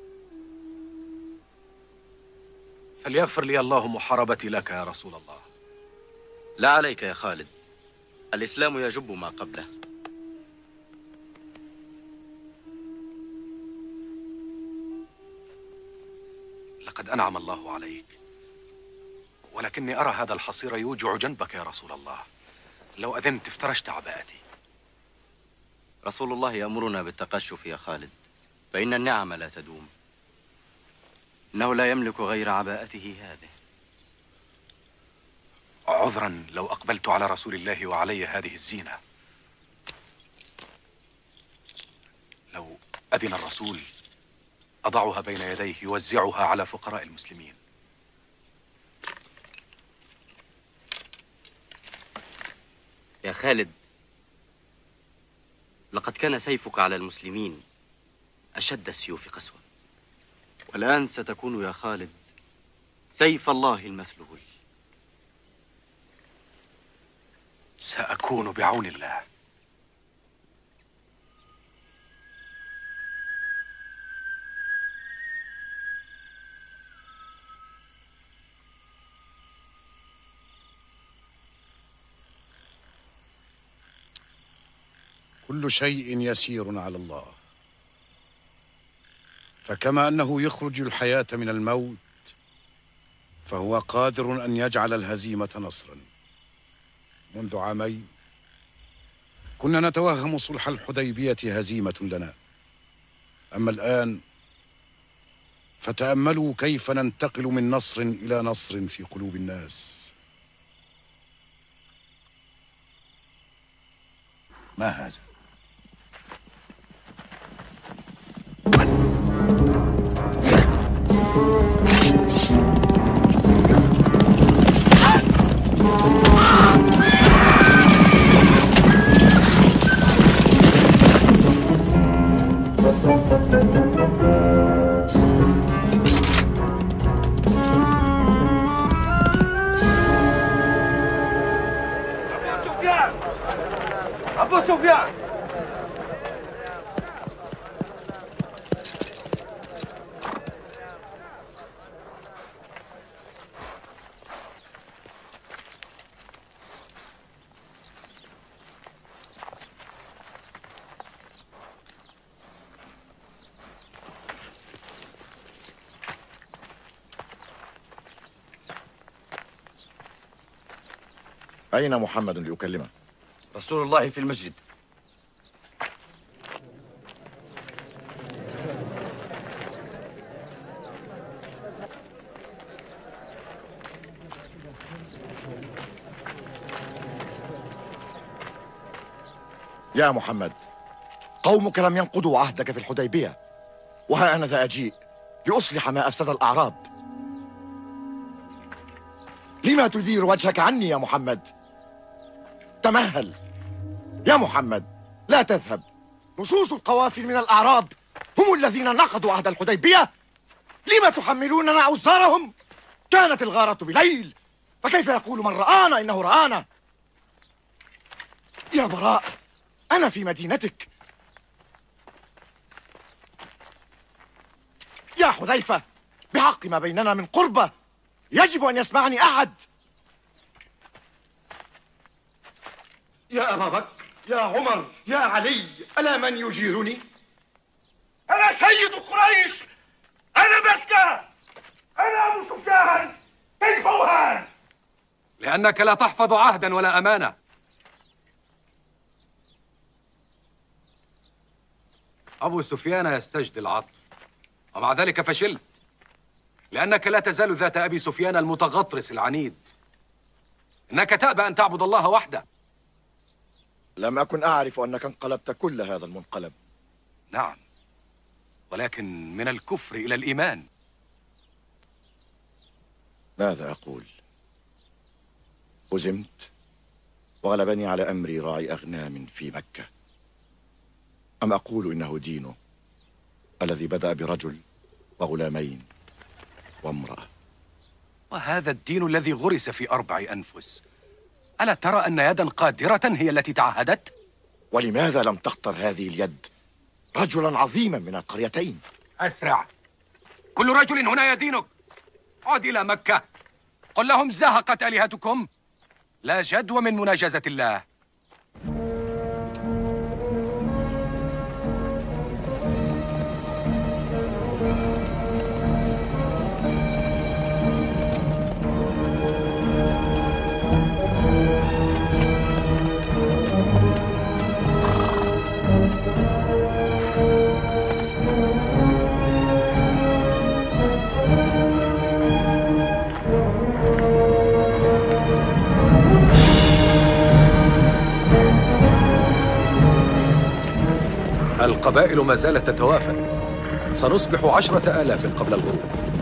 فليغفر لي الله محاربتي لك يا رسول الله. لا عليك يا خالد، الإسلام يجب ما قبله. لقد أنعم الله عليك، ولكني أرى هذا الحصير يوجع جنبك يا رسول الله. لو أذنت افترشت عباءتي. رسول الله يأمرنا بالتقشف يا خالد، فإن النعم لا تدوم. إنه لا يملك غير عباءته هذه. عذرا لو أقبلت على رسول الله وعلي هذه الزينة. لو أذن الرسول أضعها بين يديه يوزعها على فقراء المسلمين. يا خالد، لقد كان سيفك على المسلمين أشد السيوف قسوة، والآن ستكون يا خالد سيف الله المسلول. سأكون بعون الله. كل شيء يسير على الله، فكما أنه يخرج الحياة من الموت، فهو قادر أن يجعل الهزيمة نصرا. منذ عامين كنا نتوهم صلح الحديبية هزيمة لنا، أما الآن فتأملوا كيف ننتقل من نصر إلى نصر في قلوب الناس. ما هذا؟ أبو سفيان، أين محمد لأكلمه؟ رسول الله في المسجد. يا محمد، قومك لم ينقضوا عهدك في الحديبية، وها أنا ذا أجيء لأصلح ما أفسد الأعراب. لما تدير وجهك عني يا محمد؟ تمهل يا محمد، لا تذهب. لصوص القوافل من الأعراب هم الذين نقضوا عهد الحديبية. لما تحملوننا أوزارهم؟ كانت الغارة بليل، فكيف يقول من رآنا إنه رآنا؟ يا براء، أنا في مدينتك. يا حذيفة، بحق ما بيننا من قربة يجب أن يسمعني أحد. يا أبا بكر، يا عمر، يا علي، ألا من يجيرني؟ أنا سيد قريش، أنا مكة، أنا أبو سفيان. كيف أهان؟ لأنك لا تحفظ عهدا ولا أمانة. أبو سفيان يستجدي العطف، ومع ذلك فشلت، لأنك لا تزال ذات أبي سفيان المتغطرس العنيد. إنك تأبى أن تعبد الله وحده. لم أكن أعرف أنك انقلبت كل هذا المنقلب. نعم، ولكن من الكفر إلى الإيمان. ماذا أقول؟ هزمت وغلبني على أمري راعي أغنام في مكة، أم أقول إنه دينه الذي بدأ برجل وغلامين وامرأة؟ وهذا الدين الذي غرس في أربع أنفس، ألا ترى أن يدا قادرة هي التي تعهدت؟ ولماذا لم تختر هذه اليد رجلا عظيما من القريتين؟ أسرع، كل رجل هنا يدينك. عد إلى مكة، قل لهم زهقت آلهتكم، لا جدوى من مناجزة الله. القبائل ما زالت تتوافد، سنصبح عشرة آلاف قبل الغروب.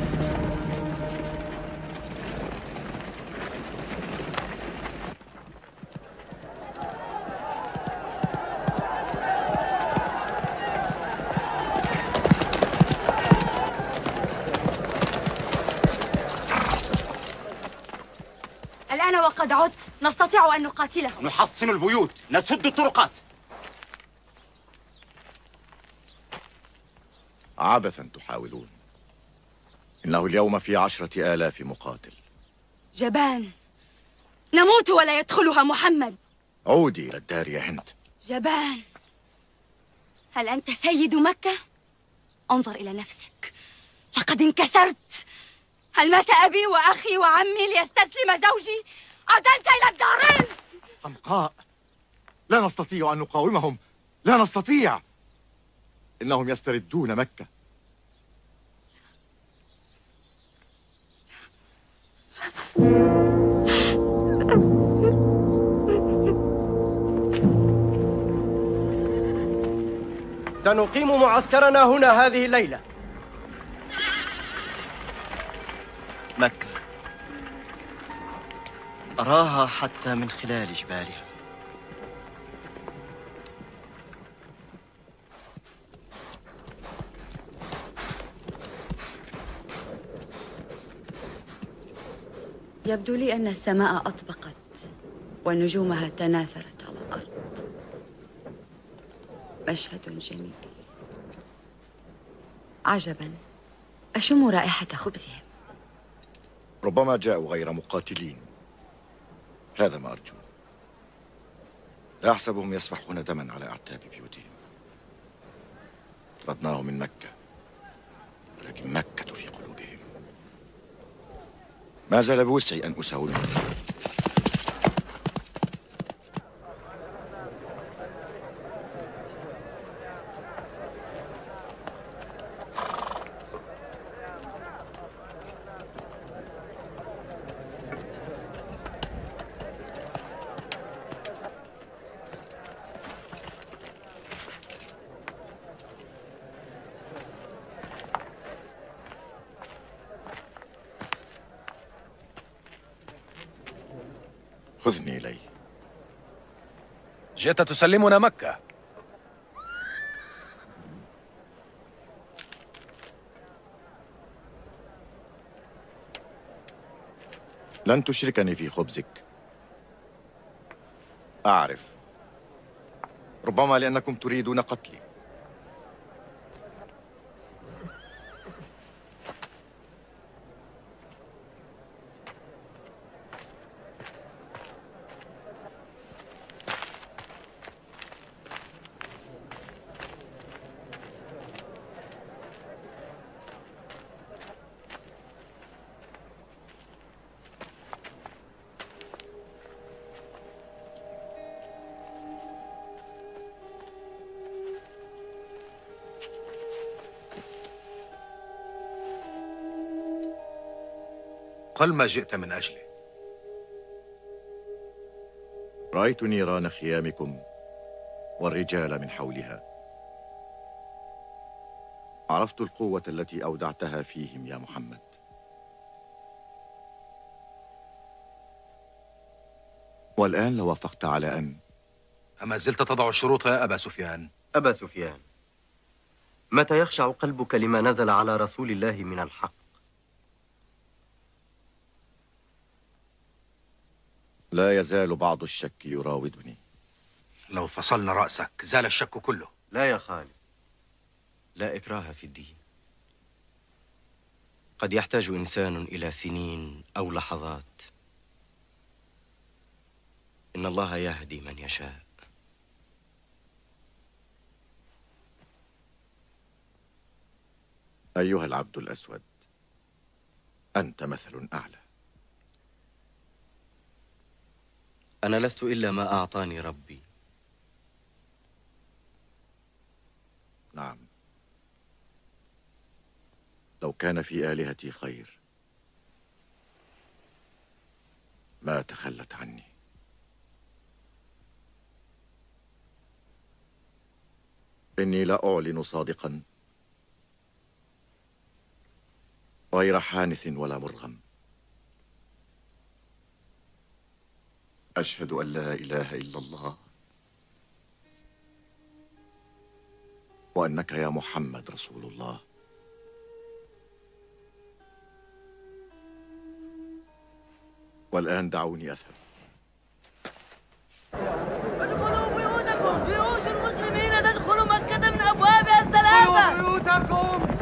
الآن وقد عدت نستطيع أن نقاتلهم. نحصن البيوت، نسد الطرقات. عبثا تحاولون، إنه اليوم في عشرة آلاف مقاتل. جبان، نموت ولا يدخلها محمد. عودي إلى الدار يا هند. جبان، هل أنت سيد مكة؟ انظر إلى نفسك، لقد انكسرت. هل مات أبي وأخي وعمي ليستسلم زوجي؟ عدلت إلى الدارين. حمقاء، لا نستطيع أن نقاومهم، لا نستطيع. إنهم يستردون مكة. سنقيم معسكرنا هنا هذه الليلة. مكة أراها حتى من خلال جبالها. يبدو لي أن السماء أطبقت ونجومها تناثرت على الأرض. مشهد جميل. عجبا، أشم رائحة خبزهم. ربما جاءوا غير مقاتلين، هذا ما أرجو. لا أحسبهم يسفحون دما على أعتاب بيوتهم. طردناهم من مكة، ولكن مكة في قلوبهم. ما زال بوسعي أن أساومهم. خذني إلي. جئت تسلمنا مكة. لن تشركني في خبزك. أعرف، ربما لأنكم تريدون قتلي. قل ما جئت من أجله. رأيت نيران خيامكم والرجال من حولها، عرفت القوة التي أودعتها فيهم يا محمد. والآن لو وافقت على أن أما زلت تضع الشروط يا أبا سفيان؟ أبا سفيان، متى يخشع قلبك لما نزل على رسول الله من الحق؟ لا يزال بعض الشك يراودني. لو فصلنا رأسك زال الشك كله. لا يا خالد، لا إكراه في الدين. قد يحتاج إنسان إلى سنين أو لحظات. إن الله يهدي من يشاء. أيها العبد الأسود، أنت مثل أعلى. أنا لست إلا ما أعطاني ربي. نعم، لو كان في آلهتي خير ما تخلت عني. إني لا أعلن صادقا غير حانث ولا مرغم. أشهد أن لا إله إلا الله وأنك يا محمد رسول الله. والآن دعوني أذهب. ادخلوا بيوتكم، جيوش المسلمين تدخل مكة من أبوابها الثلاثة. ادخلوا بيوتكم.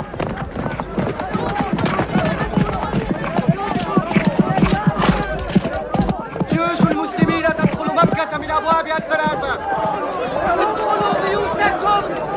جيوش المسلمين تدخل مكة من أبوابها الثلاثة. ادخلوا بيوتكم.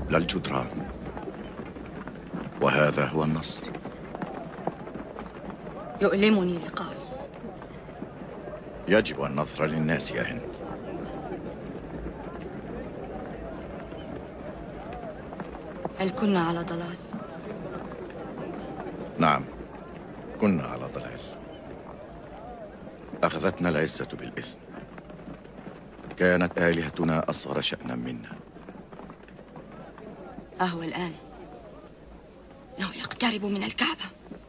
لا الجدران. وهذا هو النصر. يؤلمني لقاؤه. يجب أن نظهر للناس يا هند. هل كنا على ضلال؟ نعم، كنا على ضلال. أخذتنا العزة بالإثم. كانت آلهتنا أصغر شأنا منا. أهو الآن إنه يقترب من الكعبة.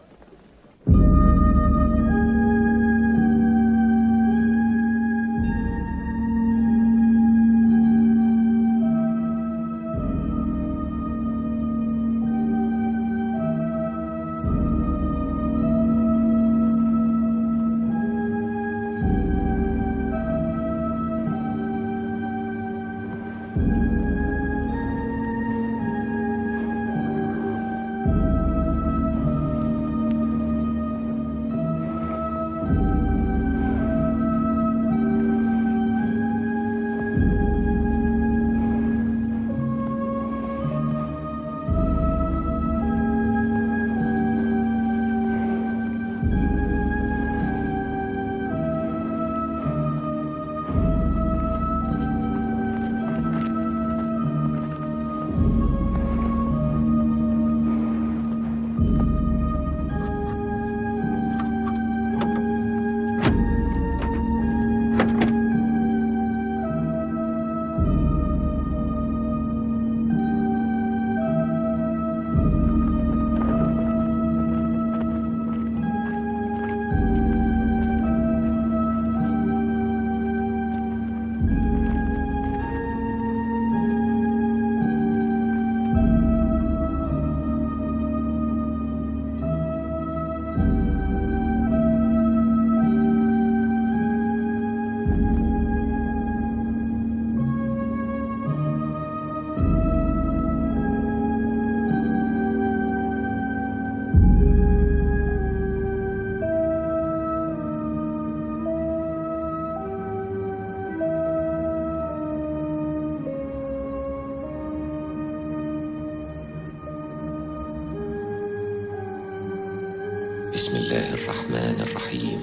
بسم الله الرحمن الرحيم.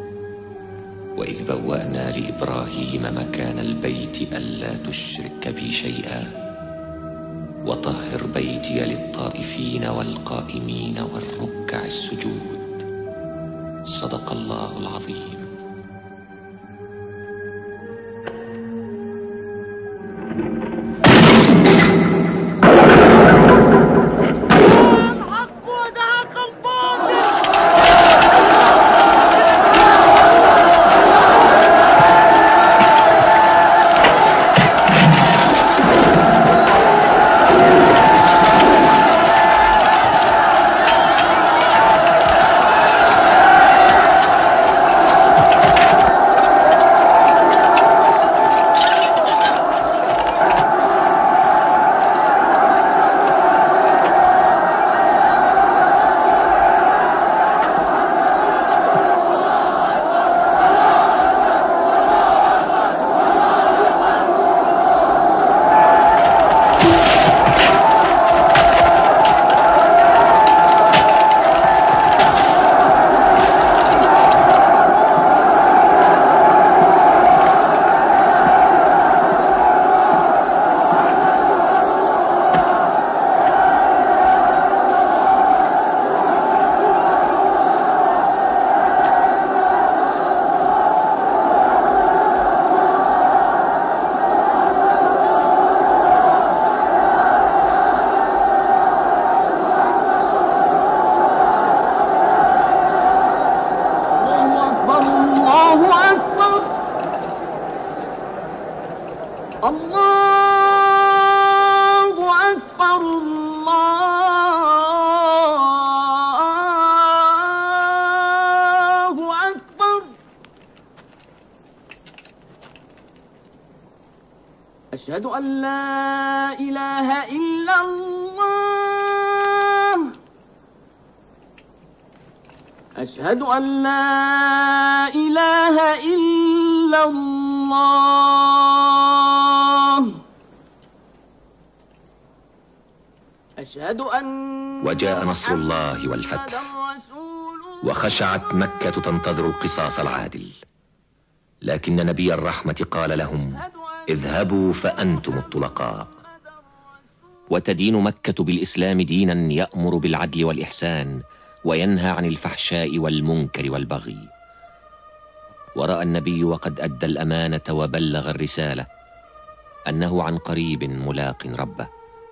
وإذ بوأنا لإبراهيم مكان البيت ألا تشرك بي شيئا وطهر بيتي للطائفين والقائمين والركع السجود. صدق الله العظيم. أشهد أن لا إله إلا الله. أشهد أن لا إله إلا الله. أشهد أن وجاء نصر الله والفتح، وخشعت مكة تنتظر القصاص العادل. لكن نبي الرحمة قال لهم: اذهبوا فأنتم الطلقاء. وتدين مكة بالإسلام دينا يأمر بالعدل والإحسان وينهى عن الفحشاء والمنكر والبغي. ورأى النبي وقد أدى الأمانة وبلغ الرسالة أنه عن قريب ملاق ربه.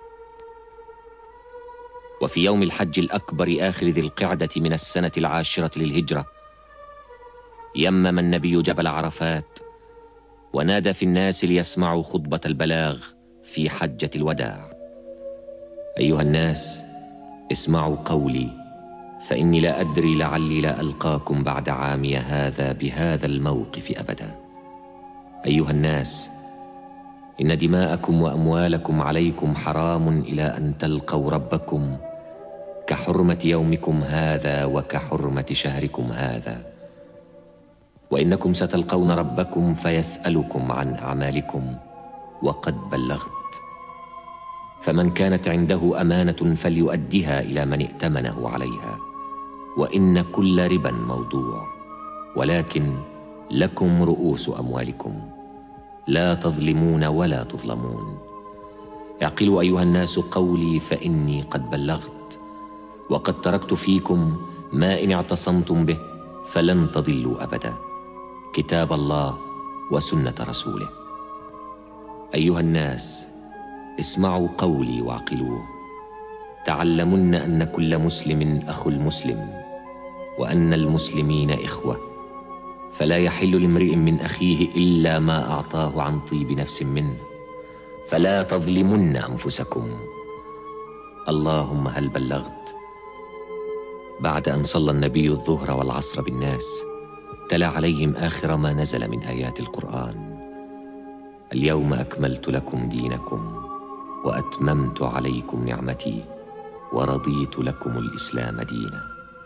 وفي يوم الحج الأكبر آخر ذي القعدة من السنة العاشرة للهجرة يمم النبي جبل عرفات ونادى في الناس ليسمعوا خطبة البلاغ في حجة الوداع: أيها الناس، اسمعوا قولي، فإني لا أدري لعلي لا ألقاكم بعد عامي هذا بهذا الموقف أبدا. أيها الناس، إن دماءكم وأموالكم عليكم حرام إلى أن تلقوا ربكم، كحرمة يومكم هذا وكحرمة شهركم هذا. وإنكم ستلقون ربكم فيسألكم عن أعمالكم، وقد بلغت. فمن كانت عنده أمانة فليؤدها إلى من ائتمنه عليها، وإن كل ربا موضوع، ولكن لكم رؤوس أموالكم، لا تظلمون ولا تظلمون. اعقلوا أيها الناس قولي، فإني قد بلغت، وقد تركت فيكم ما إن اعتصمتم به فلن تضلوا أبدا: كتاب الله وسنة رسوله. أيها الناس، اسمعوا قولي واعقلوه. تعلمن أن كل مسلم أخو المسلم، وأن المسلمين إخوة، فلا يحل لامرئ من أخيه إلا ما أعطاه عن طيب نفس منه، فلا تظلمن أنفسكم. اللهم هل بلغت؟ بعد أن صلى النبي الظهر والعصر بالناس تلا عليهم آخر ما نزل من آيات القرآن: اليوم أكملت لكم دينكم وأتممت عليكم نعمتي ورضيت لكم الإسلام دينا.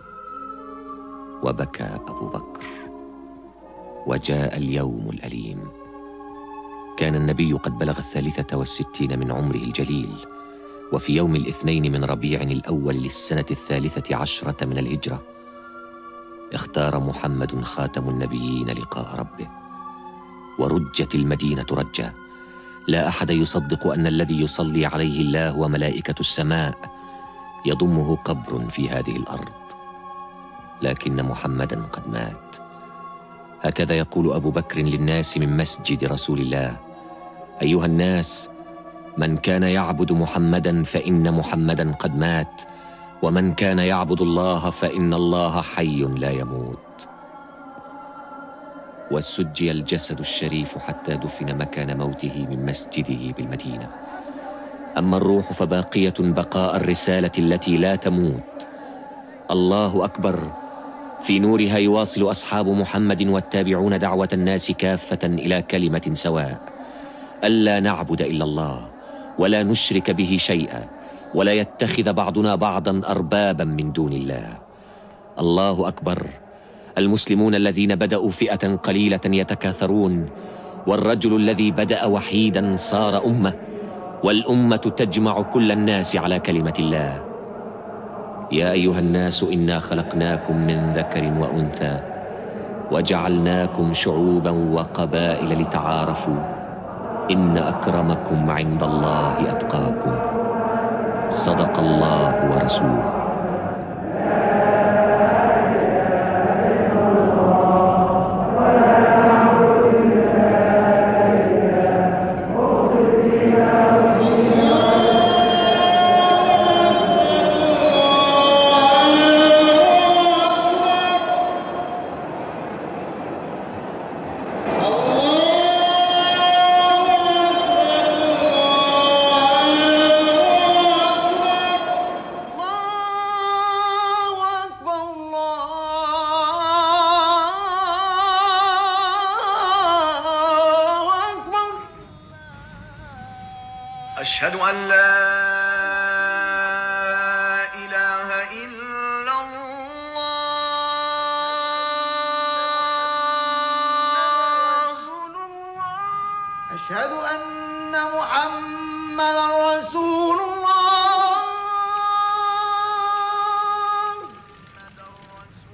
وبكى أبو بكر. وجاء اليوم الأليم. كان النبي قد بلغ الثالثة والستين من عمره الجليل، وفي يوم الاثنين من ربيع الأول للسنة الثالثة عشرة من الهجرة اختار محمد خاتم النبيين لقاء ربه، ورجت المدينة رجا. لا أحد يصدق أن الذي يصلي عليه الله وملائكة السماء يضمه قبر في هذه الأرض، لكن محمدا قد مات. هكذا يقول أبو بكر للناس من مسجد رسول الله: أيها الناس، من كان يعبد محمدا فإن محمدا قد مات، ومن كان يعبد الله فإن الله حي لا يموت. وسجي الجسد الشريف حتى دفن مكان موته من مسجده بالمدينة. أما الروح فباقية بقاء الرسالة التي لا تموت. الله أكبر. في نورها يواصل أصحاب محمد والتابعون دعوة الناس كافة إلى كلمة سواء: ألا نعبد إلا الله، ولا نشرك به شيئا، ولا يتخذ بعضنا بعضا أربابا من دون الله. الله أكبر. المسلمون الذين بدأوا فئة قليلة يتكاثرون، والرجل الذي بدأ وحيدا صار أمة، والأمة تجمع كل الناس على كلمة الله. يا أيها الناس، إنا خلقناكم من ذكر وأنثى وجعلناكم شعوبا وقبائل لتعارفوا، إن أكرمكم عند الله أتقاكم. صدق الله ورسوله. أشهد أن لا إله إلا الله. أشهد أن محمدا رسول الله.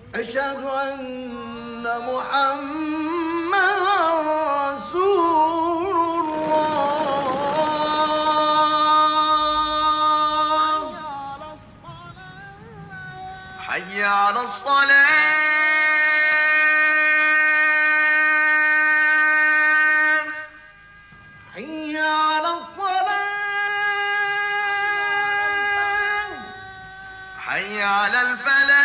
أشهد أن محمدا رسول الله. حي على الصلاة. حي على الصلاة. حي على الفلاح.